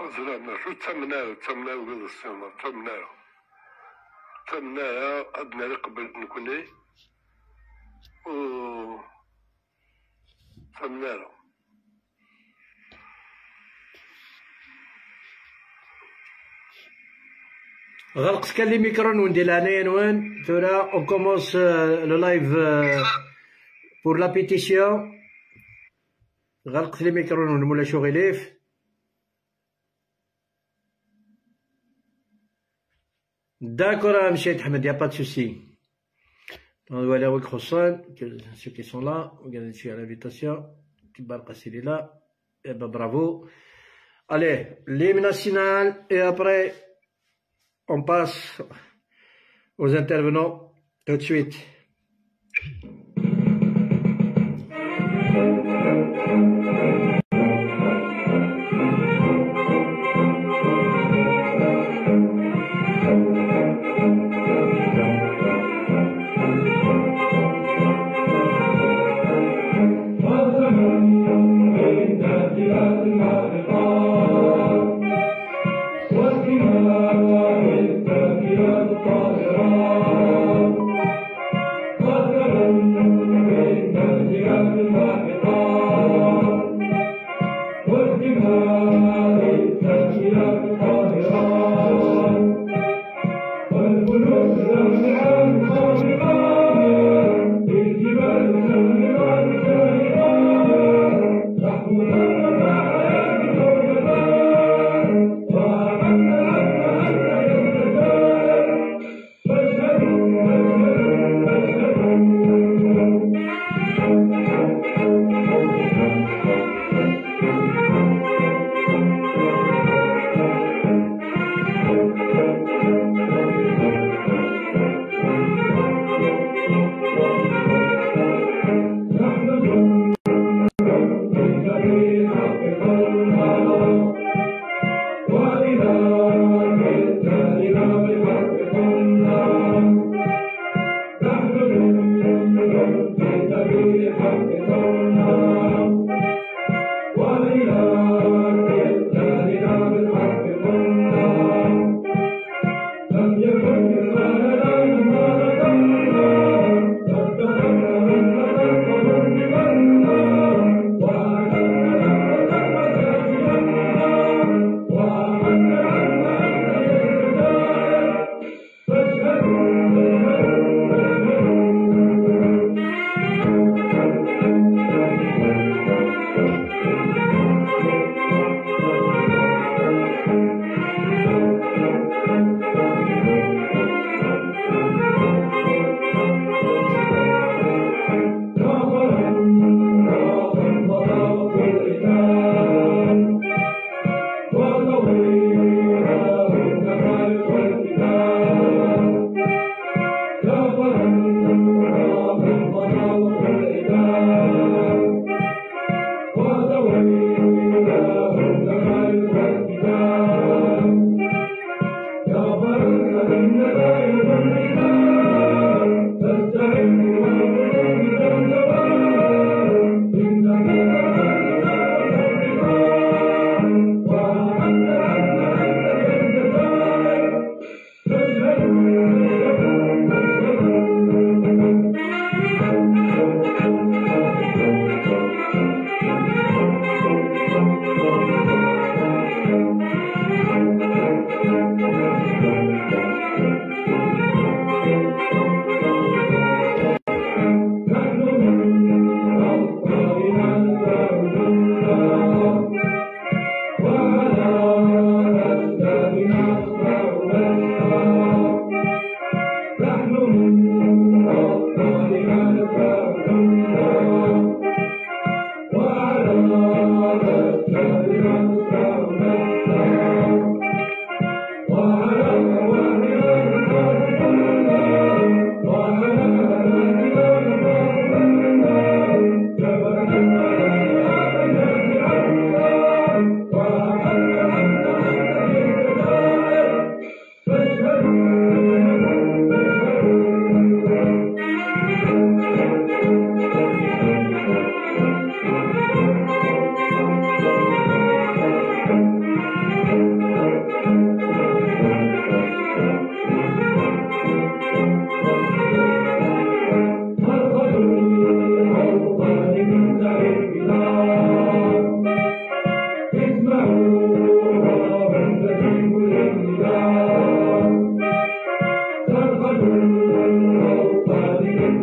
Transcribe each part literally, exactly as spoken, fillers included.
زرعنا شو تمناو تمناو هذا السمر تمناو تمناها عندنا قبل نكوني و تمناو غلقت كان لي ميكرو وندير هنايا نوان ثورا اون كومونس لو لايف بور لا بيتيسيون. غلقت لي ميكرو مولا شغليف. D'accord, monsieur Ahmed, il n'y a pas de souci. On va aller avec Khossan, ceux qui sont là. Regardez ici à l'invitation. Tibarkas, il est là. Eh ben, bravo. Allez, l'hymne national et après, on passe aux intervenants tout de suite.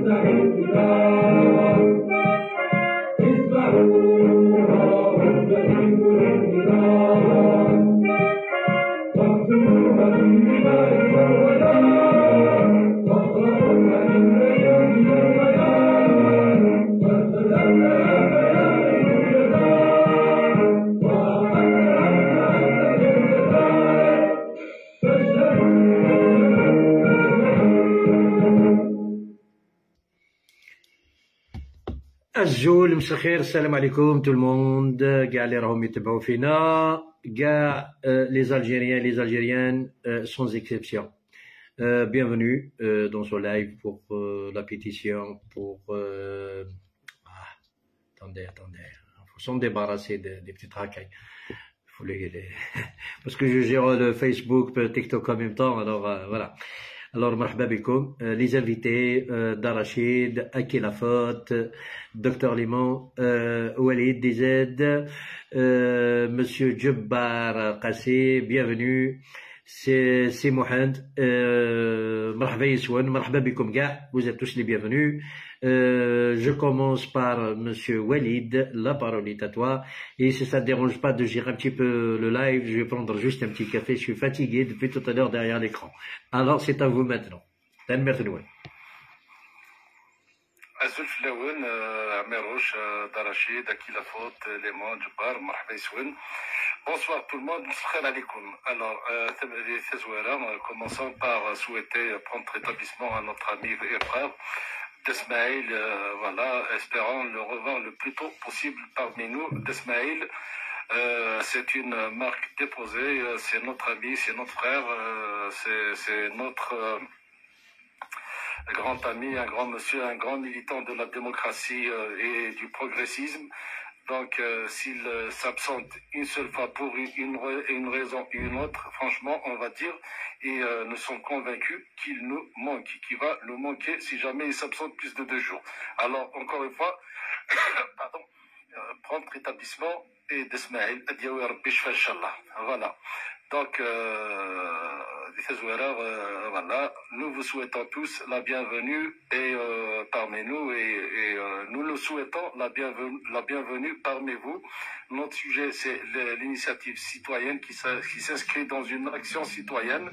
الجول مساء الخير السلام عليكم tout le monde كاع اللي راهم يتبعوا فينا كاع les Algériens les Algériennes sans exception. Euh, bienvenue euh, dans ce live pour euh, la pétition pour euh... ah, attendez attendez il faut s'en débarrasser des, des petites racailles. Faut les, les... parce que je gère le Facebook le TikTok en même temps alors euh, voilà. Alors, مرحبا بكم les invités Darachid, Aki Lafotte, Docteur Limon, Walid D Z, Monsieur Jabbar Qassi, bienvenue. C'est c'est Mohand. مرحبا يسون, مرحبا بكم كاع, vous êtes tous les bienvenus. Euh, je commence par Monsieur Walid, la parole est à toi. Et si ça ne dérange pas de gérer un petit peu le live, je vais prendre juste un petit café. Je suis fatigué depuis tout à l'heure derrière l'écran. Alors c'est à vous maintenant. Azul Flaouen, Amerouche, Darachid, Aki Lafotte, Lemon, Jabbar, Marhaba Ysoun. Bonsoir tout le monde, Khayr alikoum. Alors, euh, commençons par souhaiter prompt rétablissement à notre ami et frère d'Esmaïl, euh, voilà, espérons le revoir le plus tôt possible parmi nous. D'Esmaïl, euh, c'est une marque déposée, c'est notre ami, c'est notre frère, euh, c'est notre euh, grand ami, un grand monsieur, un grand militant de la démocratie euh, et du progressisme. Donc, euh, s'il euh, s'absente une seule fois pour une, une, une raison ou une autre, franchement, on va dire, et euh, nous sommes convaincus qu'il nous manque, qu'il va nous manquer si jamais il s'absente plus de deux jours. Alors, encore une fois, pardon, euh, prompt rétablissement et d'Esmaïl, voilà. Donc, euh, euh, voilà, nous vous souhaitons tous la bienvenue et euh, parmi nous et, et euh, nous nous souhaitons la bienvenue, la bienvenue parmi vous. Notre sujet, c'est l'initiative citoyenne qui s'inscrit dans une action citoyenne,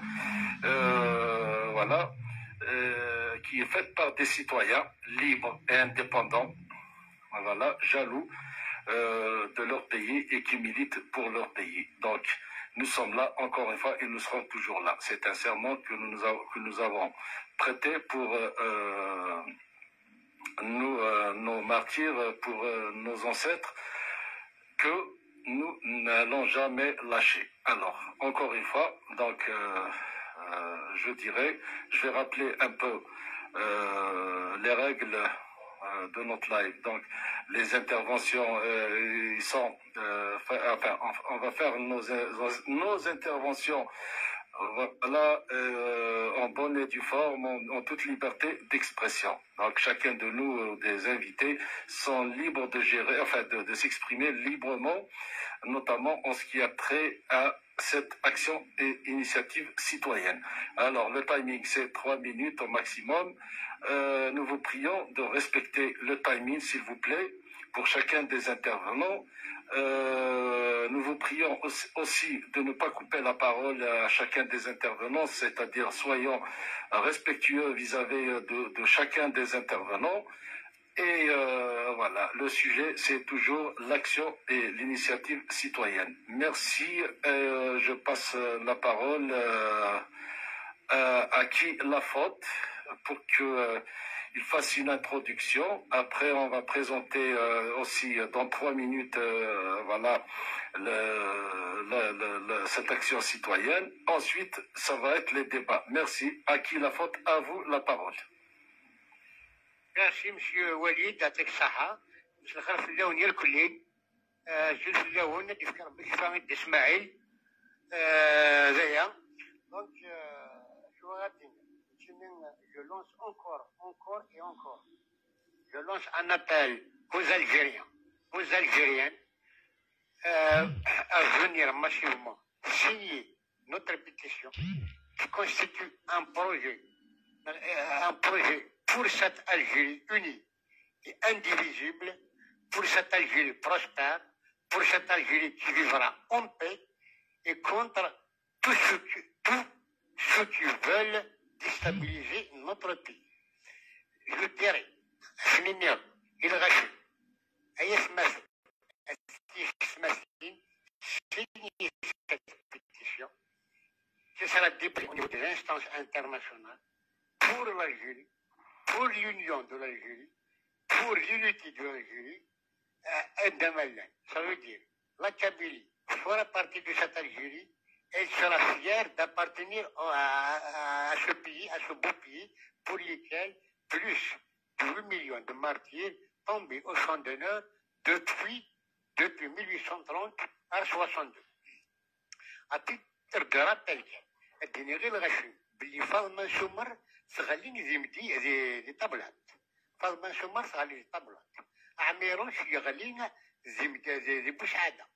euh, voilà, euh, qui est faite par des citoyens libres et indépendants, voilà, jaloux euh, de leur pays et qui militent pour leur pays. Donc, nous sommes là, encore une fois, et nous serons toujours là. C'est un serment que nous, avons, que nous avons prêté pour euh, nous, euh, nos martyrs, pour euh, nos ancêtres, que nous n'allons jamais lâcher. Alors, encore une fois, donc, euh, euh, je dirais, je vais rappeler un peu euh, les règles euh, de notre live. Donc, les interventions, euh, ils sont, euh, enfin, on va faire nos, nos interventions, voilà, euh, en bonne et due forme, en, en toute liberté d'expression. Donc, chacun de nous, euh, des invités, sont libres de gérer, enfin, de, de s'exprimer librement, notamment en ce qui a trait à cette action et initiative citoyenne. Alors, le timing, c'est trois minutes au maximum. Euh, nous vous prions de respecter le timing, s'il vous plaît, pour chacun des intervenants. Euh, nous vous prions aussi de ne pas couper la parole à chacun des intervenants, c'est-à-dire soyons respectueux vis-à-vis de, de chacun des intervenants. Et euh, voilà, le sujet, c'est toujours l'action et l'initiative citoyenne. Merci. Euh, je passe la parole euh, à Aki Lafotte pour qu'il euh, fasse une introduction. Après, on va présenter euh, aussi dans trois minutes, euh, voilà, le, le, le, le, cette action citoyenne. Ensuite, ça va être les débats. Merci. Aki Lafotte, à vous la parole. Merci, Monsieur Walid, يعطيك الصحة. مساء الخير في اللون ديال الكلين. جوج في اللون اللي فكر بالشفاء د إسماعيل. زايا. Donc, je vous rappelle, je lance encore, encore et encore. Je lance un appel aux Algériens, aux Algériennes, euh, à venir massivement signer notre pétition qui constitue un projet, un projet pour cette Algérie unie et indivisible, pour cette Algérie prospère, pour cette Algérie qui vivra en paix et contre tous ceux qui, tous ceux qui veulent déstabiliser notre pays. Je dirais, Chenignob, il rachète, Aïs Massin, Aïs Massin, signez cette pétition, qui sera déployée au niveau des instances internationales pour l'Algérie, pour l'union de l'Algérie, pour l'unité de l'Algérie, euh, d'un Malien. Ça veut dire, la Kabylie fera partie de cette Algérie, elle sera fière d'appartenir à, à, à ce pays, à ce beau pays, pour lequel plus de huit millions de martyrs tombés au champ d'honneur depuis, depuis mille huit cent trente à soixante-deux. À titre de rappel, الدنيا غير الغشيم باللي فاطمة سمر صغالين زيمتي زي زي طبلات فاطمة سمر صغالين زي طبلات عميروش يغلينا زيمتي زي زي بوشعادة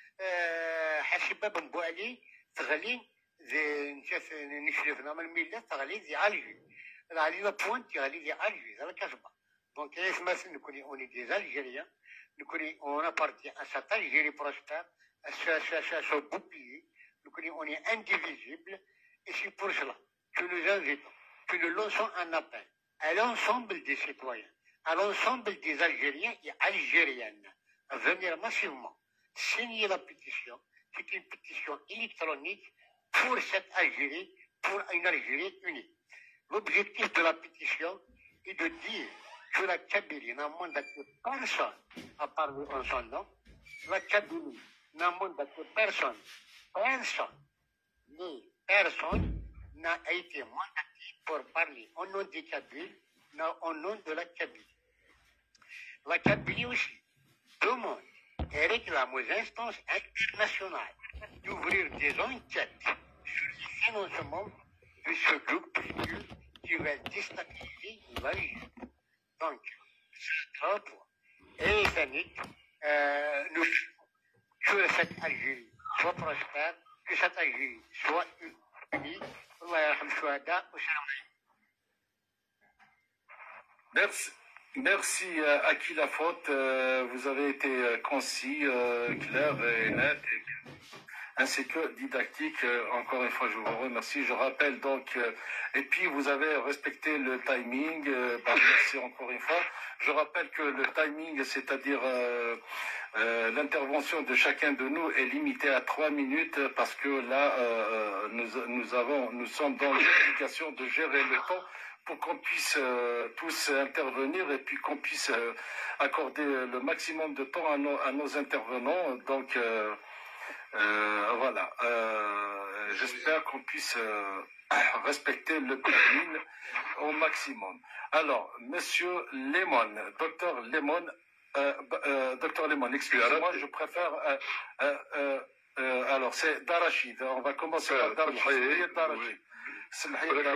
أه حسب بن بوعلي صغالين زي نشاف نشرفنا من الميلاد صغالين زي الجي علينا بوانت يغلي زي الجي هذا كسبة دونك يسمى نكوني اوني دي الجيريان نكوني اون ابارتي à cette Algérie prospère à ce beau pays nous on est indivisible et c'est pour cela que nous invitons, que nous lançons un appel à l'ensemble des citoyens, à l'ensemble des Algériens et Algériennes à venir massivement signer la pétition. C'est une pétition électronique pour cette Algérie, pour une Algérie unie. L'objectif de la pétition est de dire que la Kabylie n'a mandaté personne à parler en son nom, la Kabylie n'a mandaté personne. Personne, ni personne n'a été mandaté pour parler au nom des Kabyles, mais au nom de la Kabylie. La Kabylie aussi demande et réclame aux instances internationales d'ouvrir des enquêtes sur le financement de ce groupe qui veut déstabiliser l'Algérie. Donc, c'est trop pour. Et les amis, euh, nous que cette Algérie soit prospère, que cette Algérie soit unie. Allah yarham shuhada wa salam. Merci. Merci à qui la faute. Vous avez été concis, clair et net, et, ainsi que didactique. Encore une fois, je vous remercie. Je rappelle donc, et puis vous avez respecté le timing. Bah, merci encore une fois. Je rappelle que le timing, c'est-à-dire euh, euh, l'intervention de chacun de nous est limitée à trois minutes parce que là, euh, nous, nous avons, nous sommes dans l'obligation de gérer le temps pour qu'on puisse euh, tous intervenir et puis qu'on puisse euh, accorder le maximum de temps à nos, à nos intervenants. Donc euh, euh, voilà, euh, j'espère qu'on puisse euh, respecter le timing au maximum. Alors, Monsieur Lemon, Docteur Lemon, euh, euh, Docteur Lemon, excusez-moi, je préfère. Euh, euh, euh, euh, alors, c'est Darachid. On va commencer par Darachid. Darachid. سمحي لي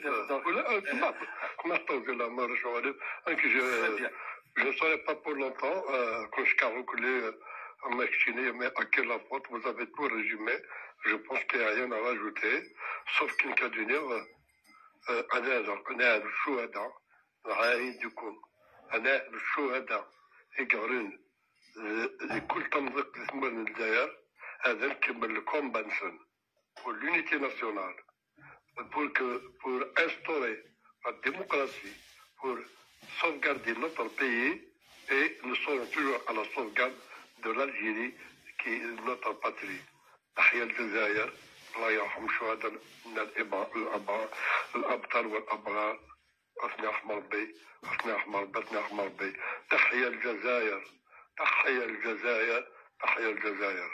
je ne serai pas pour longtemps quand je calcule en machine mais à quelle la faute vous avez tout résumé je pense qu'il n'y a rien à rajouter sauf qu'une cas d'une heure أنا أنا الشهداء نعايدكم أنا الشهداء يقرون لكل تمزق ثمن الجزائر هذا نكمل الكومبانسون pour l'unité nationale pour que pour instaurer la démocratie pour sauvegarder notre pays et nous sommes toujours à la sauvegarde de l'Algérie qui est notre patrie. تحيا الجزائر الله يرحم شهداء الأبطال والأبرار أثناء أحمر بي أثناء أحمر بطن أحمر بي تحيا الجزائر تحيا الجزائر تحيا الجزائر.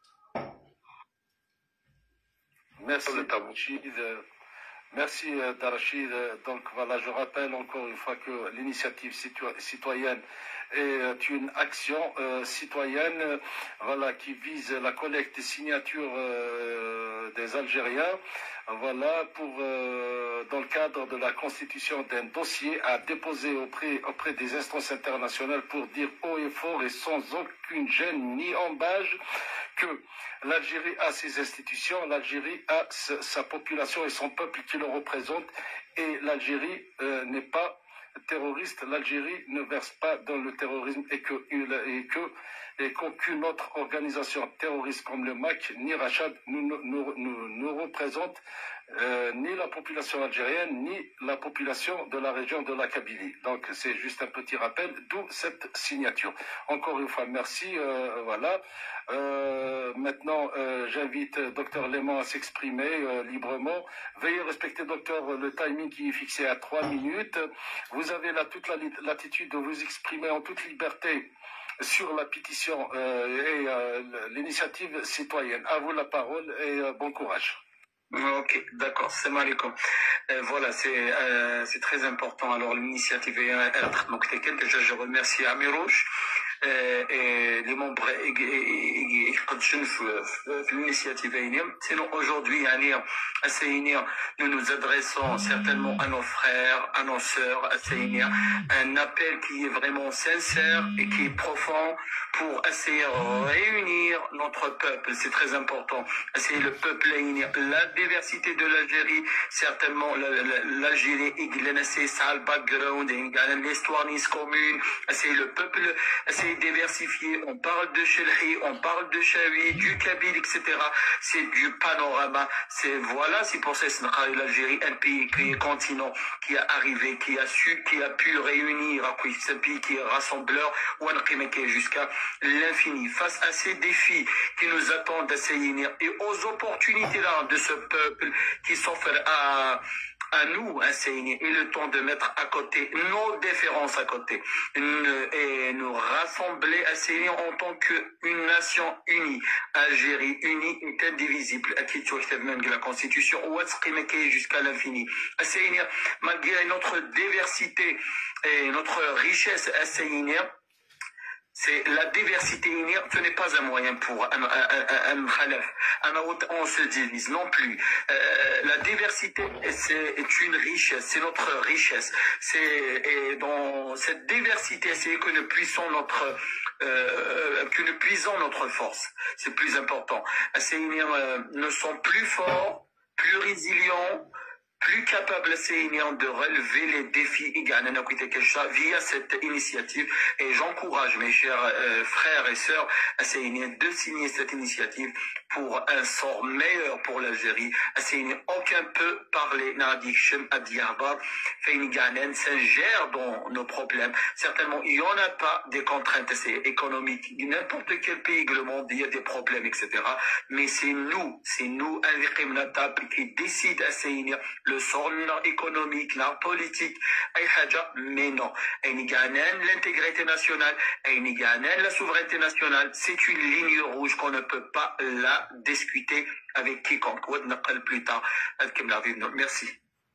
Merci Darachid. Merci Darachid. Donc voilà, je rappelle encore une fois que l'initiative citoyenne est une action euh, citoyenne euh, voilà, qui vise la collecte des signatures euh, des Algériens voilà, pour, euh, dans le cadre de la constitution d'un dossier à déposer auprès, auprès des instances internationales pour dire haut et fort et sans aucune gêne ni embâge que l'Algérie a ses institutions, l'Algérie a sa population et son peuple qui le représente et l'Algérie euh, n'est pas terroriste, l'Algérie ne verse pas dans le terrorisme et que et que et qu'aucune autre organisation terroriste comme le M A C ni Rachad nous, nous, nous, nous, nous représente euh, ni la population algérienne ni la population de la région de la Kabylie. Donc c'est juste un petit rappel, d'où cette signature. Encore une fois, merci. Euh, voilà. Euh, maintenant, euh, j'invite Docteur Léman à s'exprimer euh, librement. Veuillez respecter, docteur, le timing qui est fixé à trois minutes. Vous avez là toute la latitude de vous exprimer en toute liberté sur la pétition euh, et euh, l'initiative citoyenne. À vous la parole et euh, bon courage. Ok, d'accord, c'est malaikum. Euh, voilà, c'est euh, c'est très important. Alors l'initiative est donc déjà je remercie Amirouche et les membres de l'initiative. Sinon aujourd'hui, à Séinir, nous nous adressons certainement à nos frères, à nos sœurs, à Séinir, un appel qui est vraiment sincère et qui est profond pour essayer de réunir notre peuple. C'est très important. Essayer le peuple réunir. La diversité de l'Algérie, certainement l'Algérie, il a ça le background, l'histoire commune. Essayer le peuple, essayer diversifié, on parle de Chelhi, on parle de Chaoui, du Kabyle, et cetera. C'est du panorama. C'est voilà, c'est pour ça que l'Algérie, un pays qui est continent, qui a arrivé, qui a su, qui a pu réunir, c'est un pays qui est rassembleur, ou un qui jusqu'à l'infini. Face à ces défis qui nous attendent à Séinir et aux opportunités là de ce peuple qui s'offre à à nous, à Séinir, et le temps de mettre à côté nos différences à côté et nous rassembler à Séinir en tant qu'une nation unie. Algérie unie est indivisible. La Constitution jusqu'à l'infini. À Séinir, malgré notre diversité et notre richesse à Séinir, c'est la diversité, ce n'est pas un moyen pour un, un, un, un khalaf. On se divise non plus. Euh, la diversité c'est une richesse, c'est notre richesse. C'est et dans cette diversité, c'est que nous puissions notre euh, que nous puisons notre force. C'est plus important. Ces euh, ne sont plus forts, plus résilients, plus capable de relever les défis via cette initiative. Et j'encourage mes chers euh, frères et sœurs à de signer cette initiative pour un sort meilleur pour l'Algérie. Aucun peut parler Nadikchem à Diarba, Feiniganen s'ingère dans nos problèmes. Certainement, il n'y en a pas des contraintes économiques. N'importe quel pays du monde, il y a des problèmes, et cetera. Mais c'est nous, c'est nous, un table qui décide à Séinir le sort économique, la politique, mais non. L'intégrité nationale, la souveraineté nationale, c'est une ligne rouge qu'on ne peut pas la discuter avec quiconque. Plus tard, merci.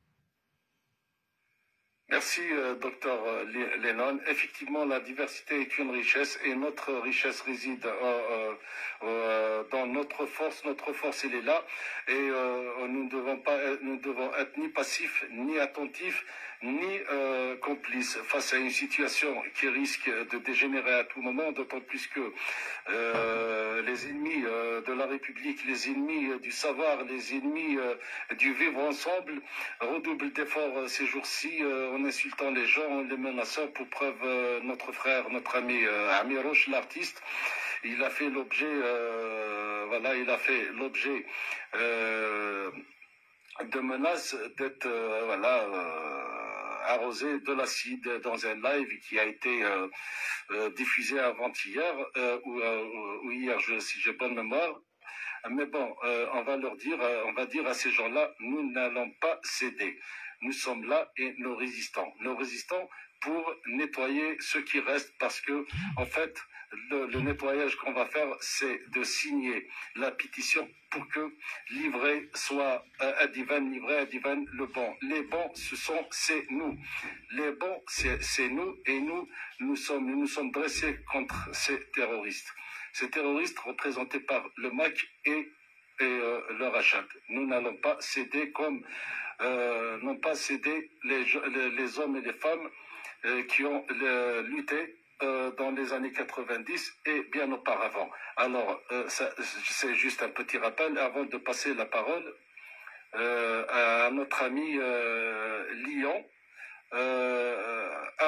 Merci, euh, docteur Lennon. Effectivement, la diversité est une richesse et notre richesse réside euh, euh, dans notre force. Notre force, elle est là et euh, nous ne devons pas, nous devons être ni passifs, ni attentifs, ni euh, complices face à une situation qui risque de dégénérer à tout moment, d'autant plus que euh, les ennemis euh, de la République, les ennemis euh, du savoir, les ennemis euh, du vivre ensemble redoublent d'efforts euh, ces jours-ci euh, en insultant les gens, en les menaçant. Pour preuve, euh, notre frère, notre ami euh, Amirouche, l'artiste, il a fait l'objet, euh, voilà, il a fait l'objet euh, de menaces d'être, euh, voilà, euh, arrosé de l'acide dans un live qui a été euh, euh, diffusé avant-hier euh, ou, euh, ou hier, je, si j'ai bonne mémoire. Mais bon, euh, on va leur dire, euh, on va dire à ces gens-là, nous n'allons pas céder. Nous sommes là et nous résistons. Nous résistons pour nettoyer ce qui reste parce que, en fait, le, le nettoyage qu'on va faire, c'est de signer la pétition pour que livré soit à Divan, livré à Divan le bon. Les bons, ce sont, c'est nous. Les bons, c'est, c'est nous et nous, nous sommes, nous nous sommes dressés contre ces terroristes. Ces terroristes représentés par le M A C et, et euh, le Rachad. Nous n'allons pas céder comme euh, n'ont pas cédé les, les, les hommes et les femmes euh, qui ont le, lutté euh, dans les années quatre-vingt-dix et bien auparavant. Alors, euh, ça, c'est juste un petit rappel avant de passer la parole euh, à notre ami euh, Lyon. Euh,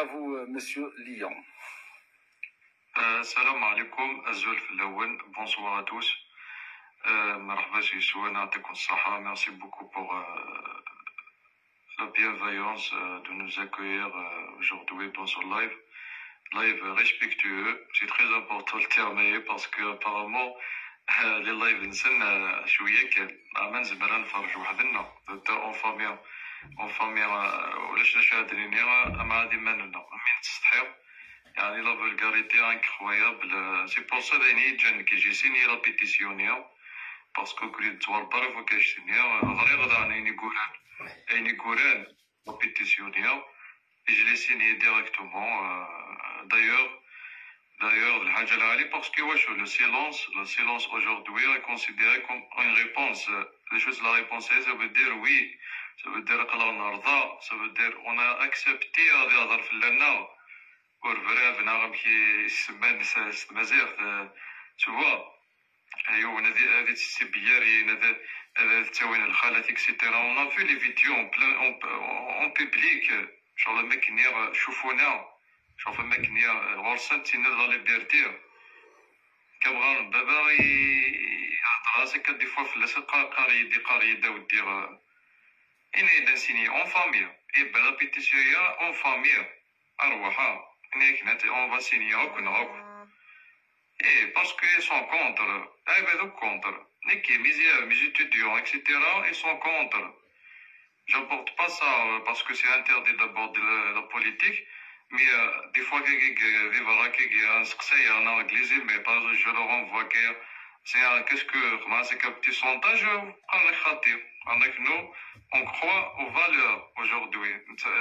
à vous, euh, Monsieur Lyon. Euh, salam alaikum, Azul Filaouen, bonsoir à tous. Euh, مرحبا سي سوان يعطيكم الصحة. Merci beaucoup pour euh, la bienveillance euh, de nous accueillir euh, aujourd'hui dans ce live. Live respectueux, c'est très important le terme parce que apparemment les live نسن شوية كان ما نزبر نفرج وحدنا اون فاميا اون فاميا ولاش لاش هادريني ما غادي ما لنا من تستحيو يعني لا فولغاريتي انكرويابل سي بور سا داني جان كي جي سيني لا بيتيسيونيا باسكو كريت توار برا فكاش سينيا غادي غدا نيني كوران ايني كوران لا بيتيسيونيا je l'ai signé directement. Euh, d'ailleurs, d'ailleurs, parce que ouais, le silence, le silence aujourd'hui est considéré comme une réponse. Les choses, la réponse, ça veut dire oui, ça veut dire que l'on ça veut dire on a accepté à dire في لنا pour vrai venir qui semaine cette mesure, tu vois. ايوه هذه هذه السبياري هذا هذا تسوين الخالات اكسيتيرا on a vu les vidéos en plein en public. شغل الماكينير شوفونا شوف الماكينير غورسنت سينا لا ليبرتي كبغى بابا يهضر راسك دي فوا في لاس قاري يدي قاري يدا ودير انا اذا سيني اون فامي اي بلا بيتيسيا اون فامي اروحا انا كنت اون فاسيني هاك نهاك اي باسكو اي سون كونتر اي بدو كونتر نيكي ميزي ميزي ستوديو اكسيتيرا اي سون كونتر. J'apporte pas ça parce que c'est interdit d'aborder la, la politique, mais euh, des fois, il y a un succès en anglais, mais pas, je le renvoie que c'est un, qu'est-ce que, c'est qu'un petit sondage, avec nous, on croit aux valeurs aujourd'hui.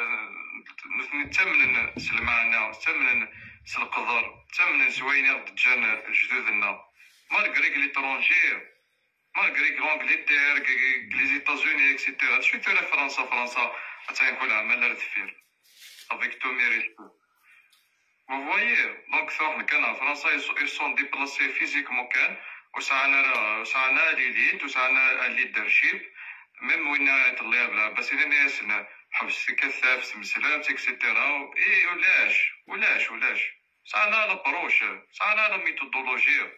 نتمنى سلمعنا نتمنى سلقدر نتمنى سوينا الجن جدودنا malgré que l'étranger malgré l'Angleterre, les États-Unis, et cetera. Je suis la France, France, avec tout mérite. Vous voyez, donc en France, ils sont déplacés physiquement, où ça a l'élite, où ça a un leadership, même où il y a un بس الناس حبس كثاف سمسلات et cetera. Et ولاش ولاش ولاش ça a l'approche, ça a la méthodologie.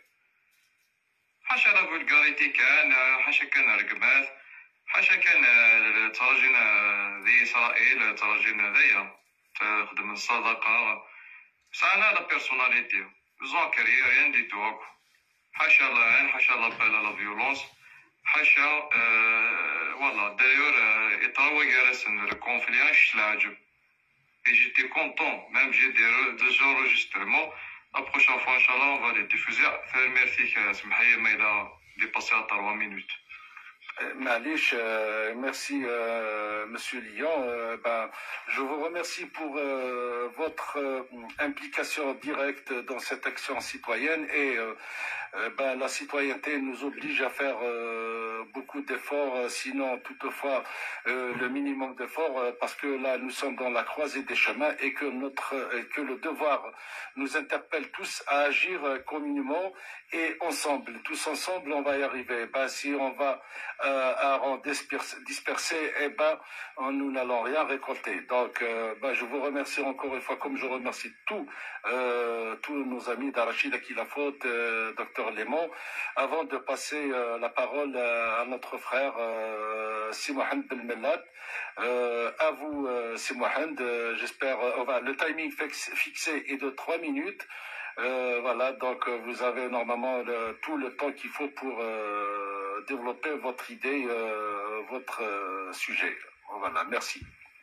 حاشا لا فولغاريتي كان حاشا كان رقبات حاشا كان تراجينا ذي إسرائيل تراجينا ذيا تخدم الصدقة سانا لا بيرسوناليتي زوكري ريان دي توك حاشا لا حاشا لا بالا لا فيولونس حاشا فوالا دايور يطراو يارسن الكونفلي اش العجب et j'étais content même j'ai des, des enregistrements. La prochaine fois, Inch'Allah, on va les diffuser. Merci, Smahia Maïda, dépassé à trois minutes. Malish, euh, merci euh, Monsieur Lyon. Euh, ben, je vous remercie pour euh, votre euh, implication directe dans cette action citoyenne et euh, euh, ben, la citoyenneté nous oblige à faire euh, beaucoup d'efforts, sinon toutefois euh, le minimum d'efforts, euh, parce que là nous sommes dans la croisée des chemins et que notre euh, que le devoir nous interpelle tous à agir euh, communément et ensemble. Tous ensemble, on va y arriver. Ben, si on va euh, à en disperser, disperser, eh ben, nous n'allons rien récolter. Donc, euh, ben, je vous remercie encore une fois, comme je remercie tous euh, tous nos amis d'Arachid Akilafot, euh, docteur Lémon. Avant de passer euh, la parole euh, à notre frère euh, Simohan Belmellat, euh, à vous euh, Simohan, euh, j'espère, euh, va, le timing fixé est de trois minutes. Euh, voilà, donc euh, vous avez normalement le, tout le temps qu'il faut pour euh, développer votre idée, euh, votre euh, sujet. Voilà, merci.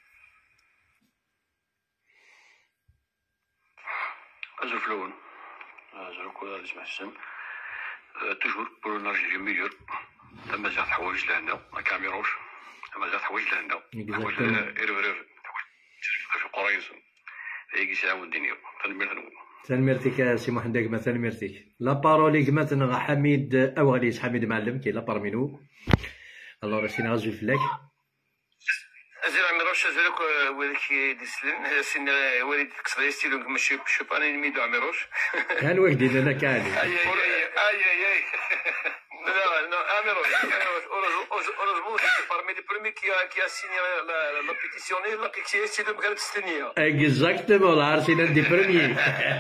Azul Filaouen, Azul Koula, l'isma Hissam, toujours pour une Algérie meilleure. لما جات حوايج لهنا ما كاميروش لما جات حوايج لهنا حوايج إيرو إيرو في قريص هيك يساوي الدنيا تنمر تنمرتك سي محمد كما تنمرتك لا بارولي كما تنغ حميد او غادي حميد معلم كي لا بارمينو الله راسينا غازو فلاك ازير عميروش ازيرك ولك ديسلم سين وليد كسري ستيلو كما شوف شوف انا نميدو عميروش كان وحدي انا كان اي اي اي اي Non, non, Améroche, heureusement, c'est parmi les premiers qui a, qui a signé la, la pétition, là, qui est signé le Palestinien. Exactement, là, c'est l'un des premiers.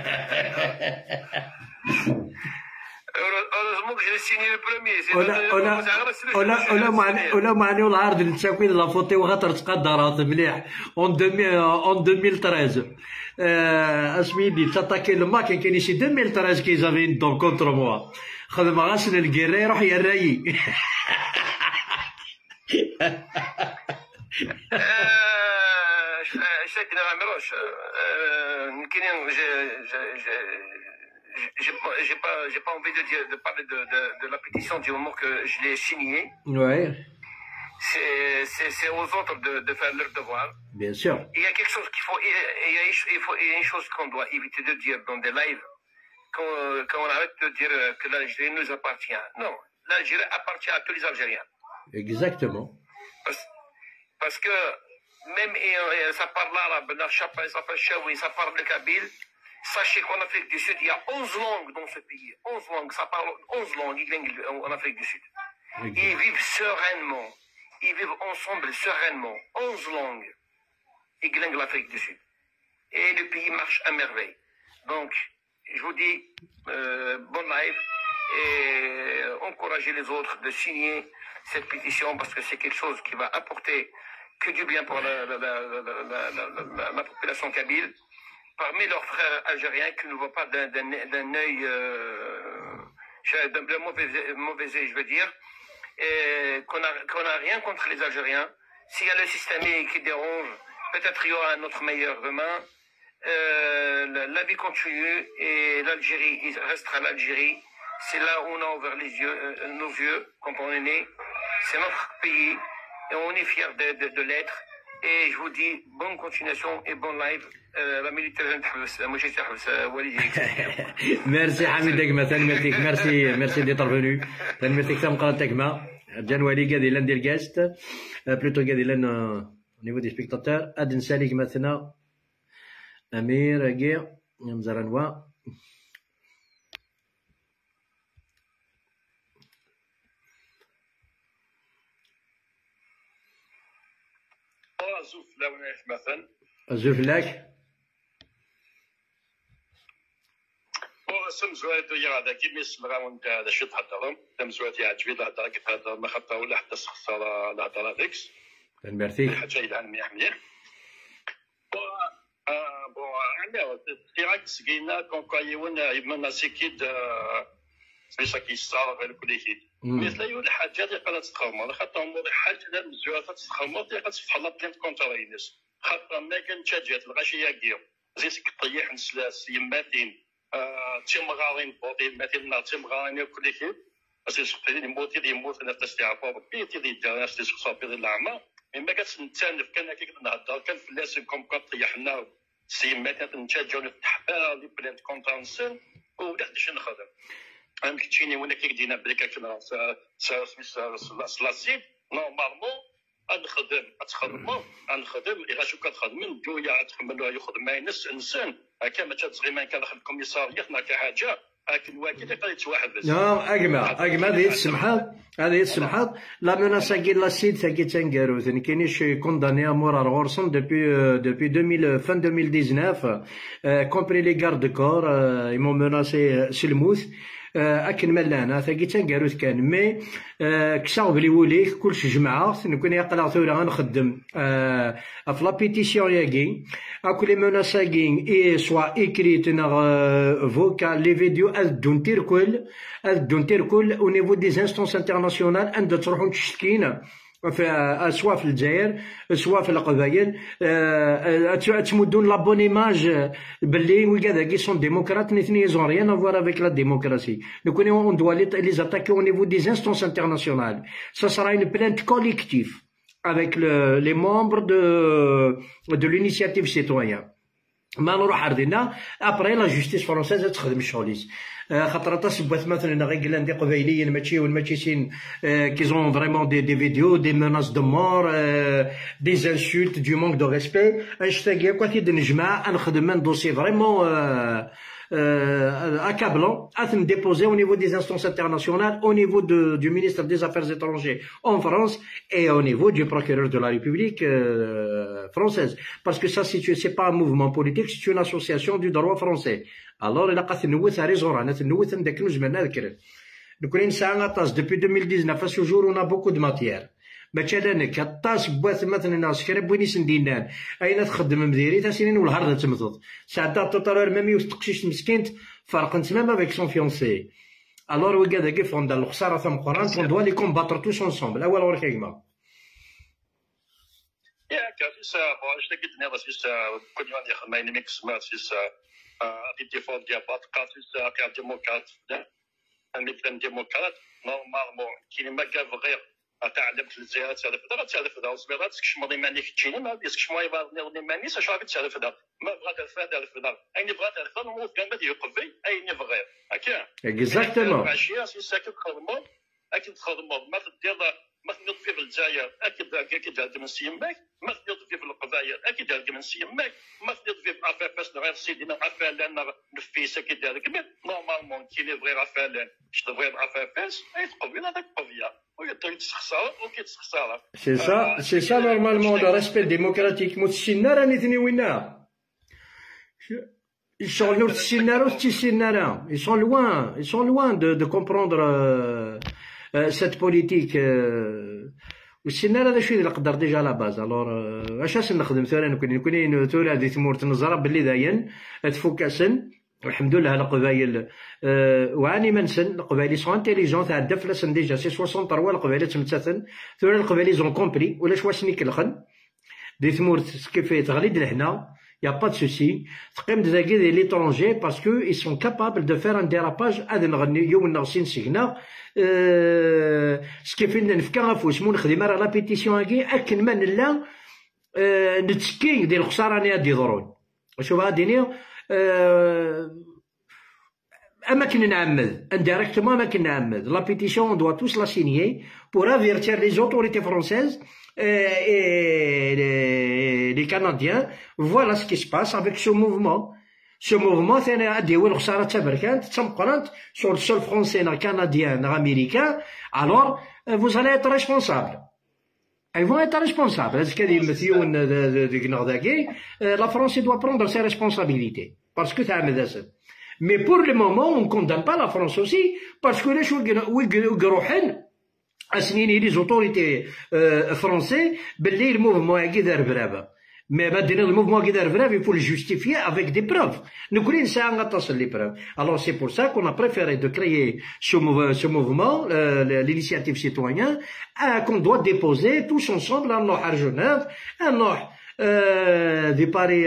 Heureusement que j'ai signé le premier. ولا معني العرض للتكوين لافوتي وغاتر تقدرات مليح اون ألفين وثلاثة عشر اسميدي تاتاكي لما كان كاين شي ألفين وثلاثة كي زافي دون كونتر موا خدم غاسل الكيري يروح يراي شكرا عمروش كاين j'ai pas, j'ai pas, j'ai pas envie de dire, de parler de, de, de la pétition du moment que je l'ai signée. Ouais. C'est, c'est, c'est aux autres de, de faire leur devoir. Bien sûr. Il y a quelque chose qu'il faut, il y a, il faut, il y a une chose qu'on doit éviter de dire dans des lives, quand, quand on arrête de dire que l'Algérie nous appartient. Non, l'Algérie appartient à tous les Algériens. Exactement. Parce, parce que même et, et ça parle l'arabe, la chapa, ça parle chaoui, ça parle le kabyle. Sachez qu'en Afrique du Sud, il y a onze langues dans ce pays. onze langues, ça parle onze langues en Afrique du Sud. Okay. Ils vivent sereinement. Ils vivent ensemble sereinement. onze langues. Ils gagnent l'Afrique du Sud. Et le pays marche à merveille. Donc, je vous dis, euh, bon live. Et encouragez les autres de signer cette pétition parce que c'est quelque chose qui va apporter que du bien pour la, la, la, la, la, la, la population kabyle. Parmi leurs frères algériens qui ne voient pas d'un, d'un, d'un œil, euh, d'un mauvais, mauvais œil, je veux dire, et qu'on n'a qu'on a rien contre les Algériens. S'il y a le système qui dérange, peut-être il y aura un autre meilleur demain. Euh, la, la vie continue et l'Algérie, il restera l'Algérie. C'est là où on a ouvert les yeux, euh, nos yeux quand on est né. C'est notre pays et on est fiers de, de, de l'être. Et je vous dis bonne continuation et bon live. La militaire تحبس ماشي تحبس والدي. Merci حميد دقمة تنمرتك merci merci d'être venu تنمرتك تم قرأت دقمة جان ولي قادي لان دير جاست بلوتو قادي لان au niveau des spectateurs أد نسالك مثلا أمير أجي مزرنوا زوف لا مثلا زوف لك سم زوات يا هذا كي مسمع وانت هذا شي تهضرهم تم زوات يعجبني الهضره كي تهضر ما خطا ولا حتى سخسر الهضره ديكس تنبرتي حاجه الى مليح مليح بو بو عندنا تيراك سكينا كون كايون من سيكيد سميتها كيصار غير كل شيء مثل يقول الحاجه اللي قالت تخمر خاطر مور حاجه لا مزوات تخمر اللي قالت تفحل بلان كونترينس خاطر ما كان تشاجات الغاشيه كيو زيت كطيح نسلاس يماتين تيمغارين بوطي مثلا تيمغارين كل شيء بس يسقطين يموت يموت انا تستعفوا ربي تيدي الناس اللي صافي العامه ما كانش نتسانف كان كي نهضر كان فلاس كوم كطيحنا سيمات نتشاجوا نفتح لي بلان كونترنسن ولا حداش نخدم انا كنتيني وانا كي دينا بليك كنا سميت لاسيد نورمالمون نخدم تخدموا نخدم إذا شو كتخدمين جويا تخملوا يخدم ما ينس انسان هكا ما تشغل ما كان داخل الكوميساريه خنا كحاجه لكن واكد قريت واحد بس نعم اجمع اجمع هذه السمحات هذه السمحات لا مناسا كي لا سيد ثاكي تنكاروث ان كاينش كونداني مورا غورسون دوبي دوبي ألفين fin deux mille dix-neuf كومبري لي غارد كور يمون مناسي سلموث اكن ملانا ثاكي تنكاروث كان مي كساو بلي وليك كلشي جمعه نكون يقلع ثورة غنخدم في لا بيتيسيون ياكي اكو لي مناساكين اي سوا ايكريت نغ فوكال لي فيديو ادون تيركل ادون تيركل او نيفو دي انستونس انترناسيونال عند تروحوا تشكينا سواء في الجزائر سواء في القبائل تمدون لابونيماج باللي وكذا كي سون ديموكرات نيثني زون ريان افوار افيك لا ديموكراسي نكون اون دوا لي زاتاكي او نيفو دي انستونس انترناسيونال سا سرا اون بلانت كوليكتيف avec le, les membres de de l'initiative citoyenne ما نروح عرضنا ابري لا جوستيس فرونسيز تخدم الشغليس خاطر تسبات مثلا غير عندي قبايليين ماشي والماتشيسين كي زون فريمون دي دي فيديو دي ميناس دو مور دي انسولت دو مونك دو ريسبي اش تاكي كواتي نجمع نخدم من دوسي فريمون euh, accablant, à déposer au niveau des instances internationales, au niveau de, du ministre des Affaires étrangères en France et au niveau du procureur de la République euh, française. Parce que ça, c'est pas un mouvement politique, c'est une association du droit français. Alors, il a qu'à nous raison, nous depuis deux mille dix-neuf à ce jour, on a beaucoup de matière. مثلا انك الطاس بواث مثلا ناس كرا بوينيس ندينان اين تخدم مديري تاسينين والهرد تمضض ساعات توطالور مامي وتقشيش مسكينت فرق تماما افيك سون فيونسي الور وكادا كيف فون دار الخساره ثم قران فون دوا لي كومباتر توش انصومبل اول ورا كيما يا كافيس باش تقد نيا بس كل يوم يا خمين ميكس مات سيس دي ديفون ديال بات كافيس كا ديموكرات المثل ديموكرات نورمالمون كي ما كاف غير تعلمت الجهات تعرف هذا تعرف هذا وصبرات كش ماضي ماني كتشيني ما بيسكش ما يبغى نغني ماني ساش عرفت تعرف هذا ما بغى تعرف هذا تعرف هذا اين بغى تعرف هذا مو كان بدي يقفي اين يبغي هكا اكزاكتومون عشيه سي ساكن خدمه اكيد خدمه ما تدير ما تنوض في الجزائر اكيد اكيد هذا من سيماك ما تنوض في القبائل اكيد هذا من سيماك ما تنوض في افاس غير سيدنا افالان نفيس اكيد هذاك نورمالمون كي لي بغي افالان باش تبغي افاس اي تقبل هذاك القضيه. C'est ça, c'est ça normalement le respect démocratique. Moutshinara n'était wina. Ils sont loin, ils sont loin, ils sont loin de, de comprendre euh, euh, cette politique. والسينارة هذا شويه اللي قدر ديجا على باز. الور اش نخدم ثورة نكون نكون ثورة هذه ثمور تنزرة باللي داين تفوكاسن الحمد لله القبايل أه وعاني منسن القبايل سون انتيليجون تاع الدفلسن ديجا سي ثلاثة وثلاثين القبايل تمتثن ثورة القبايل زون كومبري ولا واش نيكلخن دي ثمور كيف تغليد لهنا يا با دو سوسي تقيم داكي دي ليترونجي باسكو اي سون كابابل دو فير ان ديراباج هذا نغني يوم نغسين سيغنا أه سكيفين نفكا غافوس مو نخدم راه لا بيتيسيون هاكي اكن ما نلا أه نتسكين ديال الخساره ني هادي ضروري شوف هادي أه اما كنا نعمد انديريكتومون ما كنا نعمد لا بيتيسيون دوا توس لا سينيي بور افيرتير لي زوتوريتي فرونسيز et les, les Canadiens. Voilà ce qui se passe avec ce mouvement. Ce mouvement, c'est un des où ça a sur le sol français, canadien, américain. Alors, vous allez être responsable. Ils vont être responsables. La France doit prendre ses responsabilités. Parce que ça a mais pour le moment, on ne condamne pas la France aussi. Parce que les choses, أسنيني لي زوتوريتي فرونسي باللي الموفمون هاكي دار برابا مي بعدين الموفمون هاكي دار برابا يفو جوستيفيي افيك دي بروف نكون ساعه غتصل لي بروف الوغ سي بور سا كون ا بريفيري دو كريي سو سو موفمون لينيسياتيف سيتويان كون دوا ديبوزي توس انصومبل نروح على جنيف نروح دي باري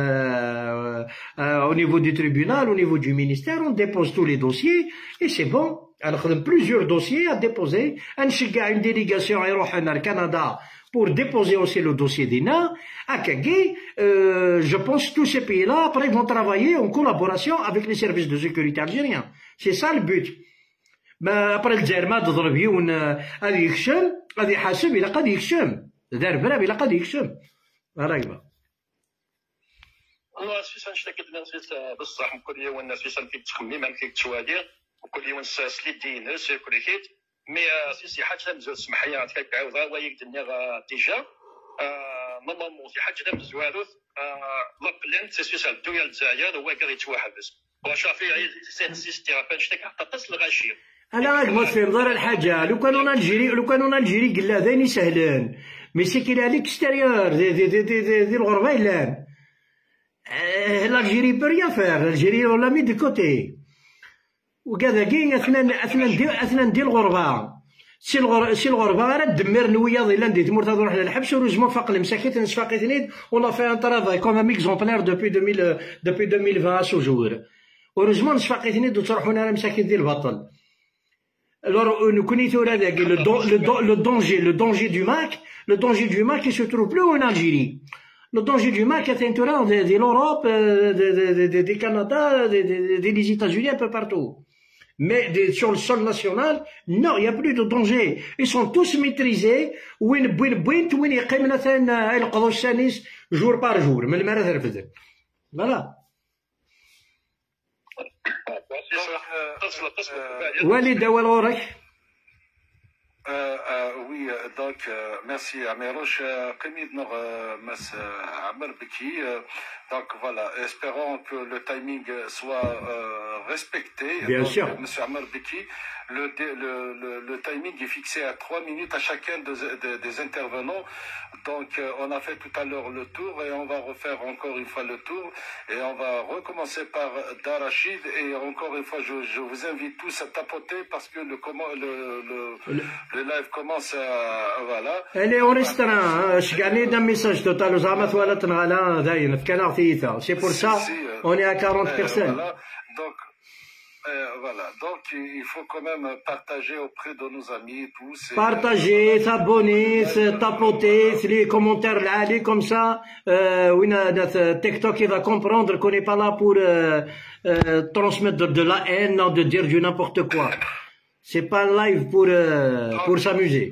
au niveau du tribunal au niveau du ministère on dépose tous les dossiers et c'est bon. Alors, on a plusieurs dossiers à déposer. On a une délégation à au Canada pour déposer aussi le dossier d'I N A. À Kagé, euh, je pense que tous ces pays-là, après, vont travailler en collaboration avec les services de sécurité algériens. C'est ça le but. Mais après, le Djerma, de Drobioun, a dit Yiksham, a dit Hassem, il a pas dit Yiksham. Derbrab, il a pas dit Yiksham. Voilà, il va. والله اساسا شتاكد الناس بصح كل يوم الناس اساسا كيتخمم ما كيتواجر وكل يوم الساس لي دينس كل كيت مي سي حاجه مزال سمح لي غتكاك عاود غا ويك دنيا ديجا نورمالمون سي حاجه مزوالوث لا بلان سي سبيسيال الدنيا الجزائر هو كان يتواحبس وشافي سي سيستي راه شتاك حتى تصل الغاشير انا راك ما فهم دار الحاجه لو كانوا نجيري لو كانوا نجيري قلا ذاني سهلان مي سي كي على الاكستيريور دي دي دي دي, دي الغربه يلان l'Algérie peut rien faire l'Algérie on l'a mis de côté وكذا كاين اثناء اثناء ندير اثناء ندير الغربه سي الغربه سي الغربه راه دمر نويه ظل ندي تمر تروح للحبس ورجمو فاق المساكين نسفاقي ثنيد ولا في ان طرافاي كوم ام اكزومبلير دوبي deux mille دوبي deux mille vingt سوجور ورجمو نسفاقي ثنيد وتروحونا على مساكين ديال البطل alors نكوني ثور هذاك لو دونجي لو دونجي دو ماك لو دونجي دو ماك qui se trouve plus en Algérie. Le danger du Mac est entourant de, de l'Europe, de, de, de, de Canada, de, de, de, des États-Unis, un peu partout. Mais de, sur le sol national, non, il n'y a plus de danger. Ils sont tous maîtrisés. Win, win, win, win, يقيم مثلا القضاء السادس jour par jour. من المرة ترفد. Voilà. وليد أول غورك. Euh, euh, oui, euh, donc euh, merci Amirouche. Comme nous Mas Amr Beki. Donc voilà, espérons que le timing soit euh, respecté. Bien donc, sûr. Monsieur Amr Beki, le, le, le, le timing est fixé à trois minutes à chacun des, des, des intervenants. Donc euh, on a fait tout à l'heure le tour et on va refaire encore une fois le tour et on va recommencer par Darachid et encore une fois je, je vous invite tous à tapoter parce que le, le, le, le, le live commence à voilà. اللي اونسترا اش كاع لي دام ميساج توتال زعما ثوالتنا على داين في كنار ثيثا سي بور سا اون اي ا quarante personnes. Donc Euh, voilà, donc il faut quand même partager auprès de nos amis tous. Partager, s'abonner, tapoter, les commentaires là, comme ça. Euh, oui, notre TikTok il va comprendre qu'on n'est pas là pour euh, euh, transmettre de la haine, de dire du n'importe quoi. C'est pas un live pour euh, pour s'amuser.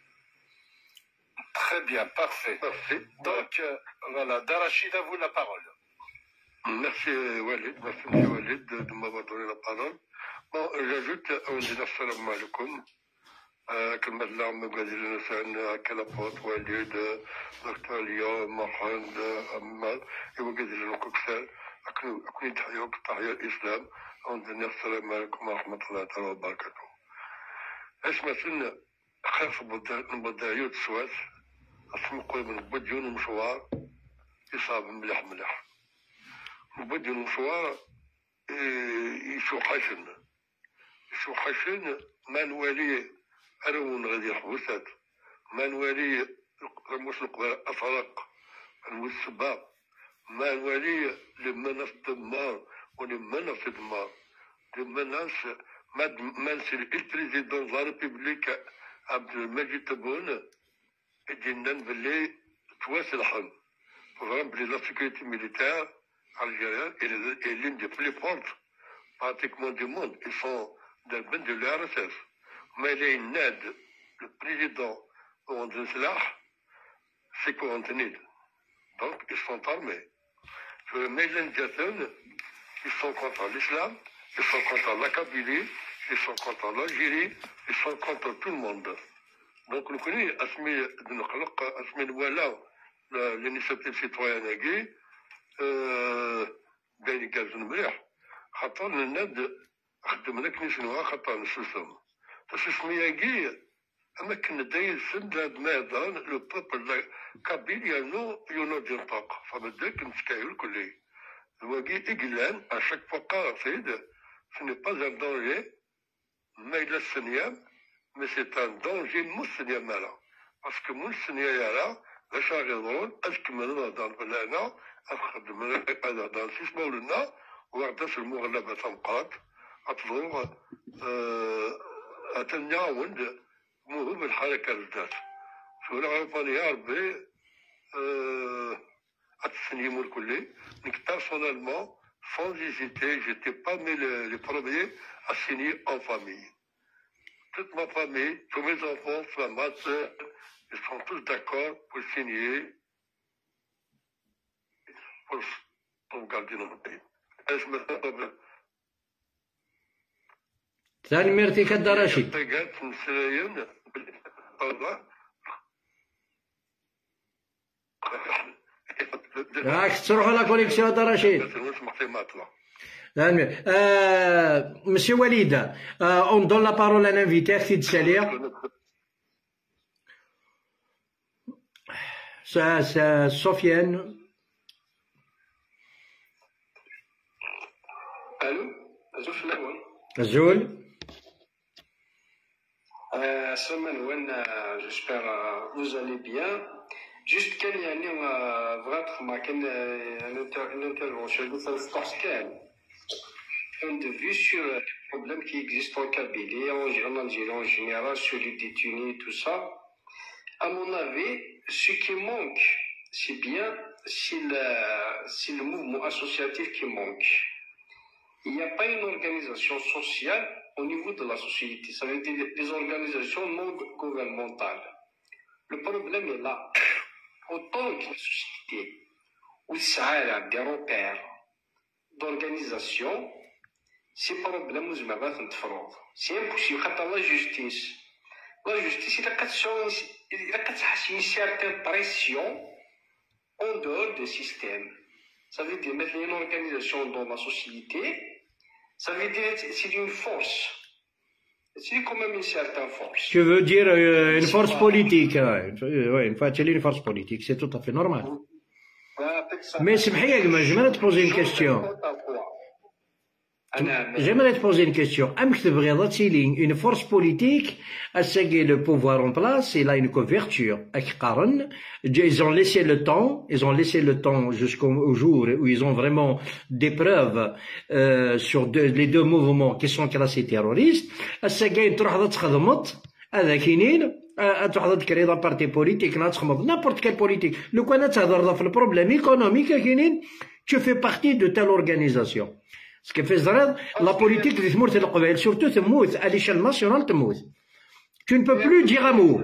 Très bien, parfait. Parfait. Donc euh, voilà, Darachid, à vous la parole. Merci Walid, merci M. Walid de, de m'avoir donné la parole. Bon, j'ajoute, on dit assalamu alaikum. كلمة اللهم قادر الإنسان كلافوت والد دكتور ليو محمد أمال يوجد لنا كوكسال أكون أكون تحيوك تحية الإسلام عندنا السلام عليكم ورحمة الله تعالى وبركاته. اسمع سنة خاف بدايات سواس اسمه قوي من بديون مشوار يصاب مليح مليح بديون مشوار يشو خشن يشو خشن ما نوالي أرون غادي حوسات ما نوالي رموش نقبل أفرق الوسبا ما نوالي لمناس دمار ولمناس دمار لمناس مانسي البريزيدون لا ريبوبليك عبد المجيد تبون دينا بلي تواصل الحرب فغرام بلي لا سيكوريتي ميليتير algérienne et l'une des plus fortes pratiquement du monde. Ils sont dans le bain de l'U R S S. Mais il y a une aide. Le président de cela, c'est contenu. Donc, ils sont armés. Mais les Indiens, ils sont contre l'islam, ils sont contre la Kabylie, ils sont contre l'Algérie, ils sont contre tout le monde. Donc, nous connaissons Asmi Asmi Nouala, l'initiative citoyenne, بين كاز مليح خاطر الناد خدمنا كنيسنوها خاطر نسوسهم تسمية كي اما كنا داير سند هاد ما يهضر لو بوبل كابيليانو يونو ينطق فبداك نتكايل كلي هو كي اقلان اشاك فوق سيد سني با ان دونجي ما الى السنيام مي سي ان دونجي مو السنيام مالا باسكو مو السنيام يالا باش غيضرون اشكمل نهضر بلانا أخذ من هذا دار سيس مولنا وعدس المغلبة تنقاط أتظهر أتنياوند مهم الحركة الذات سولا غيطاني يا ربي أتسنيمو الكلي نك personnellement sans hésiter j'étais parmi les, les premiers à signer en famille toute ma famille tous mes enfants ma ma soeur ils sont tous d'accord pour signer pour sauvegarder notre pays. Est-ce que ثاني ميرتي كدراشي تقعد مسيين والله راك تروح على كونيكسيون دراشي Monsieur Walid, euh, on donne la parole à l'invité, Aksid Salir. C'est Sofiane. Allô, Azul Flaouen. Azul. Euh, Salman, j'espère que vous allez bien. Juste qu'il y a vraiment une intervention de force calme. Point de vue sur les problèmes qui existent en Kabylie, en Algérie en général, sur les détenus, tout ça. À mon avis, ce qui manque, c'est bien, c'est le, c'est le mouvement associatif qui manque. Il n'y a pas une organisation sociale au niveau de la société. Ça veut dire des organisations non gouvernementales. Le problème est là. Autant que la société, où ça a des repères d'organisation, سي بروبليم وزعما تنتفرض سي امبوسيبل خاطر لا جوستيس لا جوستيس الا كتساوي الا كتحس une certaine pression en dehors du système. Ça veut dire mettre une organisation dans la société, ça veut dire c'est une force. C'est quand même une certaine force. Tu veux dire euh, une force politique, oui, une fois une force politique, c'est tout à fait normal. Mais c'est vrai que j'aimerais te poser une question. J'aimerais te poser une question. Une force politique, le pouvoir en place, il a une couverture. Ils ont laissé le temps, ils ont laissé le temps jusqu'au jour où ils ont vraiment des preuves euh, sur deux, les deux mouvements qui sont classés terroristes. تروح تكري لا بارتي بوليتيك تخمض نابورت كال بوليتيك لو كان تهضر في البروبليم ايكونوميك كاينين tu fais partie de telle organisation. Ce qui fait زراد لا بوليتيك اللي تموت القبائل سورتو تموت à l'échelle nationale تموت. Tu ne peux plus dire un mot.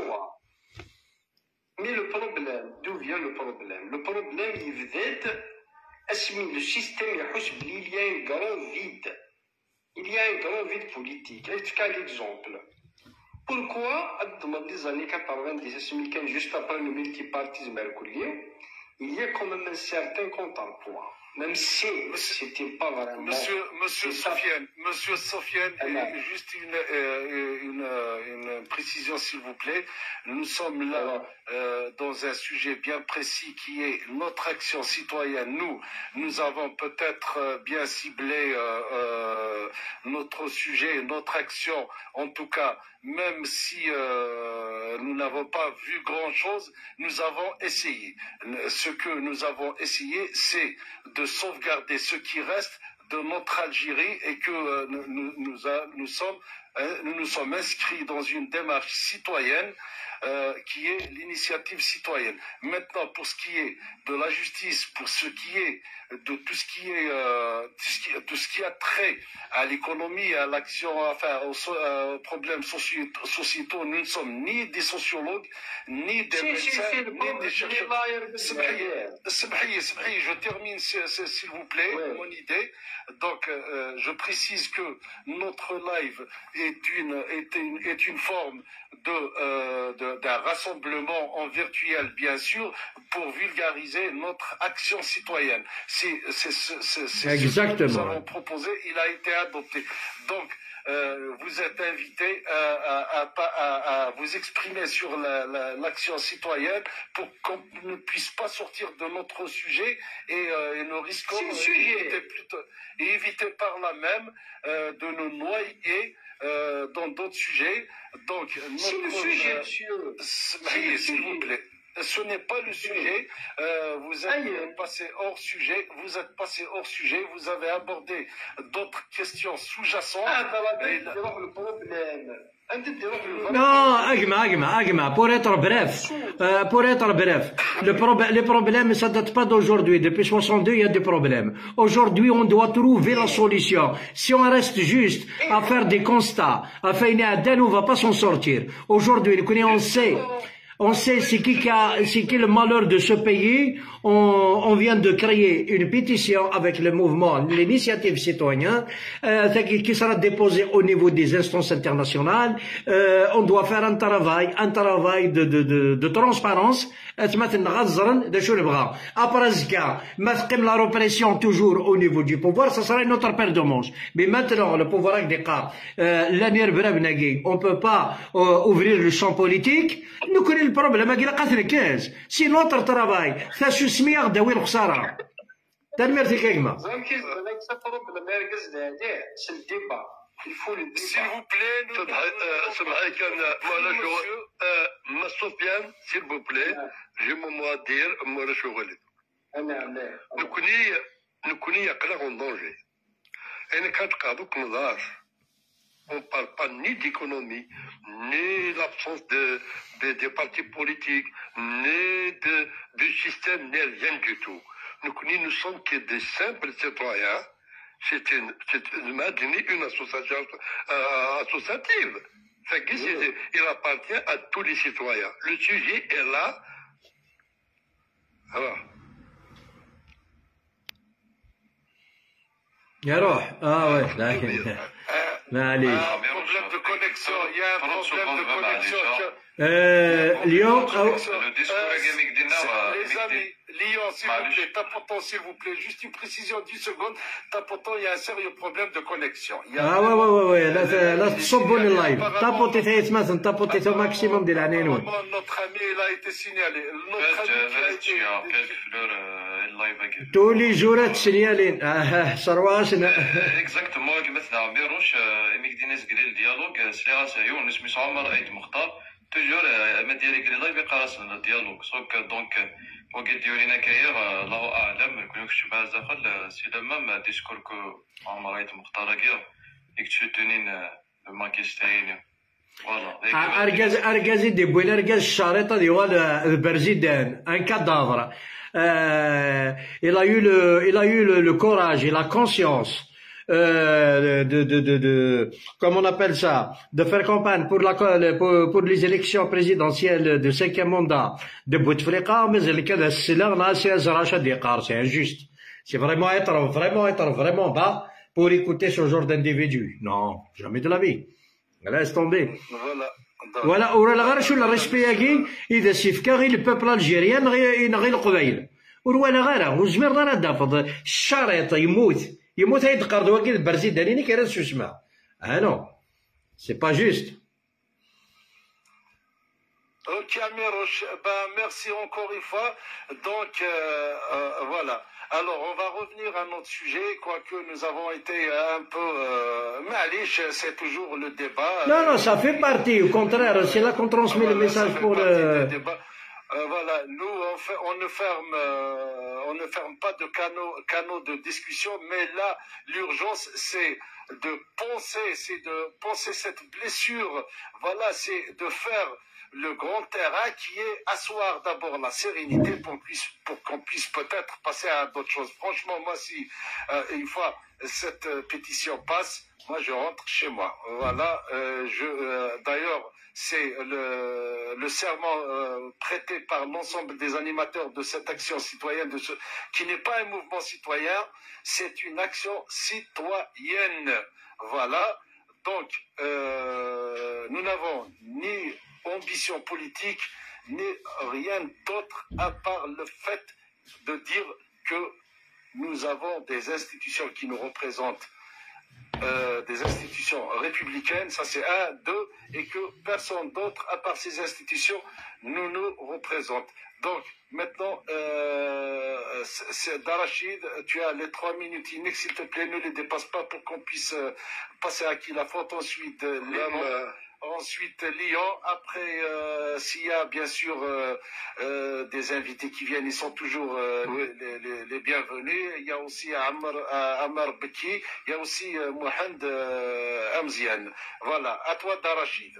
Mais le problème, d'où vient le problème? Le problème, il vient de le système, il y a un grand vide. Il y a un grand vide politique. Je te donne l'exemple. Pourquoi, dans les années quatre-vingt-dix, juste après le multipartisme, il y a quand même un certain contrepoids. Même si c'était pas vraiment. Monsieur, Monsieur Sofiane, Monsieur Sofiane, juste une, euh, une, une précision s'il vous plaît. Nous sommes là euh, dans un sujet bien précis qui est notre action citoyenne. Nous, nous avons peut-être bien ciblé euh, euh, notre sujet, notre action, en tout cas, même si euh, nous n'avons pas vu grand-chose, nous avons essayé. Ce que nous avons essayé, c'est de sauvegarder ce qui reste de notre Algérie et que euh, nous, nous, a, nous, sommes, euh, nous nous sommes inscrits dans une démarche citoyenne euh, qui est l'initiative citoyenne. Maintenant, pour ce qui est de la justice, pour ce qui est de tout ce qui est euh, tout, ce qui, tout ce qui a trait à l'économie, à l'action, enfin aux, aux problèmes sociétaux, nous ne sommes ni des sociologues, ni des si, médecins, si, si, ni des chercheurs. Je termine s'il vous plaît ouais. mon idée. Donc, euh, je précise que notre live est une est une est une forme de euh, d'un rassemblement en virtuel, bien sûr, pour vulgariser notre action citoyenne. C'est ce que nous avons proposé, il a été adopté. Donc, euh, vous êtes invité à, à, à, à, à vous exprimer sur l'action la, la, citoyenne pour qu'on ne puisse pas sortir de notre sujet et, euh, et nous risquons éviter, plutôt, et éviter par là même euh, de nous noyer euh, dans d'autres sujets. Donc, c'est le sujet, monsieur. Euh, s'il vous plaît. Ce n'est pas le sujet. Euh, vous êtes Aïe. passé hors sujet. Vous êtes passé hors sujet. Vous avez abordé d'autres questions sous-jacentes. Ah, le problème. Non, Agma, Agma, Agma, pour être bref, euh, pour être bref, le problème, les problèmes, ça date pas d'aujourd'hui. Depuis soixante-deux, il y a des problèmes. Aujourd'hui, on doit trouver la solution. Si on reste juste à faire des constats, à faire une adèle, on va pas s'en sortir. Aujourd'hui, on sait. On sait c'est qui, qui, qui est le malheur de ce pays. On, on vient de créer une pétition avec le mouvement, l'initiative citoyenne, euh, qui sera déposée au niveau des instances internationales. Euh, on doit faire un travail, un travail de, de, de, de transparence. Après la répression toujours au niveau du pouvoir, ça sera une autre paire de manches. Mais maintenant, le pouvoir avec des cas, on ne peut pas euh, ouvrir le champ politique. Nous connaissons le problème, c'est notre travail. Ça se سمية غداوي الخسارة. تنمرتي كيما. S'il vous plaît, nous ما سفيان s'il vous plaît, j'ai mon mot à dire, moi je suis نكوني نكوني يقلق en danger. أنا كنتقابلك نضاف. On ne parle pas ni d'économie, ni de l'absence de, de, de partis politiques, ni de, du système, ni rien du tout. Nous, nous sommes que des simples citoyens. C'est une, une, une association euh, associative. Fait que oui. Il appartient à tous les citoyens. Le sujet est là. Alors. يا روح اه وي لا معليش problème de connexion, il y a un problème de connexion. آه اليوم أو Les amis, Lyon, s'il vous plaît, Tapoton, s'il vous plaît, juste une précision, dix secondes. Tapoton, il y a un sérieux problème de connexion. اه وي وي وي لا لا تصبوني اللايف تابوتي ثلاث مثلا تابوتي ثو ماكسيموم ديال العناوين. Notre ami, il a été signalé. Notre ami qui a été... تولي جورات سينيالين اه سرواشنا اكزاكتومون كيما مثلا عميروش اميك دينيس قليل ديالوج سليغا سايون نسمي عمر ايت مختار توجور ما ديالي قليل لايف يقارسنا الديالوج سوك دونك وقت ديورينا كاير الله اعلم كون كنت بعد داخل سي لما ما ديسكور كو عمر ايت مختار كير يكتشوتونين ماكيستاين فوالا ارجاز ارجازي دي بوين ارجاز الشريطه ديال البرزيدان ان كادافر. Euh, il a eu le, il a eu le, le courage et la conscience euh, de, de, de, de, comment on appelle ça, de faire campagne pour la, pour, pour les élections présidentielles de cinquième mandat de Bouteflika, mais il y a des silars, c'est c'est injuste. C'est vraiment être, vraiment être vraiment bas pour écouter ce genre d'individu. Non, jamais de la vie. Laisse tomber. Voilà. ولا ولا غير شو الريسبي اذا سيفكا غير البوبل الجيريان غير غير القبايل ولا غير وزمير راه دافض الشريط يموت يموت هيد قرض واكيد البرزيداني كيرا شو اسمه اه نو سي با جوست. Ok, Amiroch, ben, merci encore une fois. Donc, euh, euh, voilà. Alors, on va revenir à notre sujet, quoique nous avons été un peu... Euh, Malish, c'est toujours le débat. Non, non, ça fait partie. Au contraire, c'est là qu'on transmet voilà, le message pour le... Euh, voilà, nous, on, fait, on, ne ferme, euh, on ne ferme pas de canaux, canaux de discussion, mais là, l'urgence, c'est de penser, c'est de penser cette blessure. Voilà, c'est de faire le grand terrain qui est asseoir d'abord la sérénité pour qu'on puisse, pour qu'on puisse peut-être passer à d'autres choses. Franchement, moi, si euh, une fois cette euh, pétition passe, moi, je rentre chez moi. Voilà, euh, je, euh, d'ailleurs, c'est le, le serment euh, prêté par l'ensemble des animateurs de cette action citoyenne, de ce, qui n'est pas un mouvement citoyen, c'est une action citoyenne. Voilà, donc euh, nous n'avons ni ambition politique, ni rien d'autre à part le fait de dire que nous avons des institutions qui nous représentent. Euh, des institutions républicaines, ça c'est un, deux, et que personne d'autre, à part ces institutions, nous nous représente. Donc, maintenant, euh, c'est Darachid, tu as les trois minutes inexes, s'il te plaît, ne les dépasse pas pour qu'on puisse euh, passer à qui la faute, ensuite euh, Léman, ensuite Lyon, après euh, s'il y a bien sûr euh, euh, des invités qui viennent, ils sont toujours euh, oui. les, les, les bienvenus. Il y a aussi Amr, euh, Amr Beki, il y a aussi euh, Mohamed euh, Amzian. Voilà, à toi Darachid.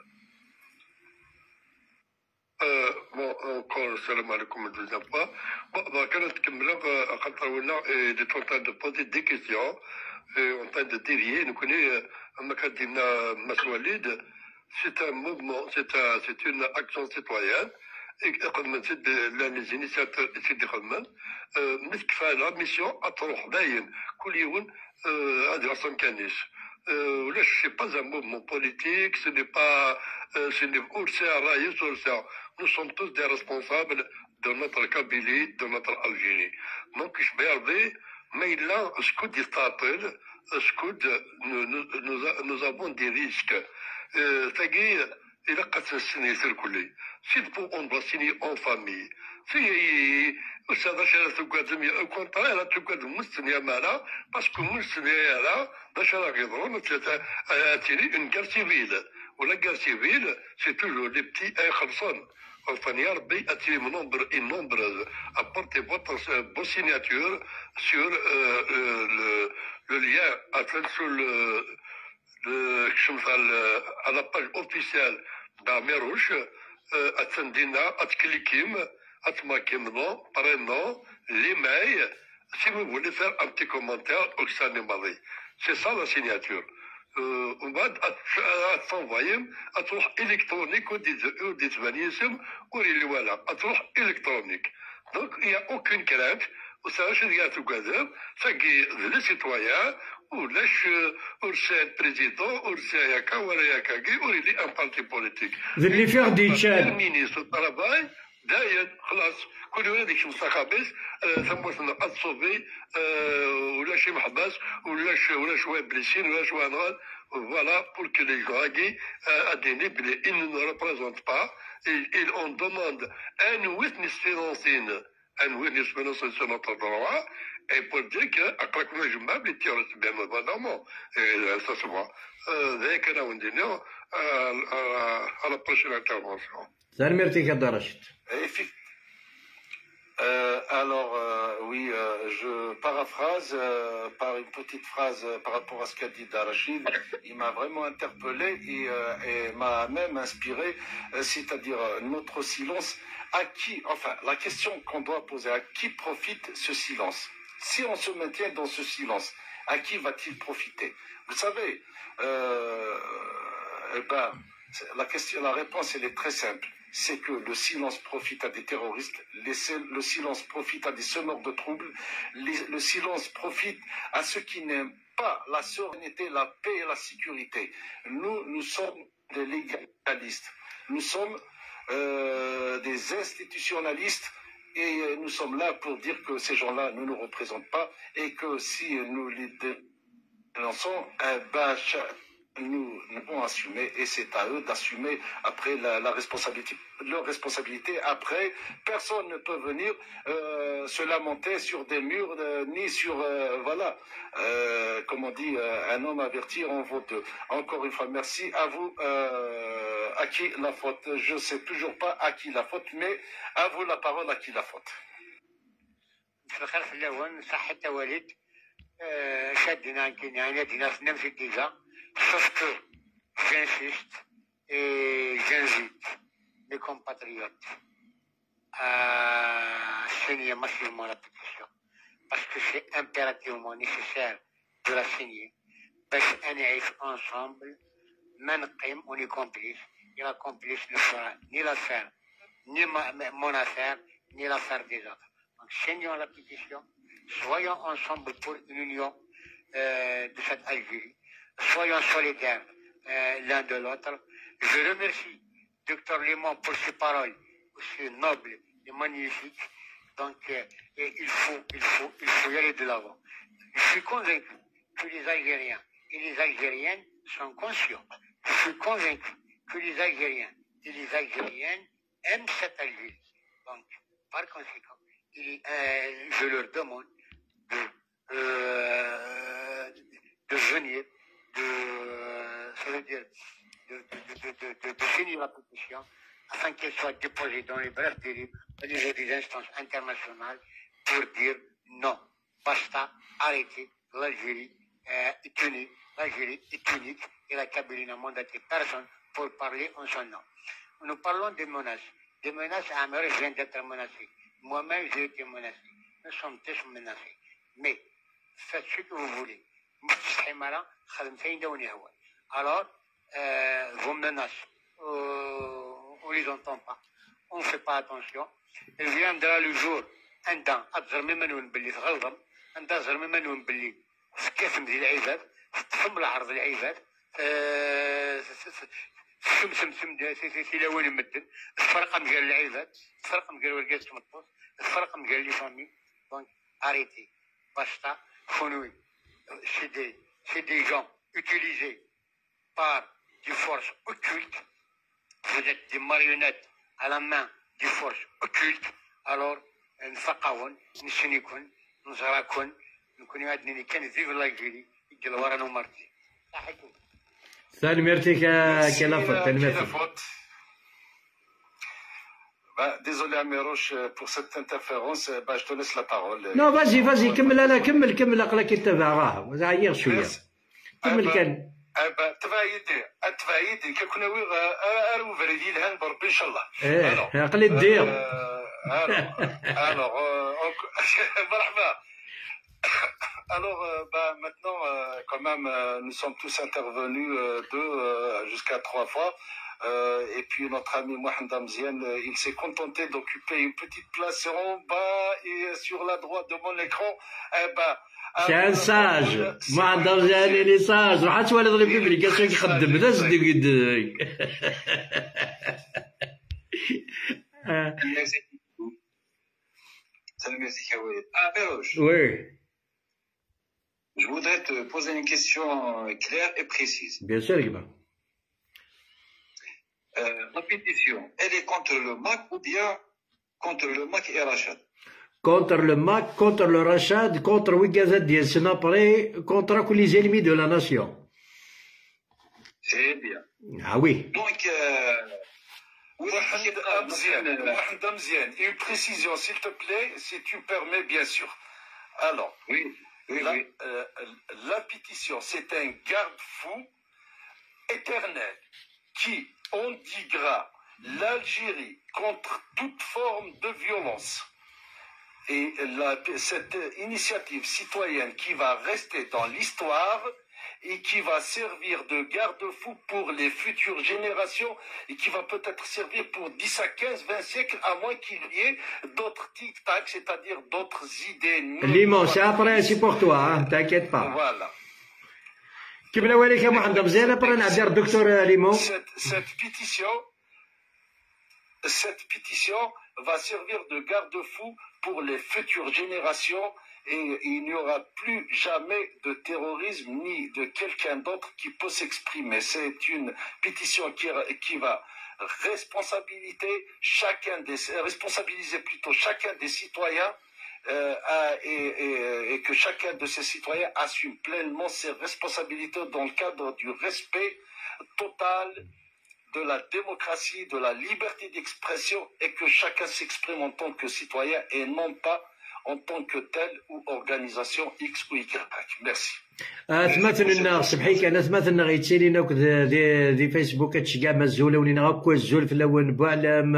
Euh, bon, encore, salam alaikum, une deuxième fois. Bon, bah, quand on commence, quand on est en train de poser des questions, et en train de dévier, nous connaissons, Makadina Maswalid, c'est un mouvement, c'est un, c'est une action citoyenne, et c'est les initiateurs, c'est des romans, mais qui fait la mission à Toroh Bayen, Koulioun, à Dirassan Kanis. Euh, là, c'est pas un mouvement politique, ce n'est pas, euh, ce n'est pas, nous sommes tous des responsables de notre Kabylie, de notre Algérie. Donc, je vais regarder, mais là, ce que dit Statel, ce que nous, nous, nous, nous avons des risques. C'est-à-dire, il a qu'à se signer circuler. Si on doit signer en famille, si, وسادة شرط تقدم الكونترا لا تقدم مستنيا مالا باسكو مستنيا لا باش راك يضرون تيري اون كار سيفيل ولا كار سيفيل سي توجور دي بتي اي خلصون enfin يا ربي اتي nombre et nombre apportez votre vos signatures sur euh, le le lien afin sur le le à la page officielle d'Amirouche اتسندينا اتكليكيم atmakim-non, prénom, l'email, si vous voulez faire un petit commentaire au Xanimali. C'est ça la signature. Euh, on va t'envoyer à ton électronique ou des vanismes ou les voilà, à ton électronique. Donc il n'y a aucune crainte. Vous savez, il y a tout cas, c'est que les citoyens, ولاش ورسال بريزيدون ورسال هكا ولا هكاكي وريلي ان بارتي بوليتيك اللي فيه دي تشاد المينيستر طراباي داير خلاص كل يوم هذيك مستخبص ثم اتصوفي ولا شي محبس ولا ولا شويه بليسين ولا شويه نغال فوالا بور كو لي جوغي اديني بلي ils ne nous représentent pas et on demande un witness financier un witness financier sur notre droit et pour dire que après que je m'appelle les terroristes bien évidemment et ça se voit ذاك انا وندينا à la prochaine intervention. سلام يرتيك يا رشيد. Euh, alors, euh, oui, euh, je paraphrase euh, par une petite phrase euh, par rapport à ce qu'a dit Darachid. Il m'a vraiment interpellé et, euh, et m'a même inspiré, euh, c'est-à-dire euh, notre silence. À qui, enfin, la question qu'on doit poser, à qui profite ce silence? Si on se maintient dans ce silence, à qui va-t-il profiter? Vous savez, euh, eh ben, la question, la réponse, elle est très simple. C'est que le silence profite à des terroristes, le silence profite à des semeurs de troubles, le silence profite à ceux qui n'aiment pas la sérénité, la paix et la sécurité. Nous, nous sommes des légalistes, nous sommes euh, des institutionnalistes et nous sommes là pour dire que ces gens-là ne nous représentent pas et que si nous les dénonçons, eh ben, nous devons assumer et c'est à eux d'assumer après la, la responsabilité, leur responsabilité. Après, personne ne peut venir euh, se lamenter sur des murs euh, ni sur euh, voilà, euh, comme on dit, euh, un homme averti en vaut deux. Encore une fois, merci à vous. Euh, à qui la faute? Je sais toujours pas à qui la faute, mais à vous la parole. À qui la faute? Sauf que j'insiste et j'invite mes compatriotes à signer massivement la pétition parce que c'est impérativement nécessaire de la signer. Parce qu'on est ensemble, même on est complice, et la complice ne fera ni l'affaire, ni ma, mon affaire, ni l'affaire des autres. Donc signons la pétition, soyons ensemble pour une union euh, de cette Algérie. Soyons solidaires euh, l'un de l'autre. Je remercie Docteur Limon pour ses paroles aussi nobles et magnifiques. Donc, euh, et il faut, il faut, il faut y aller de l'avant. Je suis convaincu que les Algériens et les Algériennes sont conscients. Je suis convaincu que les Algériens et les Algériennes aiment cette Algérie. Donc, par conséquent, il, euh, je leur demande de, euh, de venir. De, ça veut dire, de, de, de, de, de, de signer la pétition afin qu'elle soit déposée dans les brefs délais au niveau des instances internationales pour dire non, basta, arrêtez, l'Algérie euh, est unie, l'Algérie est unique et la Kabylie n'a mandaté personne pour parler en son nom. Nous parlons des menaces. Des menaces à Amérique, je viens d'être menacé. Moi-même, j'ai été menacé. Nous sommes tous menacés. Mais faites ce que vous voulez. Alors, euh, vos menaces, euh, on ne les entend pas, on ne fait pas attention. Il viendra le jour, un temps, أتزر ممن باللي تغلظم، أنت أتزر ممن باللي كاسم ذي العباد، تفهم العرض العباد، سم سم سم سي لوين مدن، الفرق مجال العباد، الفرق مجال ورقات تمطوط، الفرق مجال لي فامي، donc arrêtez, basta, خنوي. C'est des, c'est des gens utilisés par des forces occultes. Vous êtes des marionnettes à la main des forces occultes. Alors, نفقعون نسنيكون نزراكون نكون عندنا كان vive l'Algérie يجي ورانا مرتي. Salut, merci Kalafot. Bah, désolé Améroche pour cette interférence, bah, je te laisse la parole. Non, vas-y, vas-y, كمل أنا كمل كمل أقلك أنت راه وزعير شوية. كمل كان. أبا تفايدي تفايدي كنا ويغ أرو فريدي لهان بربي إن شاء الله. إيه أقل الدير. Alors, مرحبا. Alors, euh, bah, maintenant, euh, quand même, euh, nous sommes tous intervenus euh, deux euh, jusqu'à trois fois. Euh, et puis notre ami Mohamed Amzian, euh, il s'est contenté d'occuper une petite place en bas et sur la droite de mon écran. Eh ben, كان ساج ما عندهم جاني لي ساج راح تولد لي بيبليكاسيون كيخدم بدا صدق يدك Oui. Je voudrais te poser une question claire et précise. Bien sûr, Guima. Euh, la pétition, elle est contre le M A C ou bien contre le M A C et Rachad? Contre le M A C, contre le Rachad, contre Ouigazad Diel Senapre, contre tous les ennemis de la nation. C'est bien. Ah oui. Donc, euh, Mohamed Amzian, Mohamed Amzian, une précision, s'il te plaît, si tu permets, bien sûr. Alors, oui, oui, la, oui. Euh, la pétition, c'est un garde-fou éternel qui endiguera l'Algérie contre toute forme de violence. Et la, cette initiative citoyenne qui va rester dans l'histoire et qui va servir de garde-fou pour les futures générations et qui va peut-être servir pour dix à quinze, vingt siècles, à moins qu'il y ait d'autres tic-tac, c'est-à-dire d'autres idées. Limon, c'est après, c'est pour toi, hein, t'inquiète pas. Voilà. كيف نواليك يا محمد مزيان après نعدي الدكتور ليمون. Cette, cette pétition, cette pétition va servir de garde-fou pour les futures générations et il n'y aura plus jamais de terrorisme ni de quelqu'un d'autre qui peut s'exprimer. C'est une pétition qui, qui va responsabiliser chacun des, responsabiliser plutôt chacun des citoyens euh, à, et, et, et que chacun de ces citoyens assume pleinement ses responsabilités dans le cadre du respect total de la démocratie, de la liberté d'expression et que chacun s'exprime en tant que citoyen et non pas en tant que telle ou organisation X ou Y. Merci. ثمثل الناس بحيك انا ثمثل غيتسي لينا دي دي فيسبوك هادشي كاع مزوله ولينا هكا الزول في الاول بعلم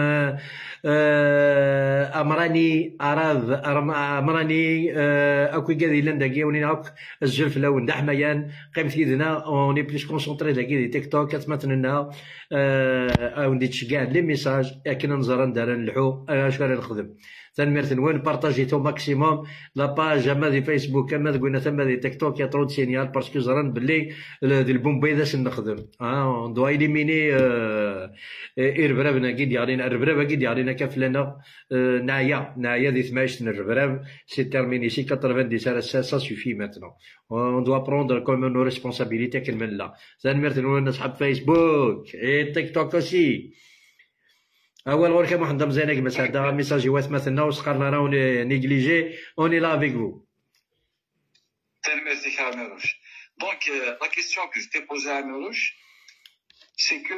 امراني اراض امراني اكو كاع لندا ولينا هكا الزول في الاول دا حميان قيمت يدنا اوني بليس كونسونطري داكي دي تيك توك ثمثل لنا او نديتش كاع لي ميساج لكن نزر ندار نلحو اش راني نخدم تنمرتن وين بارطاجيتو ماكسيموم لا باج اما دي فيسبوك اما قلنا ثم دي تيك توك يا طرود سينيال باسكو زران باللي دي البومبيداس نخدم اه دو ايليميني اربرابنا كي ديالينا الربرابه كي ديالينا كفلنا نايا نايا دي ثماش الربراب سي تيرميني سي ثمانين سا سا سوفي ماتنون اون دوا بروندر كوم نو ريسبونسابيلتي كلمن لا تنمرتن وين اصحاب فيسبوك اي تيك توك اوسي اول غير كما حنا مزيانك باش هذا ميساج واس مثلنا وسقرنا راهو نيجليجي اوني لا افيك فو. Merci Amérouche. Donc euh, la question que je t'ai posée à Amérouche, c'est que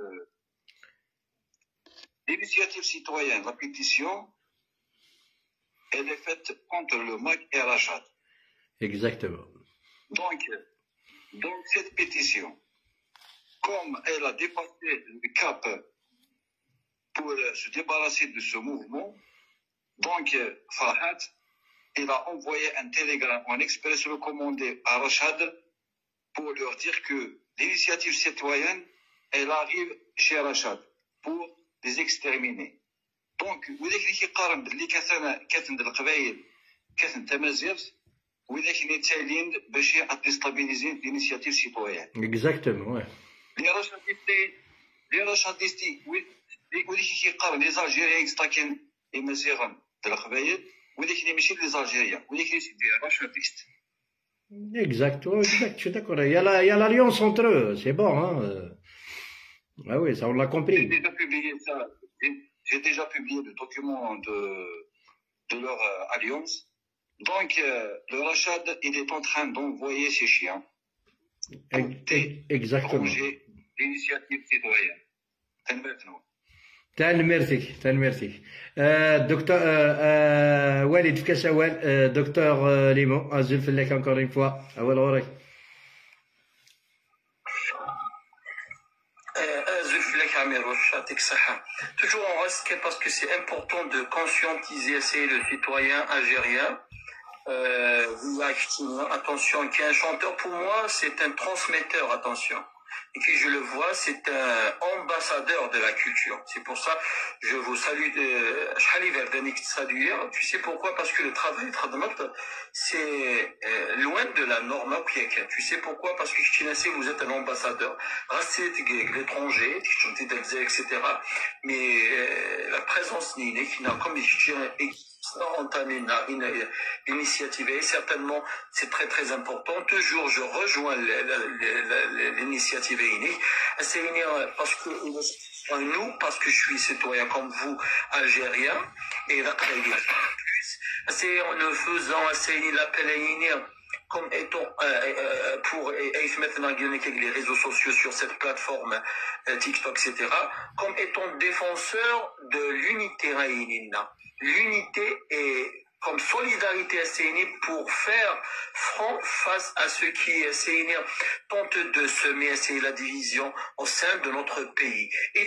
l'initiative citoyenne, la pétition, elle est faite contre le M A C et Rachad. Exactement. Donc, donc cette pétition, comme elle a dépassé le cap pour se débarrasser de ce mouvement, donc Farhad, il a envoyé un télégramme en express recommandé à Rachad pour leur dire que l'initiative citoyenne, elle arrive chez Rachad pour les exterminer. Donc, vous avez dit que اللي كثنا كثن القبائل كثن تمازيغ وذاك اللي تالين باش يستابيليزي l'initiative citoyenne. Exactement, ouais. Les rachadistes, les rachadistes, oui. وديك كيقارن لي زالجيريان ساكن المزيغن د القبايل وديك اللي ماشي لي زالجيريان وديك اللي سيدي راشاديست. Exact, exact, je suis d'accord. Il y a la, il y a l'alliance entre eux, c'est bon, hein. Ah oui, ça on l'a compris. J'ai déjà publié ça. J'ai déjà publié le document de de leur euh, alliance. Donc euh, le Rachad, il est en train d'envoyer ses chiens. Exactement. L'initiative citoyenne. تنمرتك تنمرتك دكتور والد في كاس اول دكتور ليمون ازول في لك encore une fois اول وراك ازول في لك عميروش يعطيك الصحة. Toujours on reste parce que c'est important de conscientiser le citoyen algérien. Euh, attention, qui est un chanteur pour moi, c'est un transmetteur, attention. et qui, je le vois, c'est un ambassadeur de la culture. C'est pour ça que je vous salue. De... Tu sais pourquoi? Parce que le travail, c'est loin de la norme. Tu sais pourquoi? Parce que vous êtes un ambassadeur. L'étranger, et cetera. Mais la présence n'est comme entamé l'initiative et certainement c'est très très important. Toujours je rejoins l'initiative c'est parce que nous, parce que je suis citoyen comme vous, algérien, et c'est en le faisant l'appel à comme étant euh, euh, pour maintenant les réseaux sociaux sur cette plateforme euh, TikTok, et cetera, comme étant défenseur de l'unité raïnina. L'unité est comme solidarité assénée pour faire front face à ce qui asséné tente de semer la division au sein de notre pays.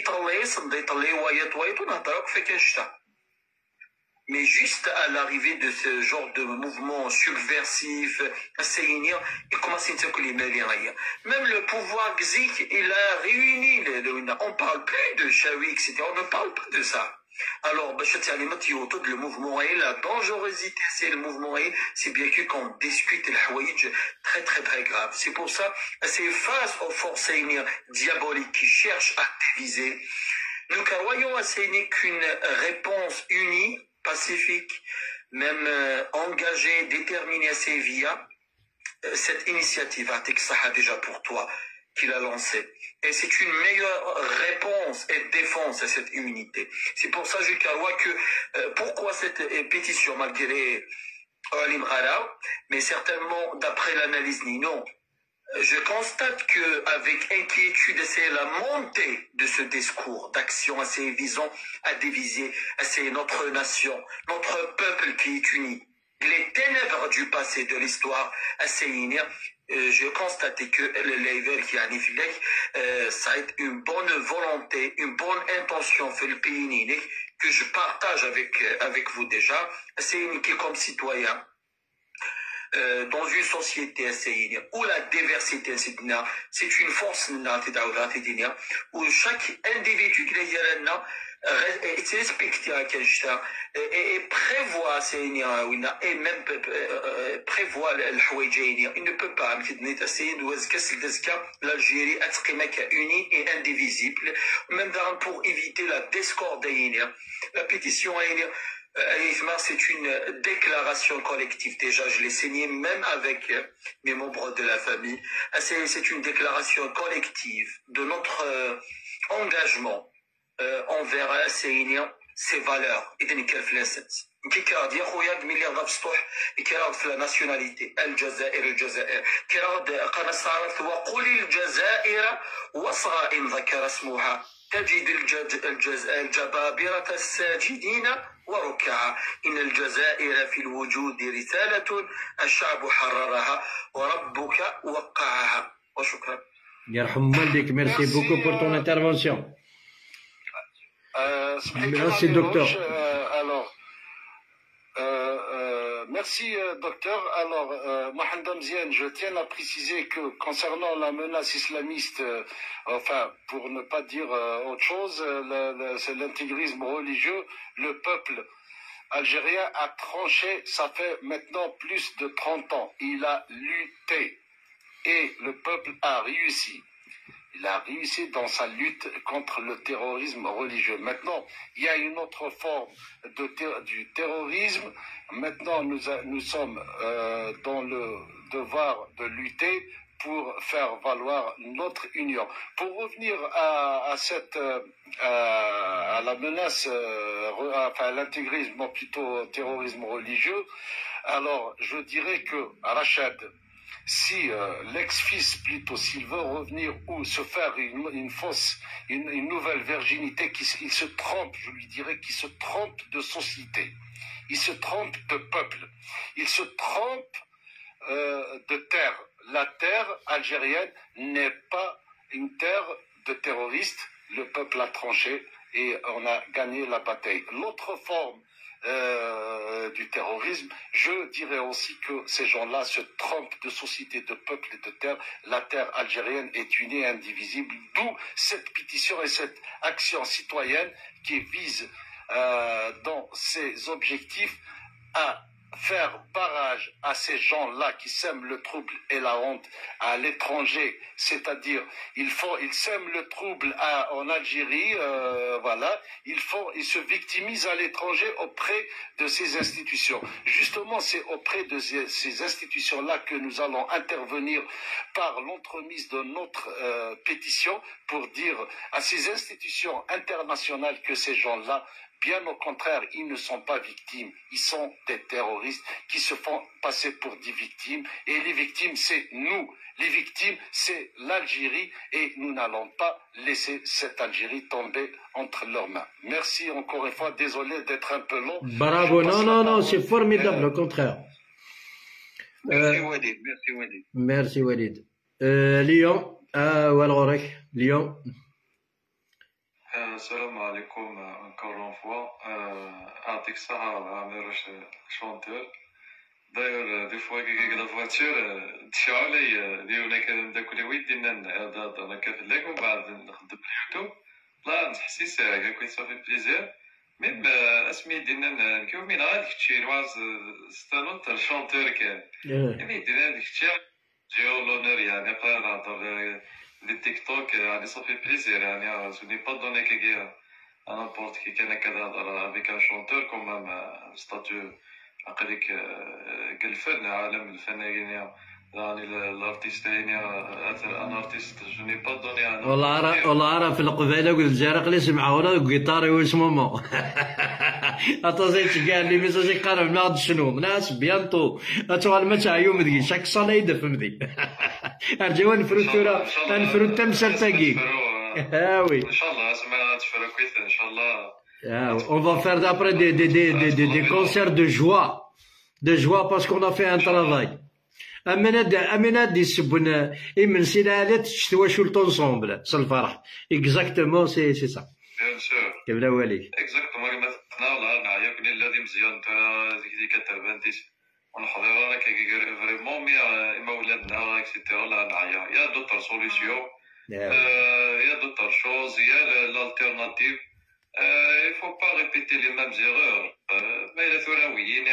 Mais juste à l'arrivée de ce genre de mouvement subversif, il commence à dire que les Maliens, même le pouvoir gzik, il a réuni, les, on ne parle plus de Chaoui, et cetera. On ne parle pas de ça. Alors, le mouvement et la dangerosité, c'est le mouvement et c'est bien que qu'on discute le hawaïj très très très grave. C'est pour ça, c'est face aux forces diaboliques qui cherchent à diviser. Nous croyons à ce n'est qu'une réponse unie, pacifique, même euh, engagée, déterminée à ses via euh, cette initiative Atek déjà pour toi qu'il a lancée. Et c'est une meilleure réponse et défense à cette unité. C'est pour ça, je crois que euh, pourquoi cette euh, pétition, malgré Alim Ghara, mais certainement d'après l'analyse Nino, je constate qu'avec inquiétude, c'est la montée de ce discours d'action assez visant à diviser assez notre nation, notre peuple qui est uni. Les ténèbres du passé de l'histoire assénée, euh, je constate que le level qui a euh, ça a été une bonne volonté, une bonne intention fait le pays que je partage avec, avec vous déjà. C'est une qui comme citoyen. Euh, dans une société où la diversité c'est une force où chaque individu qui est respecté et prévoit et même prévoit le il ne peut pas l'Algérie est unie et indivisible même pour éviter la discorde. La pétition c'est une déclaration collective. Déjà, je l'ai signée même avec mes membres de la famille. C'est une déclaration collective de notre euh, engagement euh, envers ses valeurs. Et de كي كراد يا خويا ملي غاب سطوح كراد في الناسيوناليتي الجزائر الجزائر كراد قناة صارت وقل الجزائر وصغى إن ذكر اسمها تجد الجبابرة الساجدين وركعا إن الجزائر في الوجود رسالة الشعب حررها وربك وقعها وشكرا. يرحم والديك. ميرسي بوكو بور تون انترفونسيون. Merci docteur. Alors Euh, euh, merci euh, docteur. Alors, euh, Mohamed Amzian, je tiens à préciser que concernant la menace islamiste, euh, enfin, pour ne pas dire euh, autre chose, euh, c'est l'intégrisme religieux. Le peuple algérien a tranché, ça fait maintenant plus de trente ans. Il a lutté et le peuple a réussi. Il a réussi dans sa lutte contre le terrorisme religieux. Maintenant, il y a une autre forme de ter- du terrorisme. Maintenant, nous, a, nous sommes euh, dans le devoir de lutter pour faire valoir notre union. Pour revenir à, à cette, à, à la menace, euh, enfin l'intégrisme, ou plutôt terrorisme religieux, alors je dirais que Rachad, si euh, l'ex-fils plutôt, s'il veut revenir ou se faire une, une fausse, une, une nouvelle virginité, qu'il il se trompe, je lui dirais qu'il se trompe de société, il se trompe de peuple, il se trompe euh, de terre. La terre algérienne n'est pas une terre de terroristes, le peuple a tranché et on a gagné la bataille. L'autre forme euh, du terrorisme. Je dirais aussi que ces gens-là se trompent de société, de peuple et de terre. La terre algérienne est unie et indivisible, d'où cette pétition et cette action citoyenne qui vise euh, dans ses objectifs à faire barrage à ces gens-là qui sèment le trouble et la honte à l'étranger, c'est-à-dire ils font, ils sèment le trouble à, en Algérie, euh, voilà, ils font, ils se victimisent à l'étranger auprès de ces institutions. Justement, c'est auprès de ces, ces institutions-là que nous allons intervenir par l'entremise de notre euh, pétition pour dire à ces institutions internationales que ces gens-là, bien au contraire, ils ne sont pas victimes, ils sont des terroristes qui se font passer pour des victimes. Et les victimes, c'est nous. Les victimes, c'est l'Algérie et nous n'allons pas laisser cette Algérie tomber entre leurs mains. Merci encore une fois, désolé d'être un peu long. Bravo, non, non, non, c'est formidable, euh, au contraire. Merci euh, Walid, merci Walid. Merci Walid. Euh, Lyon, euh, Walrorek, Lyon. السلام عليكم encore une fois. أعطيك الصحة عامر شونتور. داير دي فوا كي كدا فواتور تشاو علي ديونا كان داك الويد ديالنا هذا انا كفلاك ومن بعد نخدم اليوتيوب لا نحسيس هكا كنت صافي بليزير ميم اسمي ديالنا نكيو من غاديك الشيء نواز ستانوت الشونتور كان يعني دينا ديك الشيء جيو لونور يعني بقى نهضر les TikTok, ça fait plaisir. Ce n'est pas donné à n'importe qui avec un chanteur comme un statut avec الفن عالم الفن يعني الارتيست يعني انا ارتيست je n'ai pas donné un والله عارف والله عارف في القبيله قلت الجزائر اللي سمعونا الجيتار واش ماما اتوزيت قال لي ميساجي قارب ناض شنو ناس بيانطو اتوال ما تاع يوم دي شاك صاله يدف مدي ارجعوا نفرو نفرو التمثال تاعي ها وي ان شاء الله اسمع تفرو كويس ان شاء الله on va faire d'après des des des des des concerts de joie de joie parce qu'on a fait un travail. أمناد أمناد يسبون إمن سلالات شتوا شو التونسومبل الفرح إكزاكتومون سي سي سا بيان سور كيبدا والي إكزاكتومون كيما ثنا والله نعيا كني الذي مزيان تا ديك كتربانتيس ونحضر راك فريمون مي إما ولادنا إكسيتيرا لا نعيا يا دوطر سوليسيون يا دوطر شوز يا l'alternative il faut pas répéter les mêmes erreurs ما إلا ثوراويين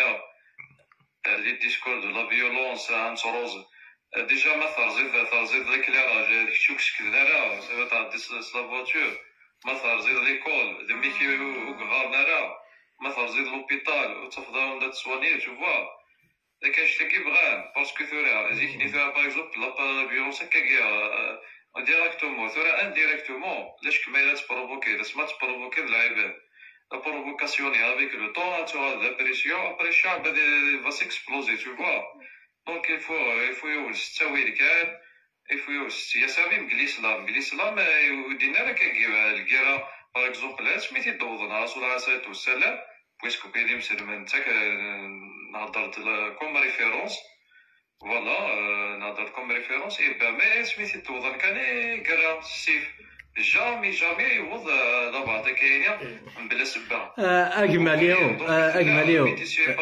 les discours de la violence عنصروز ديجا ما ثرزيد ثرزيد l'éclairage ديك شوك شكلنا راه سيفا تاع ديس لا فواتور ما ثرزيد ليكول دي ميكي وكغارنا راه ما ثرزيد لوبيتال وتفضل دا تسواني تو فوا كاين شتا كيبغان باسكو ثورا زيكني ثورا باغ اكزومبل لا فيولونس هكا كاع ديريكتومون ثورا انديريكتومون لاش كما تبروفوكي ما تبروفوكي العباد la provocation et avec le temps, tu auras de la pression, après chaque va s'exploser, tu vois. Donc il faut, il faut aussi, il faut aussi, il y a ça même, l'islam, l'islam, il dit n'a qu'à la guerre, par exemple, là, ce métier d'ordonnance, ou là, c'est tout ça là, puisque Pédim, c'est le même, c'est que, comme référence, voilà, comme référence, et ben, mais ce métier d'ordonnance, c'est grave, c'est jamais jamais يوض ضبع كاينه بلا سبه اجمل يوم اجمل يوم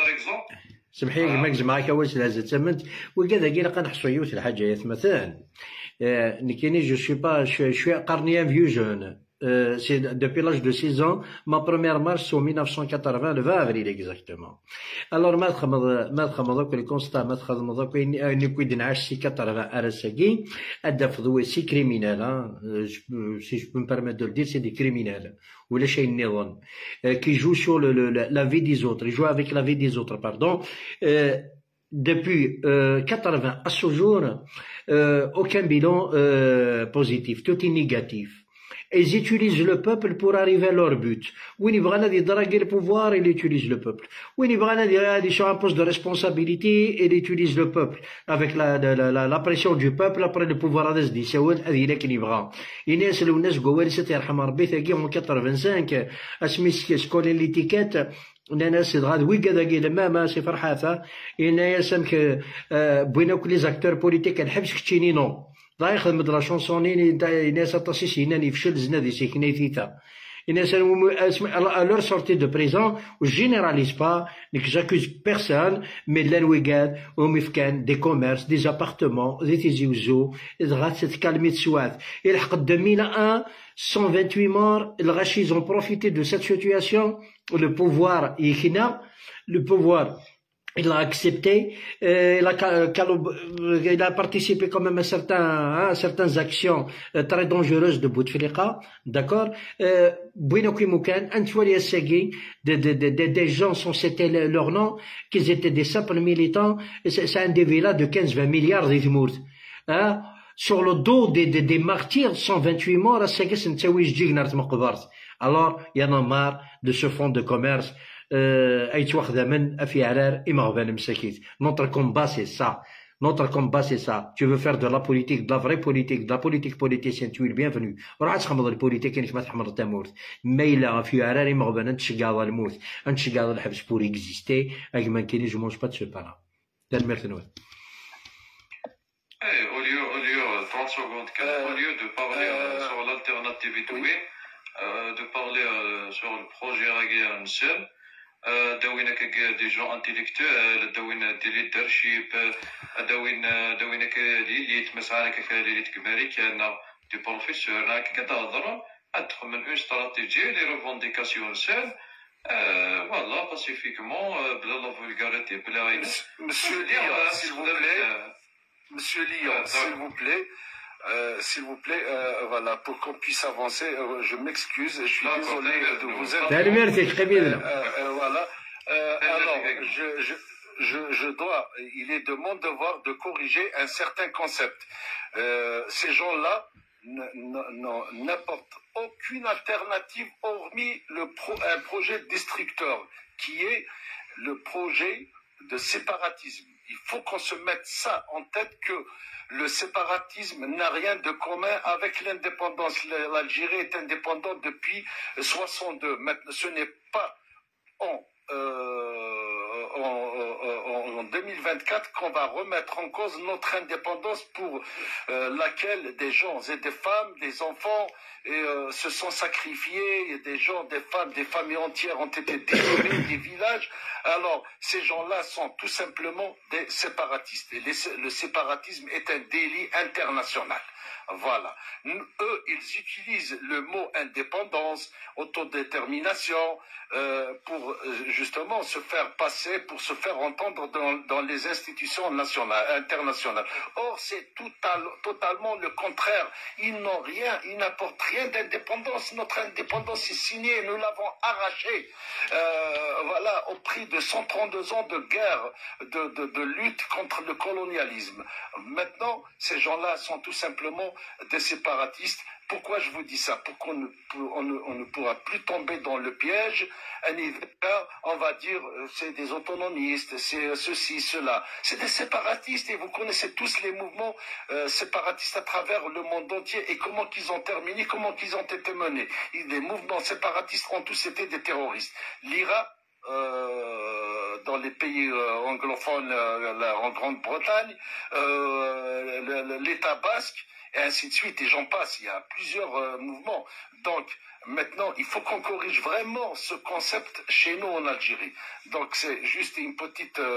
سمحي لي ما نجمعك واش لازم تمنت وكذا كي لقى نحصو يوث الحاجات مثلا نكيني جو سوي با شوي قرني ان فيو جون Euh, c'est depuis l'âge de six ans, ma première marche c'est en mille neuf cent quatre-vingts, le vingt avril exactement. Alors, ma tchamadak, ma tchamadak, le constat, ma tchamadak, une couidinage, c'est quatre-vingts à Rassagui, à Dafdou, c'est criminel, hein, si je peux me permettre de le dire, c'est des criminels, ou les chaînes néron, qui jouent sur le, le, la vie des autres, ils jouent avec la vie des autres, pardon. Euh, depuis euh, quatre-vingts à ce jour, euh, aucun bilan euh, positif, tout est négatif. Ils utilisent le peuple pour arriver à leur but. Oui, ils veulent dire draguer le pouvoir, ils utilisent le peuple. Oui, ils veulent dire qu'ils sont un poste de responsabilité, ils utilisent le peuple. Avec la, la, la, la pression du peuple, après le pouvoir à se dire, c'est où il est qu'il y va. Inès, le Ounes Gouel, c'était Arhamar Bethagi en quatre-vingt-cinq, à Smith, scoler l'étiquette, الناس غاد وي كذا كي لما سي فرحاثه إنا سمك بوينا كل لي زاكتور بوليتيك الحبس كتشيني نو ضايخ خدمت لا شونسونين ناس طاسيس هنا يفشل زنا دي سيكني ثيتا à leur sortie de prison, je ne généralise pas, j'accuse personne, mais l'enwigad, au mifkan, des commerces, des appartements, des tiziouzo, des rats, des calmites souad. Et en deux mille un, cent vingt-huit morts, ils ont profité de cette situation, le pouvoir, le pouvoir, il a accepté, euh, il, a, il a participé quand même à certains, hein, certaines actions euh, très dangereuses de Bouteflika, d'accord. Bouinoki Moukan, Antoine Segui, des, des, des, des gens sont c'était leur nom, qu'ils étaient des simples militants, c'est un des villas de quinze à vingt milliards d'Idmourt. Hein, sur le dos des, des, des martyrs, cent vingt-huit morts, à Segui, c'est une alors, il y en a marre de ce fonds de commerce. Notre combat c'est ça. Notre combat c'est ça. Tu veux faire de la politique, de la vraie politique, de la politique politicienne, tu es le bienvenu. راه تخمض البوليتيك كاينش ما تحمر تموت. ما إلا في عراري مغبن نتشقى الموت. نتشقى الحبس pour exister. أي ما كاينش je mange pas de ce pain. Dan Mertenoy. Au lieu, au lieu, trente secondes, au lieu de parler euh, sur l'alternative oui. euh, de parler euh, sur le projet Raguer seul. داوينا دي جون انتيليكتوال داوينا دي ليدرشيب داوينا داوينا كليليت مسعانا كليليت كماري كان دي بروفيسور راك كتهضر ادخل من اون استراتيجي لي ريفونديكاسيون سيل فوالا باسيفيكمون بلا لا فولغاريتي بلا غير مسيو ليون s'il vous plaît monsieur Lyon s'il vous plaît Euh, s'il vous plaît, euh, voilà, pour qu'on puisse avancer, euh, je m'excuse, je suis désolé de vous interrompre. Euh, euh, voilà. Euh, alors, je, je, je, je dois, il est de mon devoir de corriger un certain concept. Euh, ces gens-là n'apportent aucune alternative hormis le pro, un projet destructeur, qui est le projet de séparatisme. Il faut qu'on se mette ça en tête que le séparatisme n'a rien de commun avec l'indépendance. L'Algérie est indépendante depuis soixante-deux. Maintenant, ce n'est pas en, euh, en, en, en deux mille vingt-quatre qu'on va remettre en cause notre indépendance pour euh, laquelle des gens et des femmes, des enfants et, euh, se sont sacrifiés, et des gens, des femmes, des familles entières ont été désolées, des villages. Alors, ces gens-là sont tout simplement des séparatistes. Et les, le séparatisme est un délit international. Voilà. Eux, ils utilisent le mot indépendance, autodétermination, euh, pour justement se faire passer, pour se faire entendre dans, dans les institutions nationales, internationales. Or, c'est total, totalement le contraire. Ils n'ont rien, ils n'apportent rien d'indépendance. Notre indépendance est signée, nous l'avons arrachée. Euh, voilà, au prix de cent trente-deux ans de guerre, de, de, de lutte contre le colonialisme. Maintenant, ces gens-là sont tout simplement des séparatistes. Pourquoi je vous dis ça? Pour qu'on ne, on ne, on ne pourra plus tomber dans le piège. Un hiver, on va dire, c'est des autonomistes, c'est ceci, cela. C'est des séparatistes et vous connaissez tous les mouvements euh, séparatistes à travers le monde entier et comment qu'ils ont terminé, comment qu'ils ont été menés. Et les mouvements séparatistes ont tous été des terroristes. L'Irak, Euh, dans les pays euh, anglophones, euh, en Grande-Bretagne, euh, l'État basque, et ainsi de suite, et j'en passe, il y a plusieurs euh, mouvements. Donc, maintenant, il faut qu'on corrige vraiment ce concept chez nous en Algérie. Donc, c'est juste une petite euh,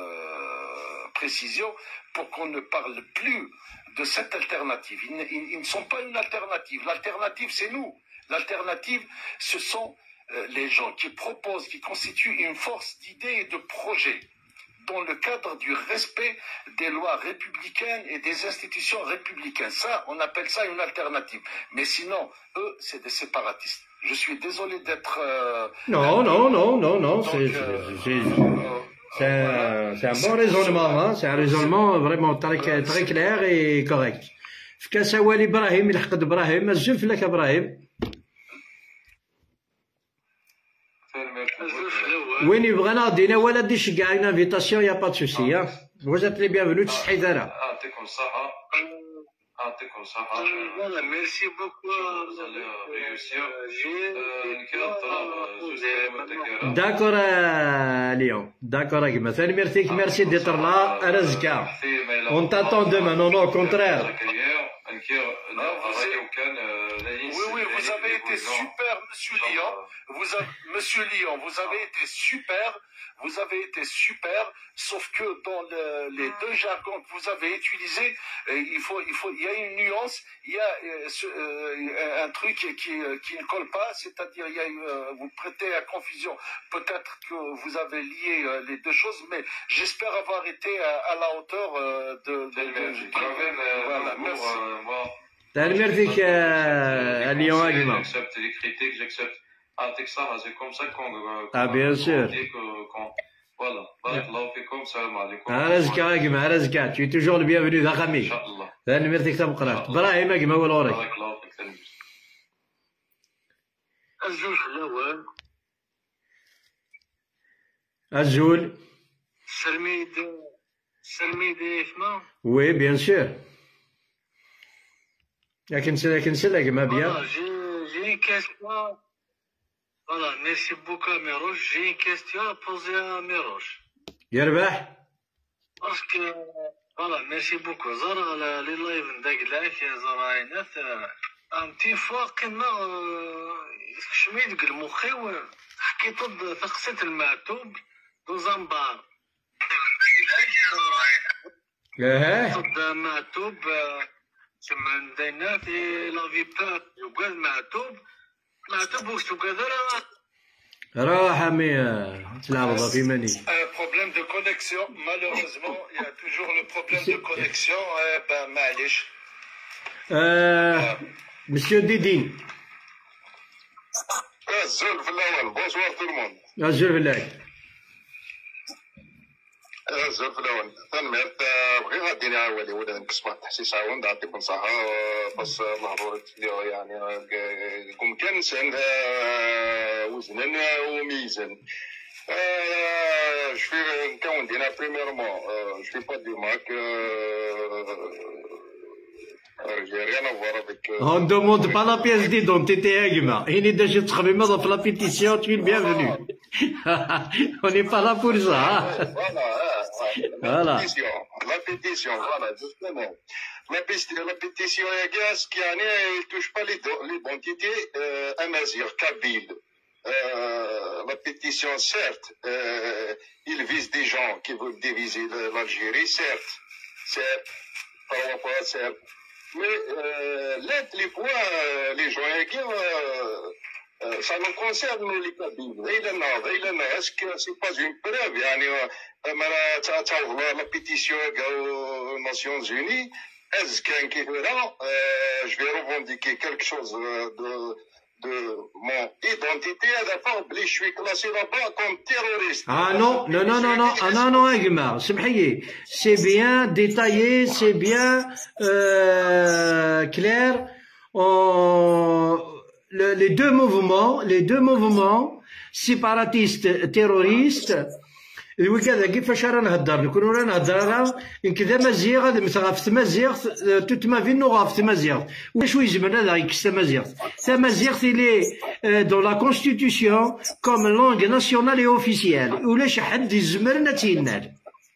précision pour qu'on ne parle plus de cette alternative. Ils, ils, ils ne sont pas une alternative. L'alternative, c'est nous. L'alternative, ce sont les gens qui proposent, qui constituent une force d'idées et de projets dans le cadre du respect des lois républicaines et des institutions républicaines. Ça, on appelle ça une alternative. Mais sinon, eux, c'est des séparatistes. Je suis désolé d'être... Euh, non, non, non, non, non, c'est... C'est un, c'est un bon raisonnement, hein. C'est un raisonnement vraiment très, très clair et correct. فكاسوالي إبراهيم يلحق إبراهيم الزف لك إبراهيم. وين يبغانا دينا ولا ديش كاع une invitation, y a pas de souci, hein. Vous êtes les bienvenus, تستحي دارا. يعطيكم الصحة. يعطيكم الصحة. ميرسي بوكو. D'accord, Léon. D'accord, Agma. ثاني ميرسيك ميرسي d'être là. رزقا. On t'attend demain, non, non, au contraire. Oui, oui, vous avez été super, Monsieur Lyon. Vous avez, Monsieur Lyon, vous avez été super. Vous avez été super, sauf que dans le, les deux jargons que vous avez utilisés, il faut, il faut, il y a une nuance, il y a euh, un truc qui, qui ne colle pas, c'est-à-dire il y a, euh, vous prêtez à confusion. Peut-être que vous avez lié euh, les deux choses, mais j'espère avoir été à, à la hauteur euh, de, de, de, de, de. Voilà, merci. Merci, Lyon Agma. J'accepte les critiques, j'accepte. Ah, c'est comme ça qu'on euh, ah, bien sûr. dit que quand voilà, barakallahu salam alaikum. Razka Agma, Razka, tu es toujours le bienvenu dans Rami. Inch'Allah. لأن مرتك تبقى براهيم أجمع ولا وراك. barakallahu fik salam. الزول في الأول. الزول. سلميد سلميد اسمه. Oui, bien sûr. لكن لكن سلك ما بيا. J'ai une question. Voilà, merci beaucoup à Miroche. J'ai une question à poser à Miroche. يربح. Parce que, voilà, merci beaucoup. زار على لي لايف نداك لك يا زراينات. Un petit fois كنا شميت المخي وحكيت ضد ثقسة المعتوب وزنبار. اها. ضد معتوب تما عندنا في لافي بور يقال معتوب. راح مي تلعب في ماني. Un problème de connexion, malheureusement, il y a toujours le problème de connexion. Eh ben, معليش. Euh, Monsieur Didine. الزول في الأول بونسوار تو الموند. الزول في الأول. الزول في الأول تنميت بغي غادي نعاودي ولا نكسب واحد التحسيس عاون نعطيكم صحة بس مهضور يعني ممكن إنسان وزنا وميزان. Je fais نكون دينا premièrement je fais pas des marques j'ai rien à voir avec. On ne demande pas la pièce d'identité, Agma. Il est déjà très bien dans la pétition, tu es le bienvenu. On n'est pas là pour ça. Voilà, voilà. La pétition, la pétition, voilà, justement. La pétition, la pétition, qui ne touche pas l'identité amazigh, kabyle. La pétition, certes, il vise des gens qui veulent diviser l'Algérie, certes, certes, par rapport à certes. Mais euh, l'aide, les points, euh, les gens, euh, euh, ça nous concerne, nous, les Kabyles. Est-ce que c'est pas une preuve? La pétition aux Nations Unies, est-ce qu'il je vais revendiquer quelque chose de, de mon identité, d'abord, je suis classé là-bas comme terroriste. Ah non, non, non, non, non, ah non, non, Agma, c'est bien détaillé, c'est bien euh, clair. On, le, les deux mouvements, les deux mouvements séparatistes, terroristes, وكذا كيفاش رانا نهضر نكونوا رانا نهضر ان كذا مزيغ هذا مثلا في تمازيغ توتما فينو غاف تمازيغ واش يجمل هذا يكس تمازيغ تمازيغ لي دون لا كونستيتيسيون كوم لونغ ناسيونال اي اوفيسيال ولاش حد يزمرنا تينال.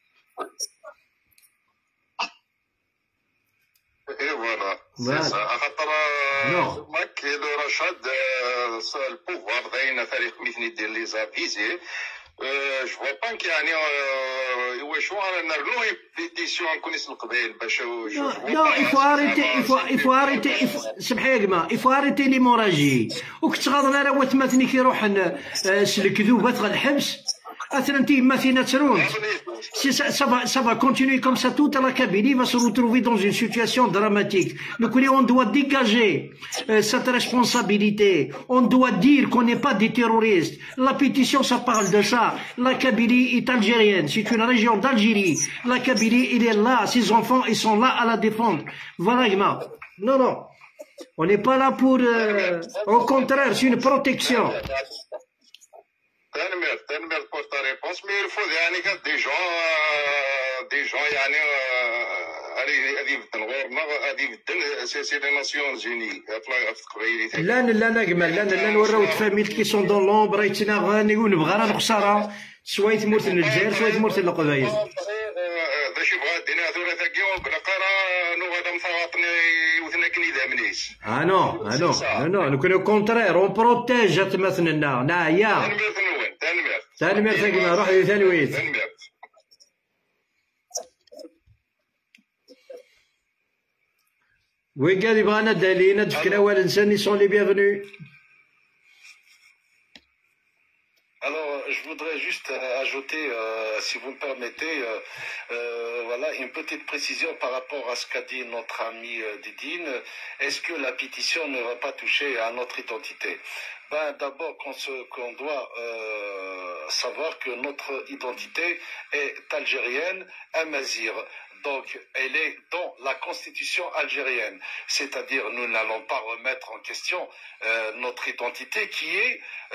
اي فوالا سي سا خاطر ماك لو رشاد البوفوار داين فريق مثلي دير لي زافيزي. Euh, je vois pas qu'il y a un واش رانا نرجعوا بيتيسيون كونيس القبائل باش لا il faut arrêter il faut il faut arrêter سمح يا جماعه il faut arrêter ليموراجي وكنت غاضنا راه وتماتني كيروح سلك ذوبات الحبس اثنا ما فينا ترون si ça, ça va ça va continuer comme ça toute la Kabylie va se retrouver dans une situation dramatique. Donc on doit dégager euh, cette responsabilité. On doit dire qu'on n'est pas des terroristes. La pétition ça parle de ça. La Kabylie est algérienne, c'est une région d'Algérie. La Kabylie il est là, ses enfants ils sont là à la défendre. Voilà Gma. Non non. On n'est pas là pour euh, au contraire, c'est une protection. تنمر تنمر pour ta réponse mais il faut يعني كان دي جون دي جون يعني هذه هذه بدل غورنا هذه بدل سي سي لي ناسيون زوني في قبيلي لا لا لا جمال لا لا نوراو تفاميل كي سون دون لومبر يتنا غاني ونبغى راه نخسرها سوايت مورت الجزائر سوايت مورت القبائل. باش يبغى دينا ثلاثة كيو بالقرا نو هذا مثاطني يوثنا كني دامنيس اه نو اه نو نو نو نكونو كونترير اون بروتيج تمثلنا نايا تنمير تنوين تنمير تنمير ثقنا روح ثانويت تنمير وين قال يبغانا دالينا تفكنا والانسان سون لي بيانفونو. Alors, je voudrais juste euh, ajouter, euh, si vous me permettez, euh, euh, voilà, une petite précision par rapport à ce qu'a dit notre ami euh, Didine. Est-ce que la pétition ne va pas toucher à notre identité? Ben, d'abord, qu'on se- qu'on doit euh, savoir que notre identité est algérienne, amazigh. Donc, elle est dans la constitution algérienne. C'est-à-dire, nous n'allons pas remettre en question euh, notre identité qui est,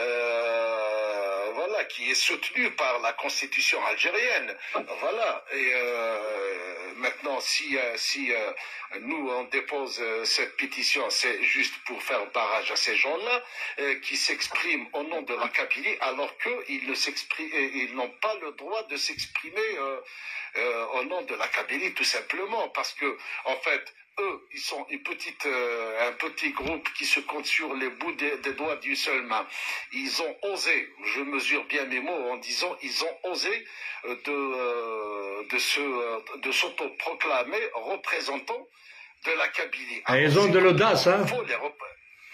euh, voilà, qui est soutenue par la constitution algérienne. Voilà. Et euh, maintenant, si, euh, si euh, nous, on dépose euh, cette pétition, c'est juste pour faire barrage à ces gens-là euh, qui s'expriment au nom de la Kabylie, alors qu'ils ne s'expriment, ils n'ont pas le droit de s'exprimer euh, euh, au nom de la Kabylie, tout simplement, parce que, en fait, eux, ils sont une petite, euh, un petit groupe qui se compte sur les bouts des, des doigts d'une seule main. Ils ont osé, je mesure bien mes mots en disant, ils ont osé euh, de, euh, de se, euh, de s'autoproclamer représentants de la Kabylie. Ah, ils ont de l'audace, hein. Il faut les rep-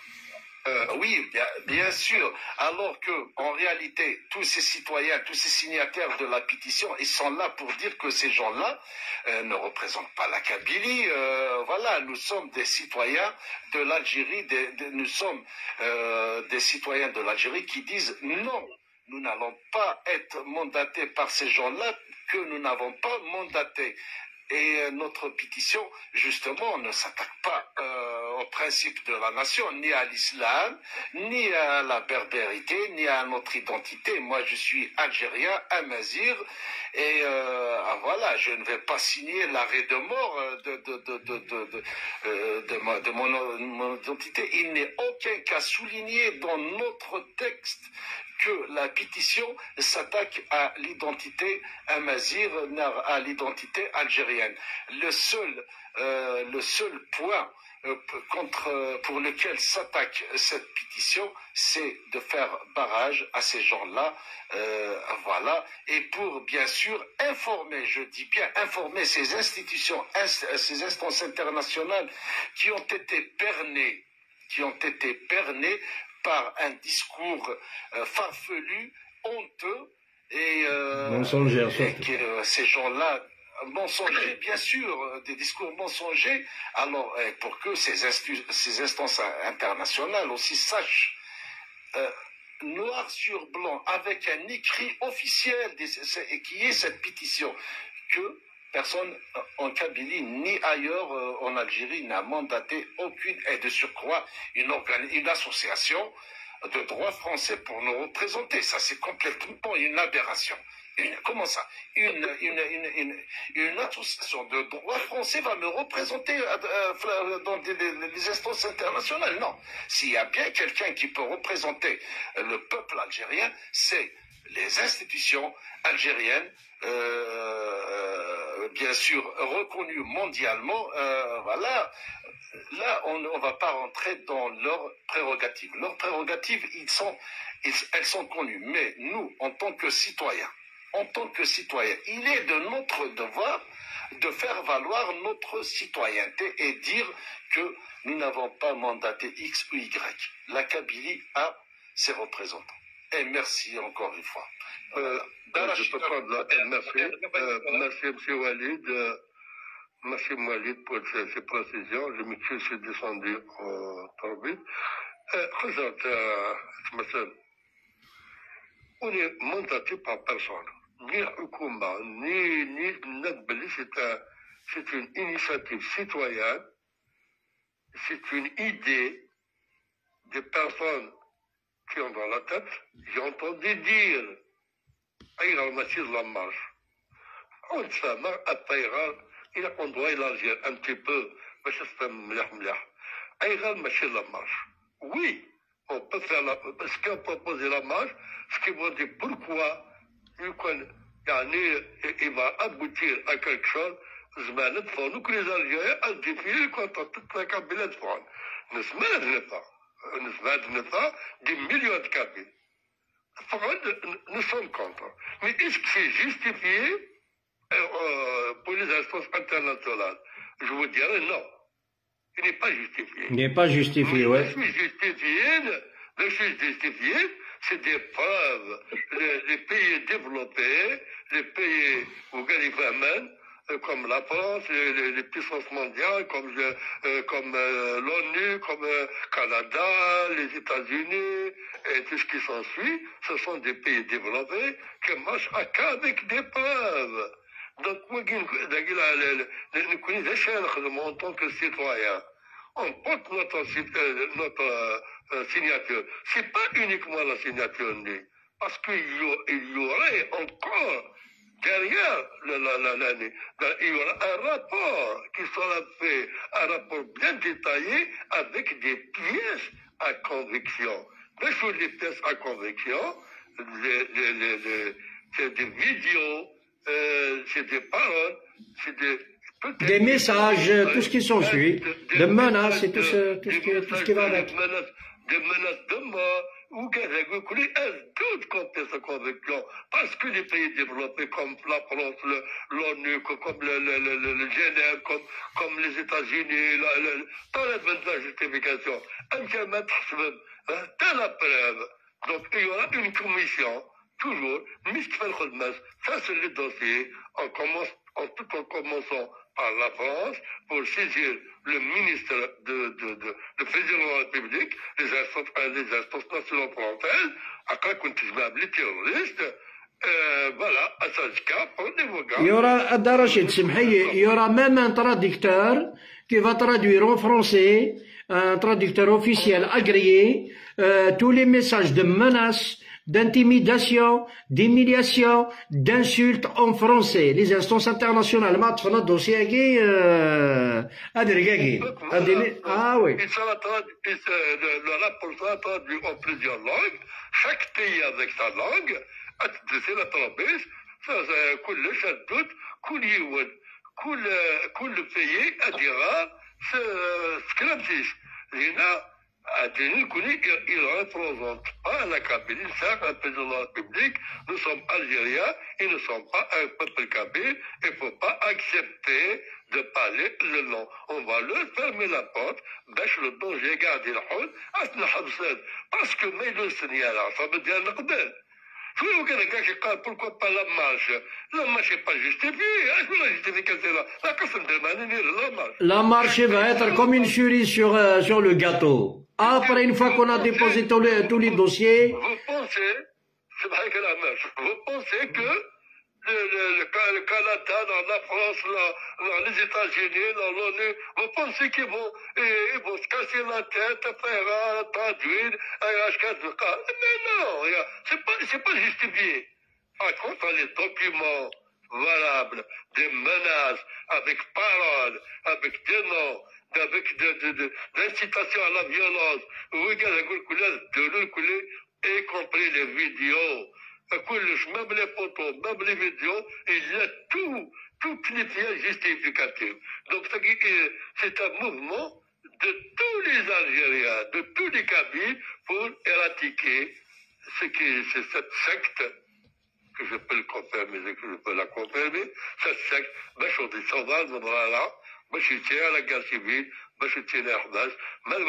Euh, oui, bien, bien sûr. Alors que, en réalité, tous ces citoyens, tous ces signataires de la pétition, ils sont là pour dire que ces gens-là euh, ne représentent pas la Kabylie. Euh, voilà, nous sommes des citoyens de l'Algérie, des- des- nous sommes euh, des citoyens de l'Algérie qui disent non, nous n'allons pas être mandatés par ces gens-là que nous n'avons pas mandatés. Et euh, notre pétition, justement, ne s'attaque pas euh, au principe de la nation, ni à l'islam, ni à la berbérité, ni à notre identité. Moi, je suis algérien, amazigh, et euh, ah, voilà, je ne vais pas signer l'arrêt de mort euh, de, de, de, de, de, de, euh, de ma- de mon, mon identité. Il n'est aucun cas souligné dans notre texte que la pétition s'attaque à l'identité amazigh, à l'identité algérienne. Le seul, euh, le seul point euh, contre, euh, pour lequel s'attaque cette pétition, c'est de faire barrage à ces gens-là, euh, voilà, et pour bien sûr informer, je dis bien informer ces institutions, inst- ces instances internationales qui ont été bernées, qui ont été bernées par un discours euh, farfelu, honteux, et, euh, Mensonger, et surtout. que euh, ces gens-là, mensongers, bien sûr, euh, des discours mensongers, alors euh, pour que ces, instu- ces instances internationales aussi sachent, euh, noir sur blanc, avec un écrit officiel, des- c'est- et qui est cette pétition, que personne euh, en Kabylie ni ailleurs euh, en Algérie n'a mandaté aucune, et de surcroît une, organi- une association de droit français pour nous représenter. Ça, c'est complètement une aberration. Une- comment ça une, une, une, une, une association de droit français va me représenter euh, euh, dans des, des- des instances internationales? Non. S'il y a bien quelqu'un qui peut représenter euh, le peuple algérien, c'est les institutions algériennes, euh, bien sûr reconnues mondialement. Euh, voilà. Là, on ne va pas rentrer dans leurs prérogatives. Leurs prérogatives, ils sont, ils- elles sont connues. Mais nous, en tant que citoyens, en tant que citoyens, il est de notre devoir de faire valoir notre citoyenneté et dire que nous n'avons pas mandaté X ou Y. La Kabylie a ses représentants. Et merci encore une fois. Euh, je peux prendre la merci. Euh, merci, M. Walid. Euh, merci, Walid, pour ces, ces précisions. Je me suis descendu euh, trop vite. Euh, regarde, euh, مثلا, on est mandaté par personne. Ni Hukuma, ni, ni Nadbeli, c'est un, c'est une initiative citoyenne. C'est une idée des personnes qui ont dans la tête. J'ai entendu dire أيغال ماشي لاماج ونتسامى الطيغال إلا كوندوا élargir un petit peu باش تفهم مليح مليح أيغال ماشي لاماج. Oui, on peut faire la... Parce qu'on propose la marche, ce qui veut dire pourquoi يكون il va aboutir à quelque chose. زمان تفونو كل الجزائر الديفيل كنت تتلاقى بلاد فون نسمع نفا نسمع نفا دي مليون كابيل فون nous sommes contents mais est-ce que c'est justifié euh, pour les instances internationales? Je vous dirais non, il n'est pas justifié. Il n'est pas justifié, oui. Je suis justifié, je suis justifié, c'est des preuves. Les, les pays développés, les pays où il y a famine, comme la France, les, les puissances mondiales, comme, euh, comme euh, l'ONU, comme le euh, Canada, les États-Unis, et tout ce qui s'ensuit, ce sont des pays développés qui marchent à cas avec des preuves. Donc, moi, en tant que citoyen, on porte notre, notre euh, signature. C'est pas uniquement la signature, parce qu'il y aurait encore derrière l'année, il y aura un rapport qui sera fait, un rapport bien détaillé avec des pièces à conviction. Mais sur les pièces à conviction, les, les, les, les, c'est des vidéos, euh, c'est des paroles, c'est des... Des messages, tout ce qui s'ensuit, de, de menaces et tout ce, tout ce, qui, tout ce qui va avec. Des menaces, des menaces de mort. Ou toute compétence conviction, parce que les pays développés comme la France, l'ONU, comme le, le, le, le Genève, comme, comme les États-Unis, dans la justification, un kilomètre, t'as la preuve. Donc il y aura une commission, toujours, ça c'est le dossier, on commence, en tout en commençant par la France, pour saisir le ministre de, de, de, le président de la République, les instances, les instances nationales françaises, après qu'on تجمع les terroristes, euh, voilà, à Sajka, pour des voix. Il y aura, Adda Rachid, il y aura même un traducteur qui va traduire en français, un traducteur officiel agréé, euh, tous les messages de menaces, d'intimidation, d'humiliation, d'insultes en français. Les instances internationales, ما تفنا الدوسي هاكي ادري ah oui. Le rapport sera traduit en plusieurs langues, chaque pays avec sa langue, c'est la trapèze, كل شدود كل يود كل كل pays dira ce كلام تيش هنا il ne représente pas la Kabylie, c'est un président de la République, nous sommes Algériens, ils ne sont pas un peuple kabyle, il ne faut pas accepter de parler le nom. On va leur fermer la porte, باش le danger garde le حول, أثنى حبسات, parce que mais le signal, ça veut dire نقبل. Pourquoi pas la marche? La marche n'est pas justifiée. La justification là. La personne de la marche. La marche va être comme une cerise sur, euh, sur le gâteau. Après, une fois qu'on a déposé tous les, tous les dossiers. Vous pensez, c'est vrai que la marche, vous pensez que le, le, le, le Canada, dans la France, là, dans les États-Unis, dans l'ONU, vous pensez qu'ils vont, ils vont se casser la tête, faire traduire, mais non, c'est pas, c'est pas justifié. Par contre, les documents valables, des menaces, avec paroles, avec des noms, avec de, de, de, d'incitation à la violence, y compris les vidéos, même les photos, même les vidéos, il y a tout, toutes les pièces justificatives. Donc c'est un mouvement de tous les Algériens, de tous les Kabyles, pour éradiquer ce qui c'est cette secte, que je peux le confirmer, que je peux la confirmer, cette secte, باش sauvages, voilà, باش يتيها la guerre civile, باش يتيها Hamas, même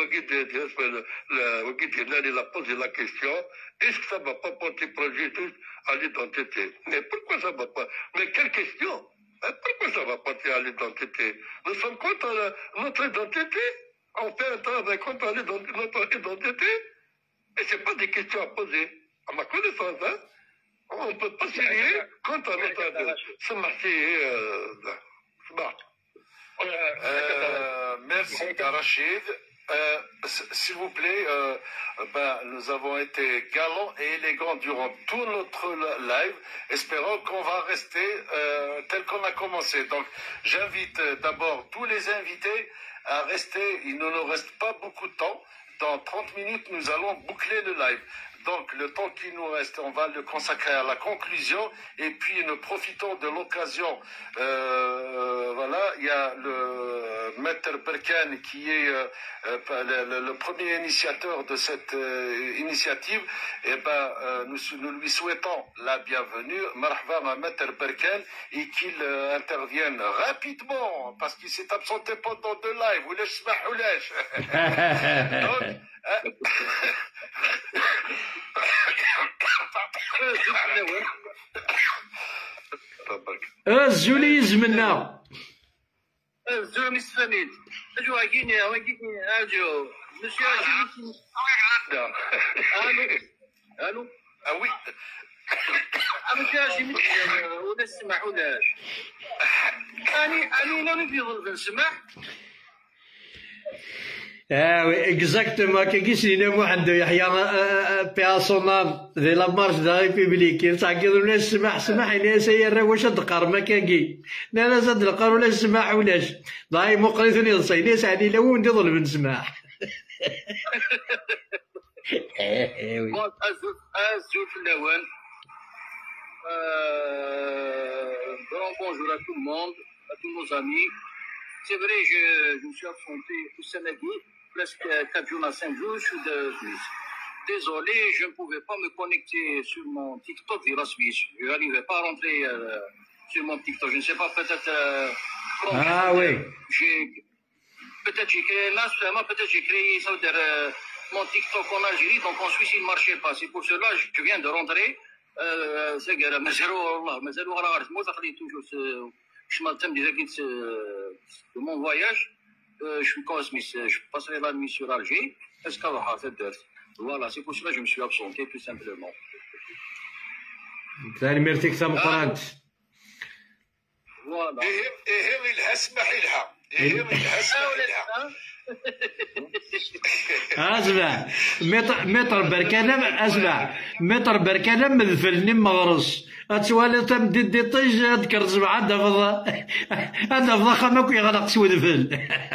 il a posé la question, est-ce que ça ne va pas porter préjudice à l'identité? Mais pourquoi ça ne va pas? Mais quelle question? Pourquoi ça va porter à l'identité? Nous sommes contre notre identité? On fait un travail contre notre identité? Et ce n'est pas des questions à poser. À ma connaissance, hein? On ne peut pas se lier contre notre identité. C'est marqué. C'est marqué. Euh, merci Rachid. Euh, S'il vous plaît, euh, ben, nous avons été galants et élégants durant tout notre live. Espérons qu'on va rester euh, tel qu'on a commencé. Donc, j'invite d'abord tous les invités à rester. Il ne nous reste pas beaucoup de temps. Dans trente minutes, nous allons boucler le live. Donc, le temps qui nous reste, on va le consacrer à la conclusion. Et puis, nous profitons de l'occasion. Euh, voilà, il y a le maître Berkane qui est euh, le, le, le premier initiateur de cette euh, initiative. Et ben, euh, nous, nous lui souhaitons la bienvenue. Marhaba ma maître Berkane, et qu'il euh, intervienne rapidement parce qu'il s'est absenté pendant deux lives. Ou laisse ou laisse. Donc, الزوليز منا الزول مستفيد اجو هاكيني هاكيني اجو مسيو هاكيني الو الو وي مسيو هاكيني ولا السماح ولا اني اني لا نبي نسمح. Ah oui, exactement. Qu'est-ce qu'il y a moi de Yahya paix à son âme de la marche de la République. Il s'agit de nous سمح سمح إلى سير وش الدقار ما كاجي. لا لا زاد القار ولا سمح ولاش. ضاي مقرثني الصيني سعني لو ندي ظلم نسمح. Bon, Azul Flawan. Bon, bonjour à tout le monde, à tous nos amis. C'est vrai, je, je me suis absenté au Sénégal, presque quatre jours à cinq jours, je suis de Suisse. Désolé, je ne pouvais pas me connecter sur mon TikTok de la Suisse. Je n'arrivais pas à rentrer euh, sur mon TikTok. Je ne sais pas, peut-être... Euh, ah oui. Peut-être j'ai créé l'instrument, peut-être j'ai créé ça de, euh, mon TikTok en Algérie, donc en Suisse, il ne marchait pas. C'est pour cela que je viens de rentrer. C'est que mais zéro, Allah, mais zéro, Allah, moi, ça fait toujours ce... Je m'attends déjà de mon voyage. Euh, je suis cosmiste. Je passerai la nuit sur Alger. Est-ce qu'elle va faire d'heure? Voilà, c'est pour cela que je me suis absenté, tout simplement. ثاني مرتك ثم قرانت. Voilà. إيه إيه لها اسمح لها. إيه لها اسمح لها. اسمع متر متر بركانه اسمع متر بركانه مذفلني مغرس اتوالي تمدي دي طيج اذكر زعما هذا فضا هذا فضا خماك يغلق سود فل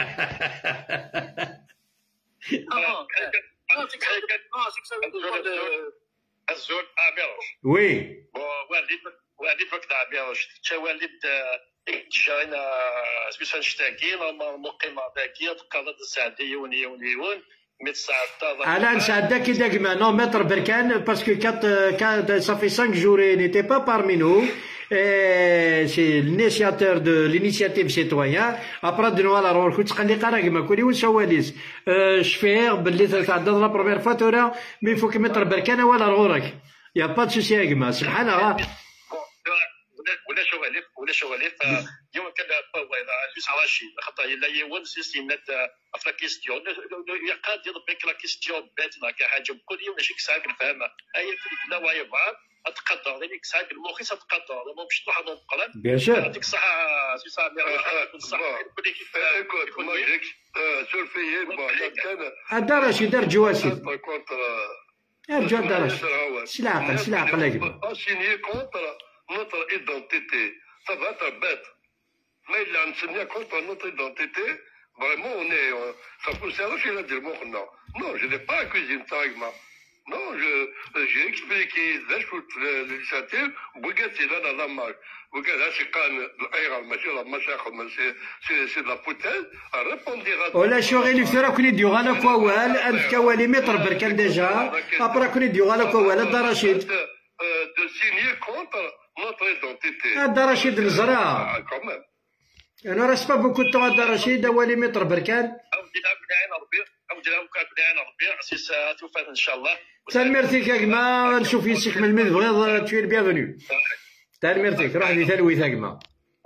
الزول عميروش وي والد والد وقت عميروش تا والد جاينا سبيسان شتاكين مقيمة ذاكية تقالد السعدية يون يون يون أنا نساعدك كي داك نو متر بركان باسكو كات كات صافي خمسة جور نيتي با بارمي نو سي l'initiateur de l'initiative citoyen après de نوالا رول كنت تقلي قراك ما كولي وسواليس شفير باللي تعدد لا بروميير فوا تورا مي فوك متر بركان ولا رغورك يا با دو سوسي يا جماعه سبحان الله ولا شواليف ولا شواليف يوم كان طويل جوز عراشي خاطر لا يون سيستيمات في لا كيستيون يقاد يضبك لا كيستيون باتنا كحاجه بكل يوم شي كساك نفهمها هي في لا واي بعض اتقدر يعني كساك المخي تقدر ما باش تروح على القلب بيان سور يعطيك الصحه سي صامي يكون صح كل كيف écoute moi j'ai surveillé bon كان الدرجه دار جواسي ارجع الدرجه سي العقل سي العقل يا جماعه signé contre notre identité. Ça va être bête. Mais il a enseigné contre notre identité. Vraiment, on est. Euh, ça peut servir chez la dire non. Non, je n'ai pas accusé une tarigma. Non, j'ai expliqué l'initiative. Regarde, c'est là dans la marche. Regarde, là, c'est quand la marche, c'est de la poutelle. Répondira. ولا شغل يفترى كوني ديو غالا كوال ألف كوالي متر بركان ديجا أبرا كوني ديو غالا كوال الدرشيد de signer contre notre identité. هذا رشيد الزراعة. Quand même. أنا راه با بوكو تو هذا رشيد أولي متر بركان. عاودي لها بنعين ربي عاودي لها بنعين ربي سيس توفات إن شاء الله. تال ميرتيك يا جماعة نشوف يسيك من المذ بغيض تشوي البيانفوني. تال ميرتيك روح لي ثلويث يا جماعة.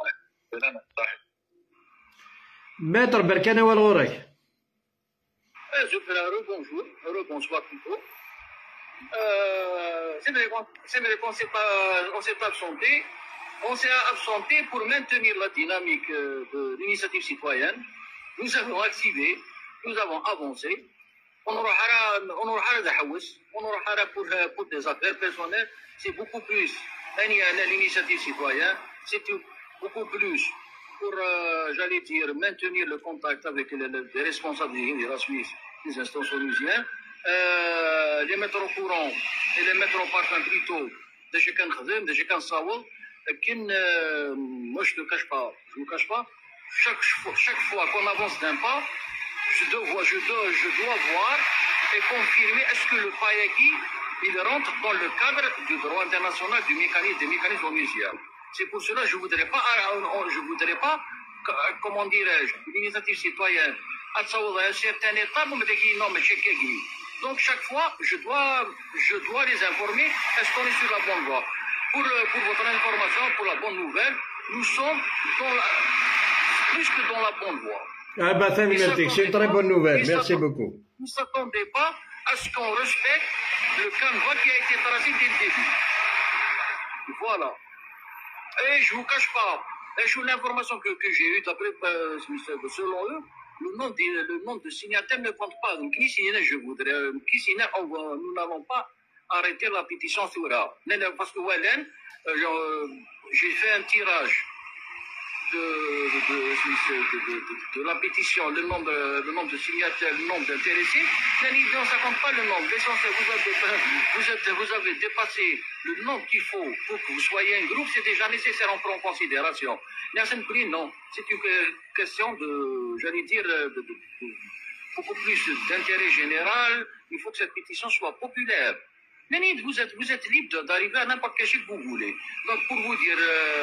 متر بركان أول غورك. Je fais la rebonjour, rebonsoir plutôt. Euh, c'est vrai qu'on s'est pas, on s'est pas absenté. On s'est absenté pour maintenir la dynamique de l'initiative citoyenne. Nous avons activé, nous avons avancé. On aura, on aura on aura pour, pour des affaires personnelles. C'est beaucoup plus. L'initiative citoyenne, c'est beaucoup plus pour, euh, j'allais dire, maintenir le contact avec les, les responsables de la Suisse, des instances onusiennes. لي مترو كورون et les métros partant plutôt déjà كنخدم déjà كنصاوب كاين moi je te cache pas je ne cache pas chaque fois chaque fois qu'on avance d'un pas je dois je dois je dois voir et confirmer est-ce que le Payaki il rentre dans le cadre du droit international du mécanisme des mécanismes onusiens. C'est pour cela que je voudrais pas je voudrais pas comment dirais-je une initiative citoyenne à un certain état pour me dire non mais checker. Donc chaque fois, je dois, je dois les informer, est-ce qu'on est sur la bonne voie. Pour, pour votre information, pour la bonne nouvelle, nous sommes dans la, plus que dans la bonne voie. Ah bah ça, c'est une très bonne nouvelle, merci beaucoup. Ne s'attendez pas à ce qu'on respecte le canevas qui a été tracé dès le début. Voilà. Et je ne vous cache pas, et je l'information que, que j'ai eue d'après, euh, selon eux, Le nom, de, le nom de signataire ne compte pas. Donc, je voudrais, nous n'allons pas arrêter la pétition sur là. Parce que Wallen, euh, j'ai fait un tirage de, de, de, de, de, de la pétition, le nombre de, le nombre de signataires, le nombre d'intéressés. Ça ne compte pas le nombre. L'essentiel, vous avez, vous, êtes, vous avez dépassé le nombre qu'il faut pour que vous soyez un groupe, c'est déjà nécessaire à prendre en considération. Non, c'est une question de, j'allais dire, de, de, de, beaucoup plus d'intérêt général. Il faut que cette pétition soit populaire. Mais vous êtes, vous êtes libre d'arriver à n'importe quel chiffre que vous voulez. Donc pour vous dire,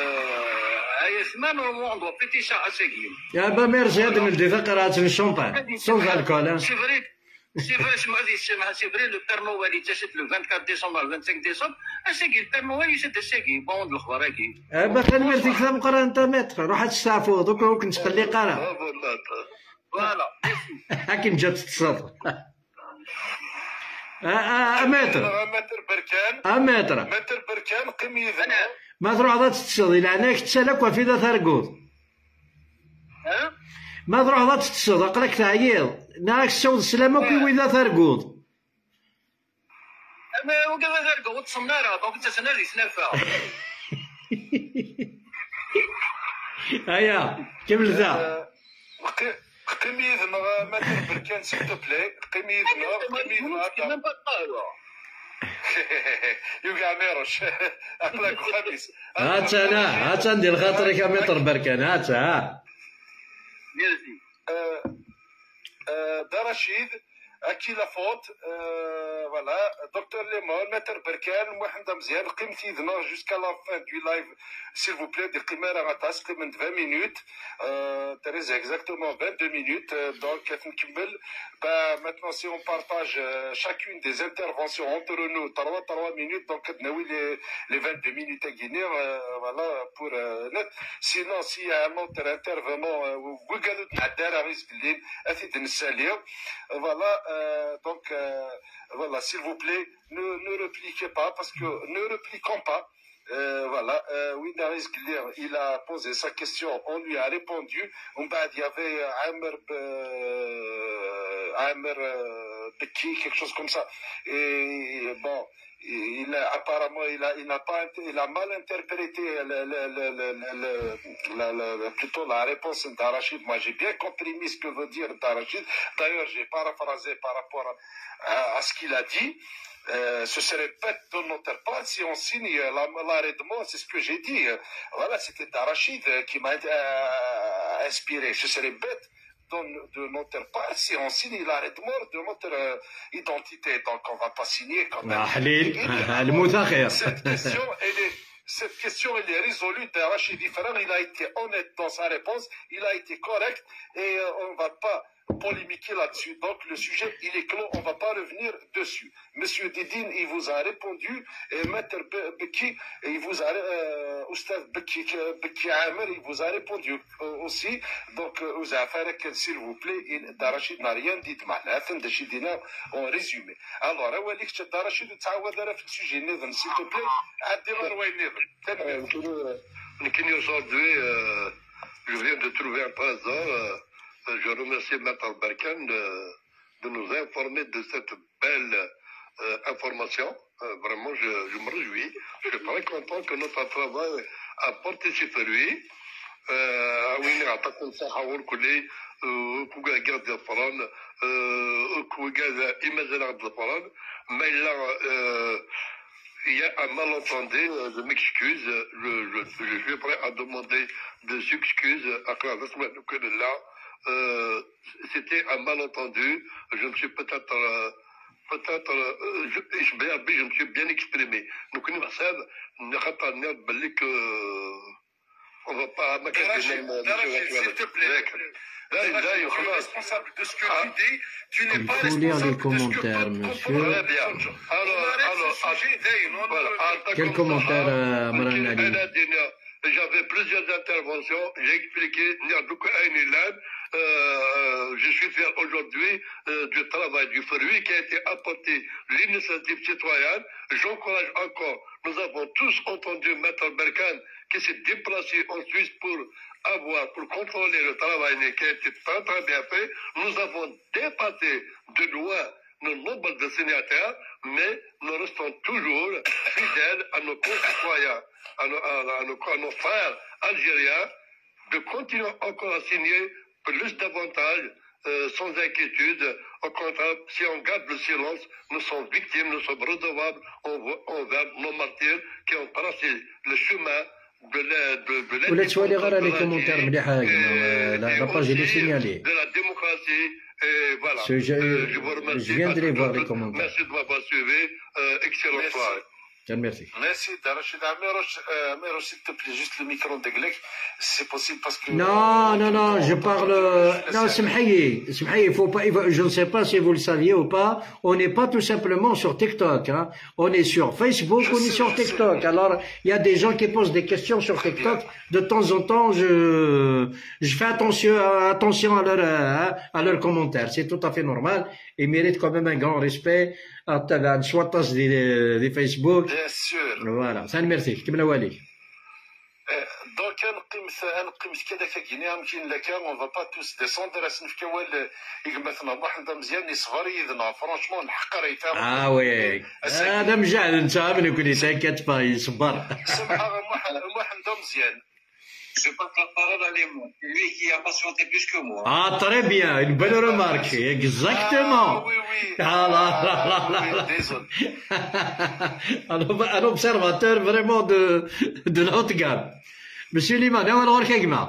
euh, on doit péter ça à Seguin. Ah bah merci, هذا من الدفاق من champagne, sans alcool. C'est vrai. C'est vrai, c'est vrai, le Père Noël, il était le vingt-quatre décembre, le vingt-cinq décembre. C'est le Père Noël, il était Segui. Bon, de l'Khwaraki. Eh ben, خلي مرتي كتاب قرا انت متر، روح تستعفو دوك ممكن تخلي قرا. فوالا. هاكي جات تصاد. اه متر. متر بركان. اه متر. متر بركان قميذ. ما تروح ذات تصاد، إلا عناك تسالك وفي ذا ثرقوض. ها؟ ما تروح ذات تصاد، أقلك تعييض. ناك تسود السلامة كي وإذا ثرقوض. أما وكذا ثرقوض تصنارها، دونك أنت سناري سنافع. هيا كمل ذا. قميذ متر بركان سيتو بلاي، قميذ نار، قميذ نار. يوقع ميروش أقلك خميس. هات أنا، هات ندير خاطرك متر بركان، هات ها. ميرسي. Darachid, à qui la faute, euh, voilà, docteur Lemon, Maître Berkan, Mohamed Amzian, Qimti Dnar jusqu'à la fin du live, s'il vous plaît, des Qimar Aratas, Qimant vingt minutes, euh, Thérèse, exactement vingt-deux minutes, euh, donc, bah, maintenant, si on partage euh, chacune des interventions entre nous, trois, trois minutes, donc, les, les vingt-deux minutes à Guinée, euh, voilà, pour euh, net. Sinon, s'il y a un autre intervenant, vous gardez Nadar Aris Glin, Athid Nsalia, voilà, euh, donc, euh, voilà, s'il vous plaît, ne, ne repliquez pas, parce que ne repliquons pas. Euh, voilà, euh, Windaris Glir, il a posé sa question, on lui a répondu. Il y avait Amr, euh, Amr euh, Beki, quelque chose comme ça. Et bon, il a, apparemment, il a, il n'a pas, il a mal interprété le, le, le, le, le, le, le, plutôt la réponse d'Arachid. Moi, j'ai bien compris ce que veut dire d'Arachid. D'ailleurs, j'ai paraphrasé par rapport à, à ce qu'il a dit. Euh, ce serait bête de notre part si on signe l'arrêt de mort, c'est ce que j'ai dit. Voilà, c'était Darachid qui m'a euh, inspiré. Ce serait bête de, de notre part si on signe l'arrêt de mort de notre euh, identité. Donc on ne va pas signer quand même. Cette question, elle est, cette question, elle est résolue. Darachid différent, il a été honnête dans sa réponse, il a été correct et euh, on ne va pas polémiquer là-dessus. Donc le sujet, il est clos, on ne va pas revenir dessus. Monsieur Didine, il vous a répondu, et Maître Beki, il vous a, euh, Oustad Beki, Beki Amer, il vous a répondu euh, aussi. Donc, vous avez fait, s'il vous plaît, Darachid n'a rien dit de mal. En résumé. Alors, Darachid, tu as dit le sujet, s'il te plaît, aujourd'hui, je viens de trouver un présent. Je remercie Maître Berkan de, de nous informer de cette belle euh, information. Euh, vraiment, je, je me réjouis. Je suis très content que notre travail a porté ses fruits. كوكا قاد الفران كوكا إمازال غاد الفران ما إلا il y a un malentendu, je m'excuse, je, je, je suis prêt à demander des excuses à travers ce là. Euh, c'était un malentendu, je me suis peut-être euh, peut-être euh, je, je, je me suis bien exprimé. Donc nous savons, on va pas s'il te plaît. Là, là, il est responsable de ce que tu dis. Tu n'es pas responsable de ce que commentaires, monsieur. Très bien. Alors, alors, voilà. Quel commentaire, Madame Nali? J'avais plusieurs interventions. J'ai expliqué. Euh, je suis fier aujourd'hui euh, du travail, du fruit qui a été apporté, l'initiative citoyenne. J'encourage encore. Nous avons tous entendu Maître Berkan qui s'est déplacé en Suisse pour avoir, pour contrôler le travail qui a été très très bien fait. Nous avons dépassé de loin le nombre de signataires, mais nous restons toujours fidèles à nos concitoyens, à nos, à, à nos, à nos frères algériens, de continuer encore à signer plus davantage, euh, sans inquiétude. Au contraire, si on garde le silence, nous sommes victimes, nous sommes redevables envers nos martyrs qui ont tracé le chemin de la, de, de la, ولا تشوالي غير لي كومونتير مليحة لا باج اللي سينيالي. de la démocratie. Et voilà. Je, je, euh, je vous remercie. Je viens de les voir les commentaires. Merci de m'avoir suivi. Euh, excellente soirée. Merci. Merci, Rachid Amiroch. Amiroch, s'il te plaît, juste le micro de Glek, si c'est possible, parce que... Non, non, non, je parle... Non, Semhaye, Semhaye, il faut pas... Je ne sais pas si vous le saviez ou pas, on n'est pas tout simplement sur TikTok. Hein. On est sur Facebook, je on sais, est sur TikTok. Sais. Alors, il y a des gens qui posent des questions sur Très TikTok. Bien. De temps en temps, je, je fais attention, attention à leurs à leurs commentaires. C'est tout à fait normal. Ils méritent quand même un grand respect. soit des, des Facebook. Bien sûr. Voilà. Ça, merci. كمل والي. Donc, on va pas tous descendre. Ah oui. هذا مجعل انت من كل ساكت باي صبر. Je passe la parole à Léon, lui qui a patienté plus que moi. Ah, très bien, une bonne remarque, exactement. Ah, oui, oui. Ah, là, là, là, là, là. Désolé. Un observateur vraiment de, de la haute gamme. Monsieur Liman, on va voir Kegma.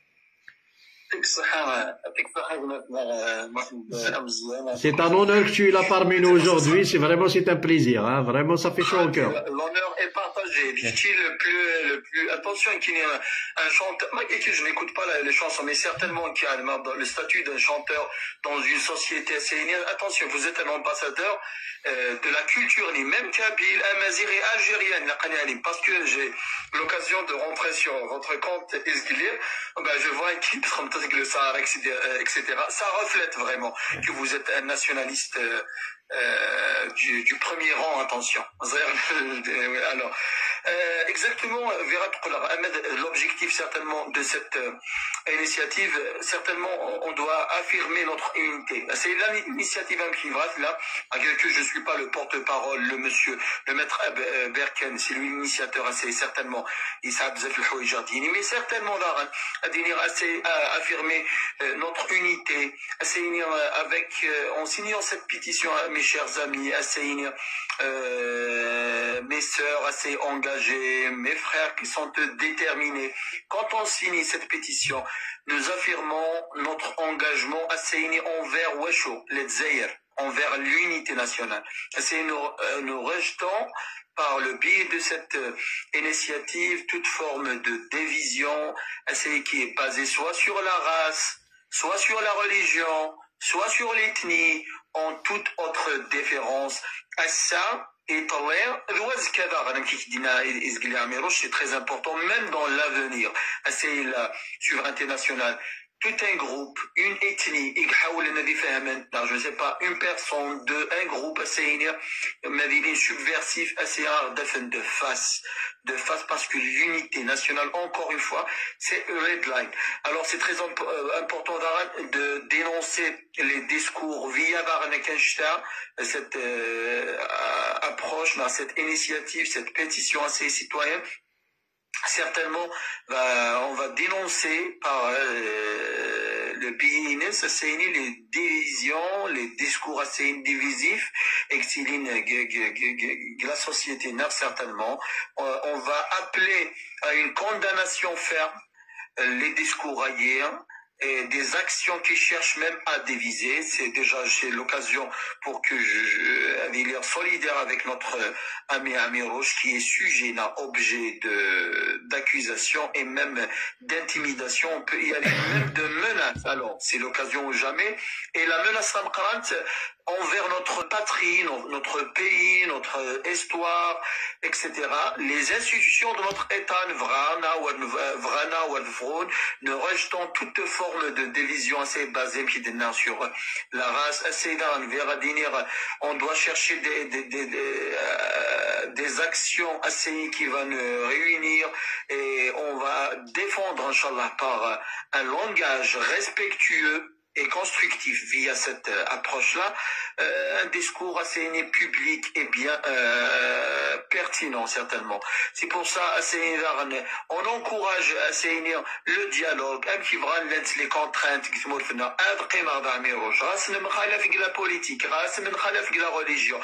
C'est un honneur que tu es là parmi nous aujourd'hui. C'est vraiment, c'est un plaisir. Hein. Vraiment, ça fait chaud au cœur. L'honneur est partagé. Dit-il le plus, le plus. Attention, qu'il y ait un, un chanteur. Moi, je n'écoute pas les chansons, mais certainement qu'il y a le statut d'un chanteur dans une société assénienne. Attention, vous êtes un ambassadeur euh, de la culture, ni même kabyle, amazigh et algérienne, parce que j'ai l'occasion de rentrer sur votre compte Esguilir. Ben, je vois un clip le Sahara, et cetera. Ça reflète vraiment que vous êtes un nationaliste euh, euh, du, du premier rang, attention. Alors, euh, exactement, l'objectif certainement de cette euh, initiative, certainement on doit affirmer notre unité. C'est l'initiative Amkivrat, là, malgré que je ne suis pas le porte-parole, le monsieur, le maître Berken, c'est lui l'initiateur, c'est certainement Issa Bzef el Jardini, mais certainement là, assez à affirmer euh, notre unité, avec, euh, en signant cette pétition, mes chers amis, assez euh, mes sœurs assez engagées, mes frères qui sont déterminés. Quand on signe cette pétition, nous affirmons notre engagement assez envers Wesho, les Zayr, envers l'unité nationale. C'est nous, euh, nous rejetons par le biais de cette euh, initiative toute forme de division, assez qui est basée soit sur la race, soit sur la religion, soit sur l'ethnie, en toute autre différence. À ça, et c'est très important, même dans l'avenir. C'est la souveraineté nationale. Tout un groupe, une ethnie, je ne sais pas, une personne, deux, un groupe, assez subversif, assez de face, de face, parce que l'unité nationale, encore une fois, c'est red line. Alors c'est très important de dénoncer les discours via cette euh, approche, cette initiative, cette pétition assez citoyenne. Certainement, bah, on va dénoncer par euh, le pays c'est les divisions, les discours assez divisifs, et que la société n'a certainement. On va appeler à une condamnation ferme les discours ailleurs et des actions qui cherchent même à diviser. C'est déjà j'ai l'occasion pour que je, je dire solidaire avec notre ami Amirouche qui est sujet d'un objet de d'accusation et même d'intimidation. On peut y aller même de menaces. Alors c'est l'occasion ou jamais. Et la menace ramkrant envers notre patrie, notre pays, notre histoire, et cetera. Les institutions de notre État, Vrana ou Vrona, ne rejetant toute forme de division assez basée sur la race. On doit chercher des, des, des, des, euh, des actions assez qui vont nous réunir et on va défendre, Inch'Allah, par un langage respectueux et constructif via cette euh, approche-là, euh, un discours assez public et bien euh, pertinent certainement. C'est pour ça, on encourage assez le dialogue, un petit peu les contraintes qui sont la politique, la religion,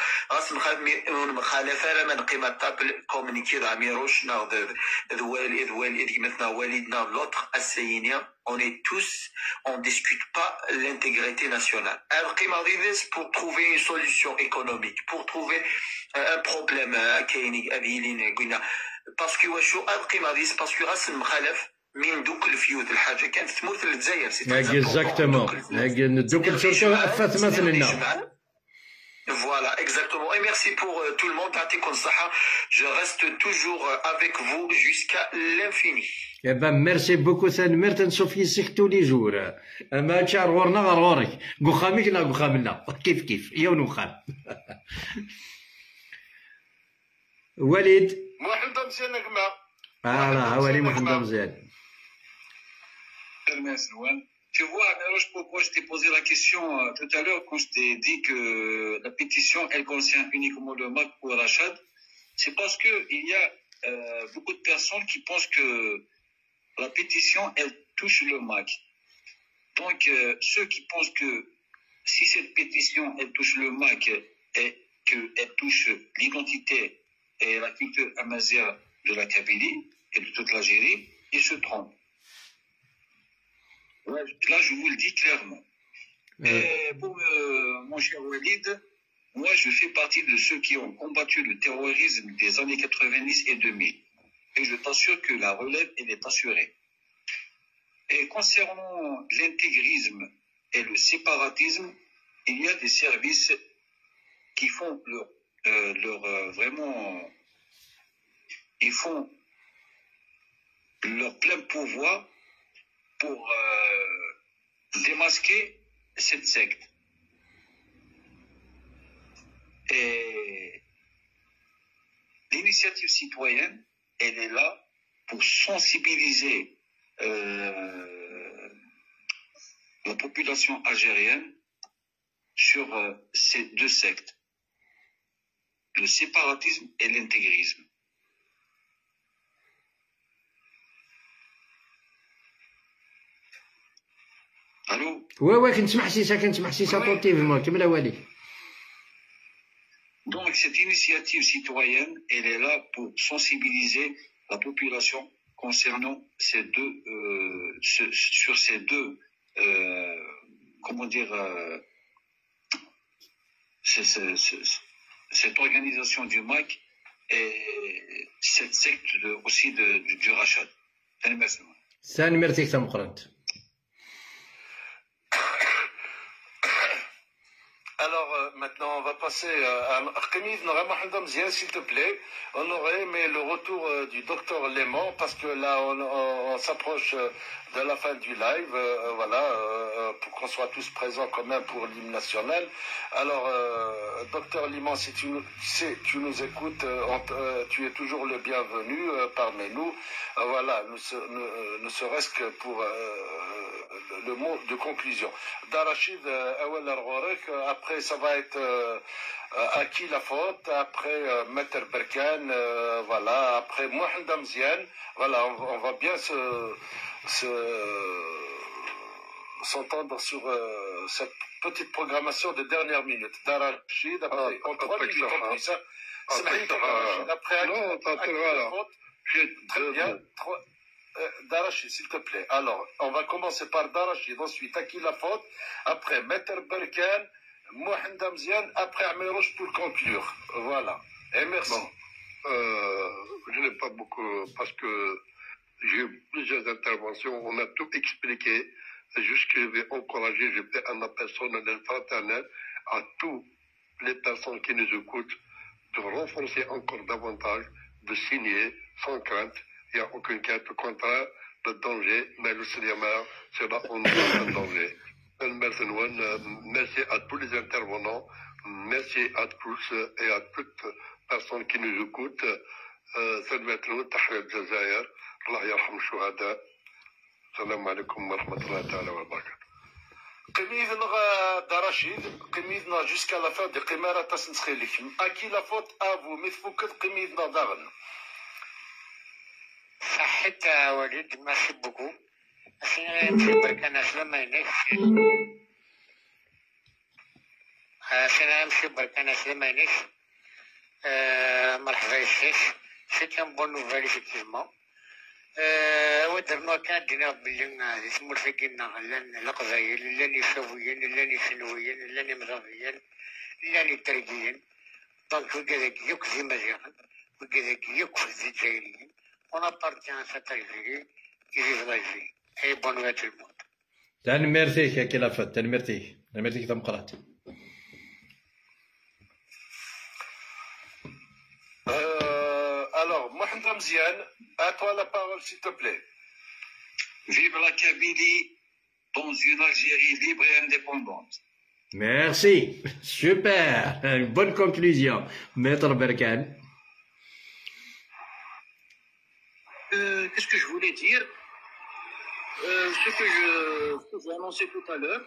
l'autre on est tous, on ne discute pas l'intégrité nationale. Pour trouver une solution économique, pour trouver un problème, parce que parce que راس المخالف من دوك الفيوت الحاجه كانت تموت للجزائر. Exactement. دوك الشرطه اثث مثلنا. Voilà, exactement. Et merci pour euh, tout le monde. Je reste toujours avec vous jusqu'à l'infini. Eh ben, merci beaucoup. Ça nous mérite de tous les jours. ما تشار غورنا غير غورك. قخامك لا قخامنا. كيف كيف. يا ونخام. وليد. محمد مزيان يا جماعة. آه وليد محمد مزيان. Tu vois, Amirouche, pourquoi je t'ai posé la question euh, tout à l'heure quand je t'ai dit que la pétition, elle concerne uniquement le M A C pour Rachad, c'est parce que il y a euh, beaucoup de personnes qui pensent que la pétition, elle touche le M A C. Donc, euh, ceux qui pensent que si cette pétition, elle touche le M A C et qu'elle touche l'identité et la culture amazigh de la Kabylie et de toute l'Algérie, ils se trompent. Là, je vous le dis clairement. Ouais. Et pour euh, mon cher Walid, moi, je fais partie de ceux qui ont combattu le terrorisme des années quatre-vingt-dix et deux mille. Et je t'assure que la relève, elle est assurée. Et concernant l'intégrisme et le séparatisme, il y a des services qui font leur, euh, leur euh, vraiment, ils font leur plein pouvoir pour euh, démasquer cette secte. Et l'initiative citoyenne, elle est là pour sensibiliser euh, la population algérienne sur euh, ces deux sectes, le séparatisme et l'intégrisme. Allô? Ouais, ouais, كنسمع سيسا كنسمع سيسا طوطيفمون كمل أولي. Donc cette initiative citoyenne, elle est là pour sensibiliser la population concernant ces deux, euh, ce, sur ces deux, euh, comment dire, euh, c'est, c'est, c'est, cette organisation du M A C et cette secte de, aussi de, de, du Rachad. ثاني مرتك تم قرنت. Alors euh, maintenant on va passer à Khémid Mohamed Mzian, s'il te plaît. On aurait aimé le retour euh, du docteur Léman parce que là on, on, on s'approche euh, de la fin du live, euh, voilà, euh, pour qu'on soit tous présents quand même pour l'hymne national. Alors euh, docteur Léman, si tu, si tu nous écoutes, euh, on, euh, tu es toujours le bienvenu euh, parmi nous. Euh, voilà, ne, ne, ne serait-ce que pour euh, le, le mot de conclusion. Darachid, euh, après ça va être euh, à qui la faute, après euh, Maître Berkane, euh, voilà, après Mohamed Mzian, voilà, on, on va bien se, se, s'entendre sur euh, cette petite programmation de dernière minute. Darachid, après, en trois minutes, on pris ça. Après, non, voilà. Très bien. Darachid, s'il te plaît. Alors, on va commencer par Darachid, ensuite à qui la faute, après Maître Berkane, Mohamed Amzian, après Amirouche pour conclure. Voilà. Et merci. Bon. Euh, je n'ai pas beaucoup, parce que j'ai eu plusieurs interventions, on a tout expliqué. C'est juste que je vais encourager, je fais un appel solennel fraternel à toutes les personnes qui nous écoutent de renforcer encore davantage, de signer sans crainte. Il n'y a aucune crainte, au contraire, le danger, mais le Seigneur, c'est là où nous avons un danger. Merci à tous les intervenants, merci à tous et à toutes personnes qui nous écoutent. سلمتنا تحية الجزائر الله يرحم الشهداء السلام عليكم ورحمة الله تعالى وبركاته. قميدنا دراشيد قميدنا jusqu'à la fin de قمارة تسنسخيلك à qui la faute à vous مثفوكت قميدنا داغن. صحيت وليد ماشي بوكو أسينا نمشي بركان سلام عينيك أسينا نمشي بركان سلام عينيك مرحبا الشيخ. C'est une bonne nouvelle, effectivement. ودرنا كان دينا بلي اسمو الفقينا لان القضايا لان يسويين لان شنويين لان مزافيين لان ترقيين دونك وكذاك يكفي مزيغا وكذاك يكفي الجزائريين on appartient à cette Algérie qui vive l'Algérie. Et bonne nuit à tout le monde. تاني ميرتيك يا كلافة تاني ميرتيك تاني ميرتيك تم قرات. Alors, Mohamed Amzian, à toi la parole, s'il te plaît. Vive la Kabylie dans une Algérie libre et indépendante. Merci. Super. Une bonne conclusion. Maître Berkane. Euh, Qu'est-ce que je voulais dire euh, Ce que j'ai annoncé tout à l'heure,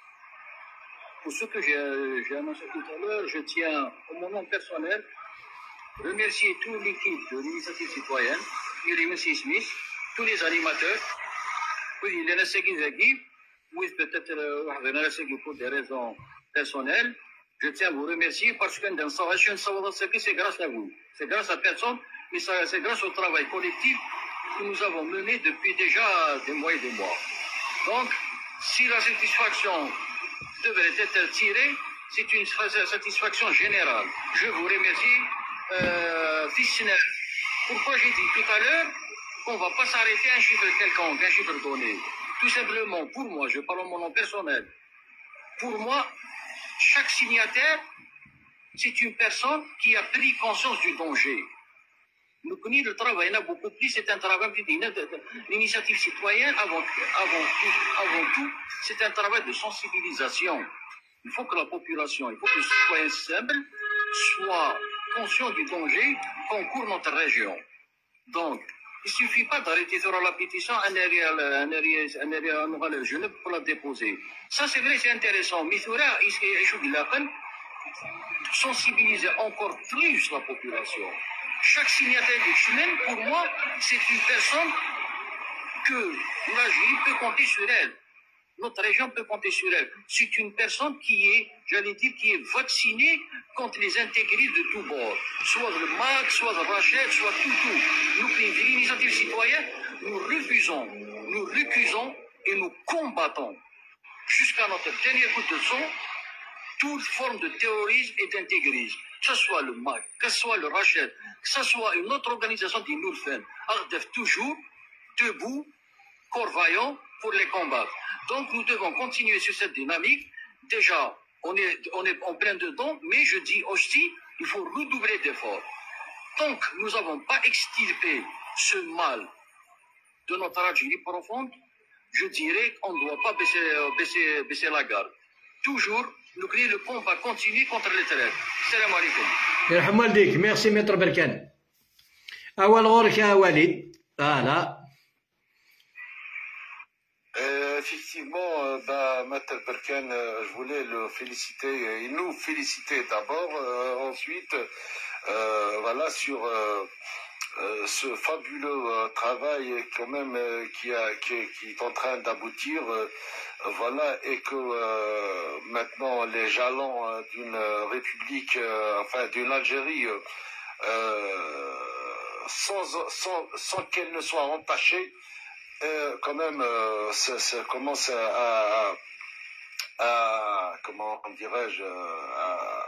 pour ce que j'ai annoncé tout à l'heure, je tiens, au mon nom personnel, remercier toute l'équipe de l'initiative citoyenne, Yuri Smith, tous les animateurs, oui, les Nassegui Zagui, oui, peut-être pour des raisons personnelles. Je tiens à vous remercier parce que dans Salvation Sawadasaki, c'est grâce à vous. C'est grâce à personne, mais c'est grâce au travail collectif que nous avons mené depuis déjà des mois et des mois. Donc, si la satisfaction devrait être tirée, c'est une satisfaction générale. Je vous remercie. Euh, Pourquoi j'ai dit tout à l'heure qu'on ne va pas s'arrêter à un chiffre quelconque, un chiffre donné. Tout simplement, pour moi, je parle en mon nom personnel, pour moi, chaque signataire, c'est une personne qui a pris conscience du danger. Nous connaissons le travail, il y en a beaucoup plus, c'est un travail, l'initiative citoyenne, avant, avant tout, avant tout c'est un travail de sensibilisation. Il faut que la population, il faut que les citoyens simples soient conscients du danger qu'encourt notre région. Donc, il ne suffit pas d'arrêter sur la pétition, un arrière, un arrière, un arrière, un arrière, je ne peux pas la déposer. Ça, c'est vrai, c'est intéressant. Mais il faut sensibiliser encore plus la population. Chaque signataire du chemin, pour moi, c'est une personne que l'Algérie peut compter sur elle. Notre région peut compter sur elle. C'est une personne qui est, j'allais dire, qui est vaccinée contre les intégristes de tous bords. Soit le M A C, soit le Rachel, soit tout, tout. Nous, l'initiative citoyenne, nous refusons, nous recusons et nous combattons jusqu'à notre dernière goutte de sang toute forme de terrorisme et d'intégrisme. Que ce soit le M A C, que ce soit le Rachel, que ce soit une autre organisation qui nous le fait. Ardef toujours debout, corps vaillant pour les combattre. Donc nous devons continuer sur cette dynamique. Déjà, on est, on est en plein dedans, mais je dis aussi, il faut redoubler d'efforts. Tant que nous n'avons pas extirpé ce mal de notre Algérie profonde, je dirais qu'on ne doit pas baisser, baisser, baisser la garde. Toujours, nous créer le combat continu contre les traîtres. Salam alaikum. Merci, Maître Berkane. أول غورك يا وليد. Voilà. Euh, effectivement, euh, bah, Maître Berkane, euh, je voulais le féliciter et nous féliciter d'abord, euh, ensuite, euh, voilà, sur euh, euh, ce fabuleux euh, travail quand même euh, qui, a, qui, qui est en train d'aboutir, euh, voilà, et que euh, maintenant les jalons euh, d'une république, euh, enfin d'une Algérie, euh, sans, sans, sans qu'elle ne soit entachée, euh, quand même, euh, ça, ça commence à, à, à comment dirais-je, à,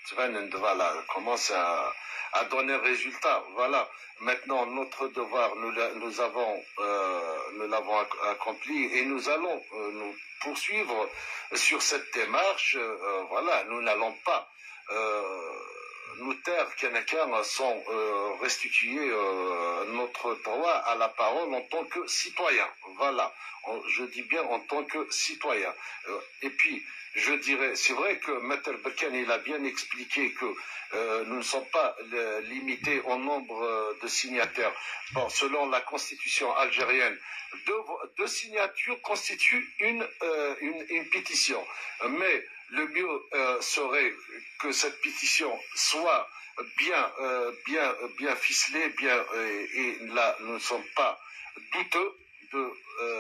voilà, commence à, à donner résultat. Voilà. Maintenant, notre devoir, nous, nous avons, euh, nous l'avons accompli et nous allons euh, nous poursuivre sur cette démarche. Euh, voilà, nous n'allons pas euh, nous taire qu'un sans euh, restituer euh, notre droit à la parole en tant que citoyen. Voilà, je dis bien en tant que citoyen. Euh, et puis, je dirais, c'est vrai que Maître Berkane, il a bien expliqué que euh, nous ne sommes pas euh, limités au nombre euh, de signataires. Bon, selon la constitution algérienne, deux, deux signatures constituent une, euh, une, une pétition. Mais le mieux euh, serait que cette pétition soit bien, euh, bien, bien ficelée, bien, euh, et là, nous ne sommes pas douteux de,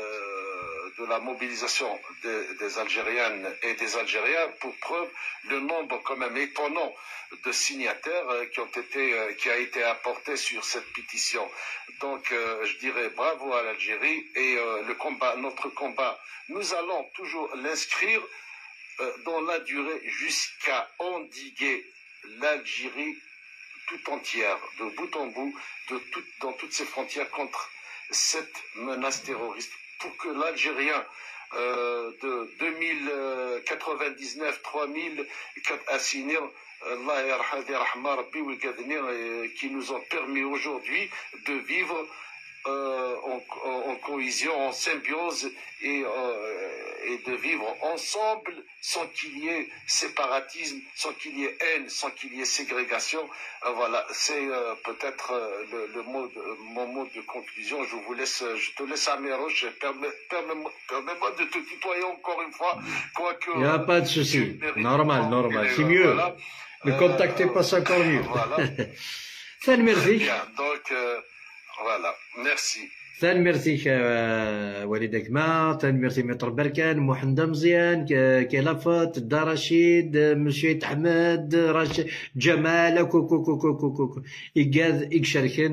euh, de la mobilisation des, des Algériennes et des Algériens. Pour preuve, le nombre quand même étonnant de signataires euh, qui ont été, euh, qui a été apporté sur cette pétition. Donc, euh, je dirais bravo à l'Algérie et euh, le combat, notre combat, nous allons toujours l'inscrire euh, dans la durée jusqu'à endiguer l'Algérie tout entière, de bout en bout, de tout, dans toutes ses frontières contre cette menace terroriste, pour que l'Algérien euh, de deux mille quatre-vingt-dix-neuf, trois mille, Assinir, Allah yarhamah Rabbi wa Gadnir, qui nous ont permis aujourd'hui de vivre euh, en, en, en cohésion, en symbiose et, euh, et de vivre ensemble sans qu'il y ait séparatisme, sans qu'il y ait haine, sans qu'il y ait ségrégation. Euh, voilà, c'est euh, peut-être euh, le, le mot de, mon mot de conclusion. Je vous laisse, je te laisse à mes roches. Permets-moi permets de te tutoyer encore une fois, quoique. Il n'y a pas de souci. Normal, normal. C'est mieux. Voilà. Ne euh, contactez pas ça encore mieux. Voilà. Ça merci. Bien, donc. Euh, Voilà, merci. ثاني ميرسي وليد كما ثاني ميرسي متر بركان محمد مزيان كلافات دا رشيد مشيت احمد رش جمال كو كو كو كو كو كو يقاد يكشاركن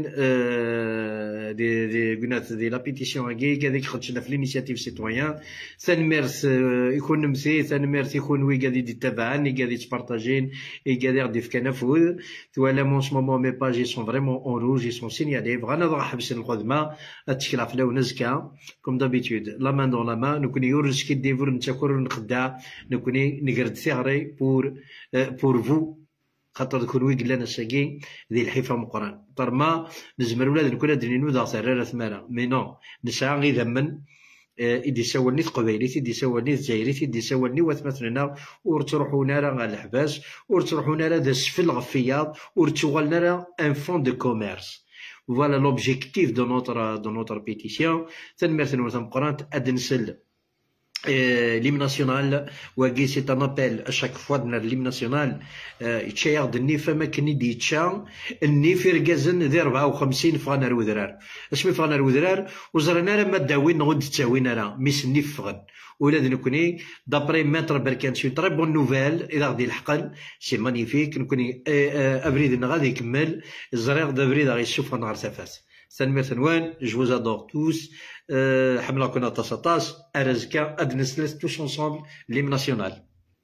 دي دي قنات دي لا بيتيسيون هاكي كذاك خدشنا في لينيسياتيف سيتويان ثاني ميرس يكون نمسي ثاني ميرس يكون وي قاعد يتابعن قاعد يتبارطاجين قاعد يغدي في كنفوذ توالا مون سو مومون مي باجي سون فريمون اون روج سون سينيالي بغانا نروح حبس الخدمه تشكل في لون زكا كوم دابيتود لا مان دون لا مان نكوني يورج كي ديفور نتاكور نخدع نكوني نقرد ثغري بور بور فو خاطر تكون وي قلنا ساكي ذي الحفه مقران طرما نزمر ولاد نكون دري نوضا سراره ثمانه مي نو نسعى غي ذمن إدي سوالني قبيلي إدي سوالني الجزائري إدي سوالني وثمثلنا ورتروحونا راه على الحباس ورتروحونا راه ذا سفل غفياض ورتوغلنا راه ان فون دو كوميرس. Voilà l'objectif de notre, de notre pétition. Merci nous sommes courants à Densel. L'hymne national, ouagé c'est un appel à chaque fois de l'hymne national. Tchèr de nif makni di tchèr, nifir gazen ذي أربعة وخمسين فغنا الودرار. اسمي فغنا الودرار وزرنا لما داوين غد تساوينا راه ميس نيف فغن. ولا نكوني دابري ماتر بركان سي تري بون نوفيل اذا غادي الحقل سي مانيفيك نكوني ابريد غادي يكمل الزرير دابريد غادي يشوف نهار سافاس سنمير ثنوان جو vous adore tous حملا كنا تسعطاش ارزكا ادنسلس توش انصامبل ليم ناسيونال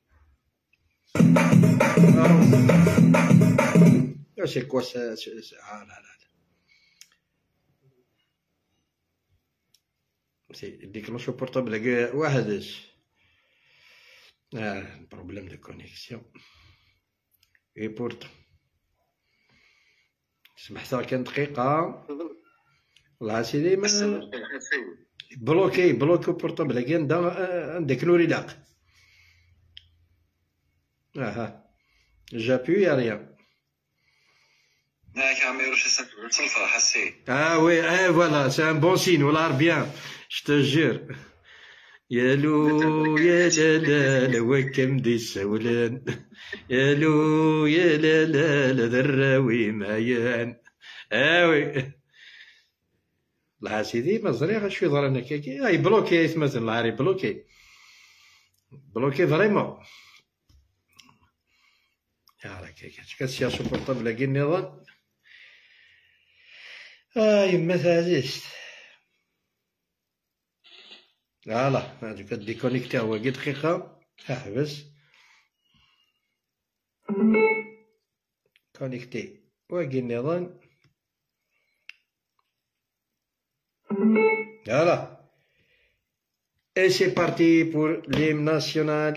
سي كوا سا لا لا C'est déclenche portable واحد ah, problème de connexion et pourtant سمحت لك كان دقيقة والله سيدي ما بلوكي بلوكي بورتابل كان عندك نوري لاق اها جابيو يا ريان Ah oui, eh, voilà, c'est un bon signe, on l'a bien, je te jure. يالو يا لا لا وكم دي سولان يالو يا لا لا لا ذراوي معيان اه وي لا سيدي ما زريغ شوي ضرنا كاكي هاي بلوكي مثلا العاري بلوكي بلوكي فريمون يا راك كاسيا سوبورتابل كي النظام اه يما تعزيزت فوالا هادو كديكونيكتي هو كي دقيقة احبس كونيكتي واقي النظام فوالا et c'est parti pour l'hymne national.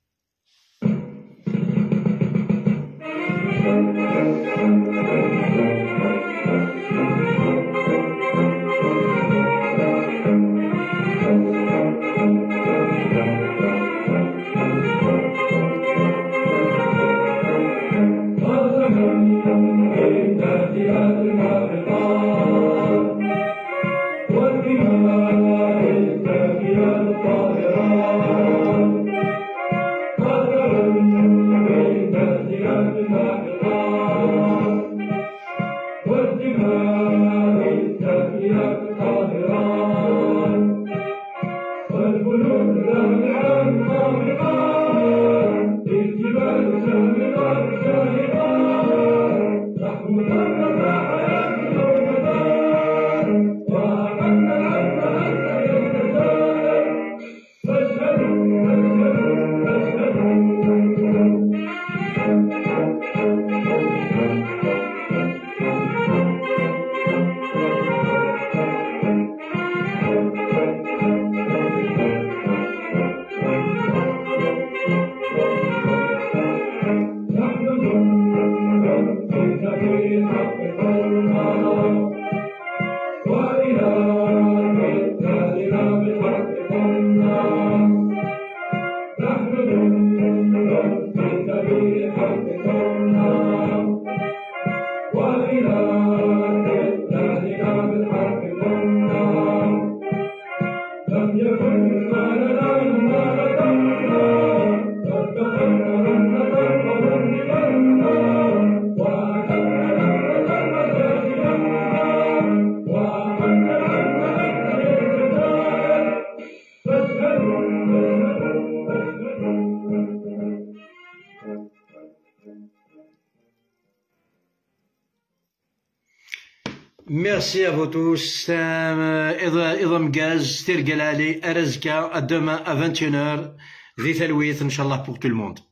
Merci à vous tous. إضم gaz ترقل علي أرزكا demain à vingt et une heures ذي ثلويث إن شاء الله pour tout le monde.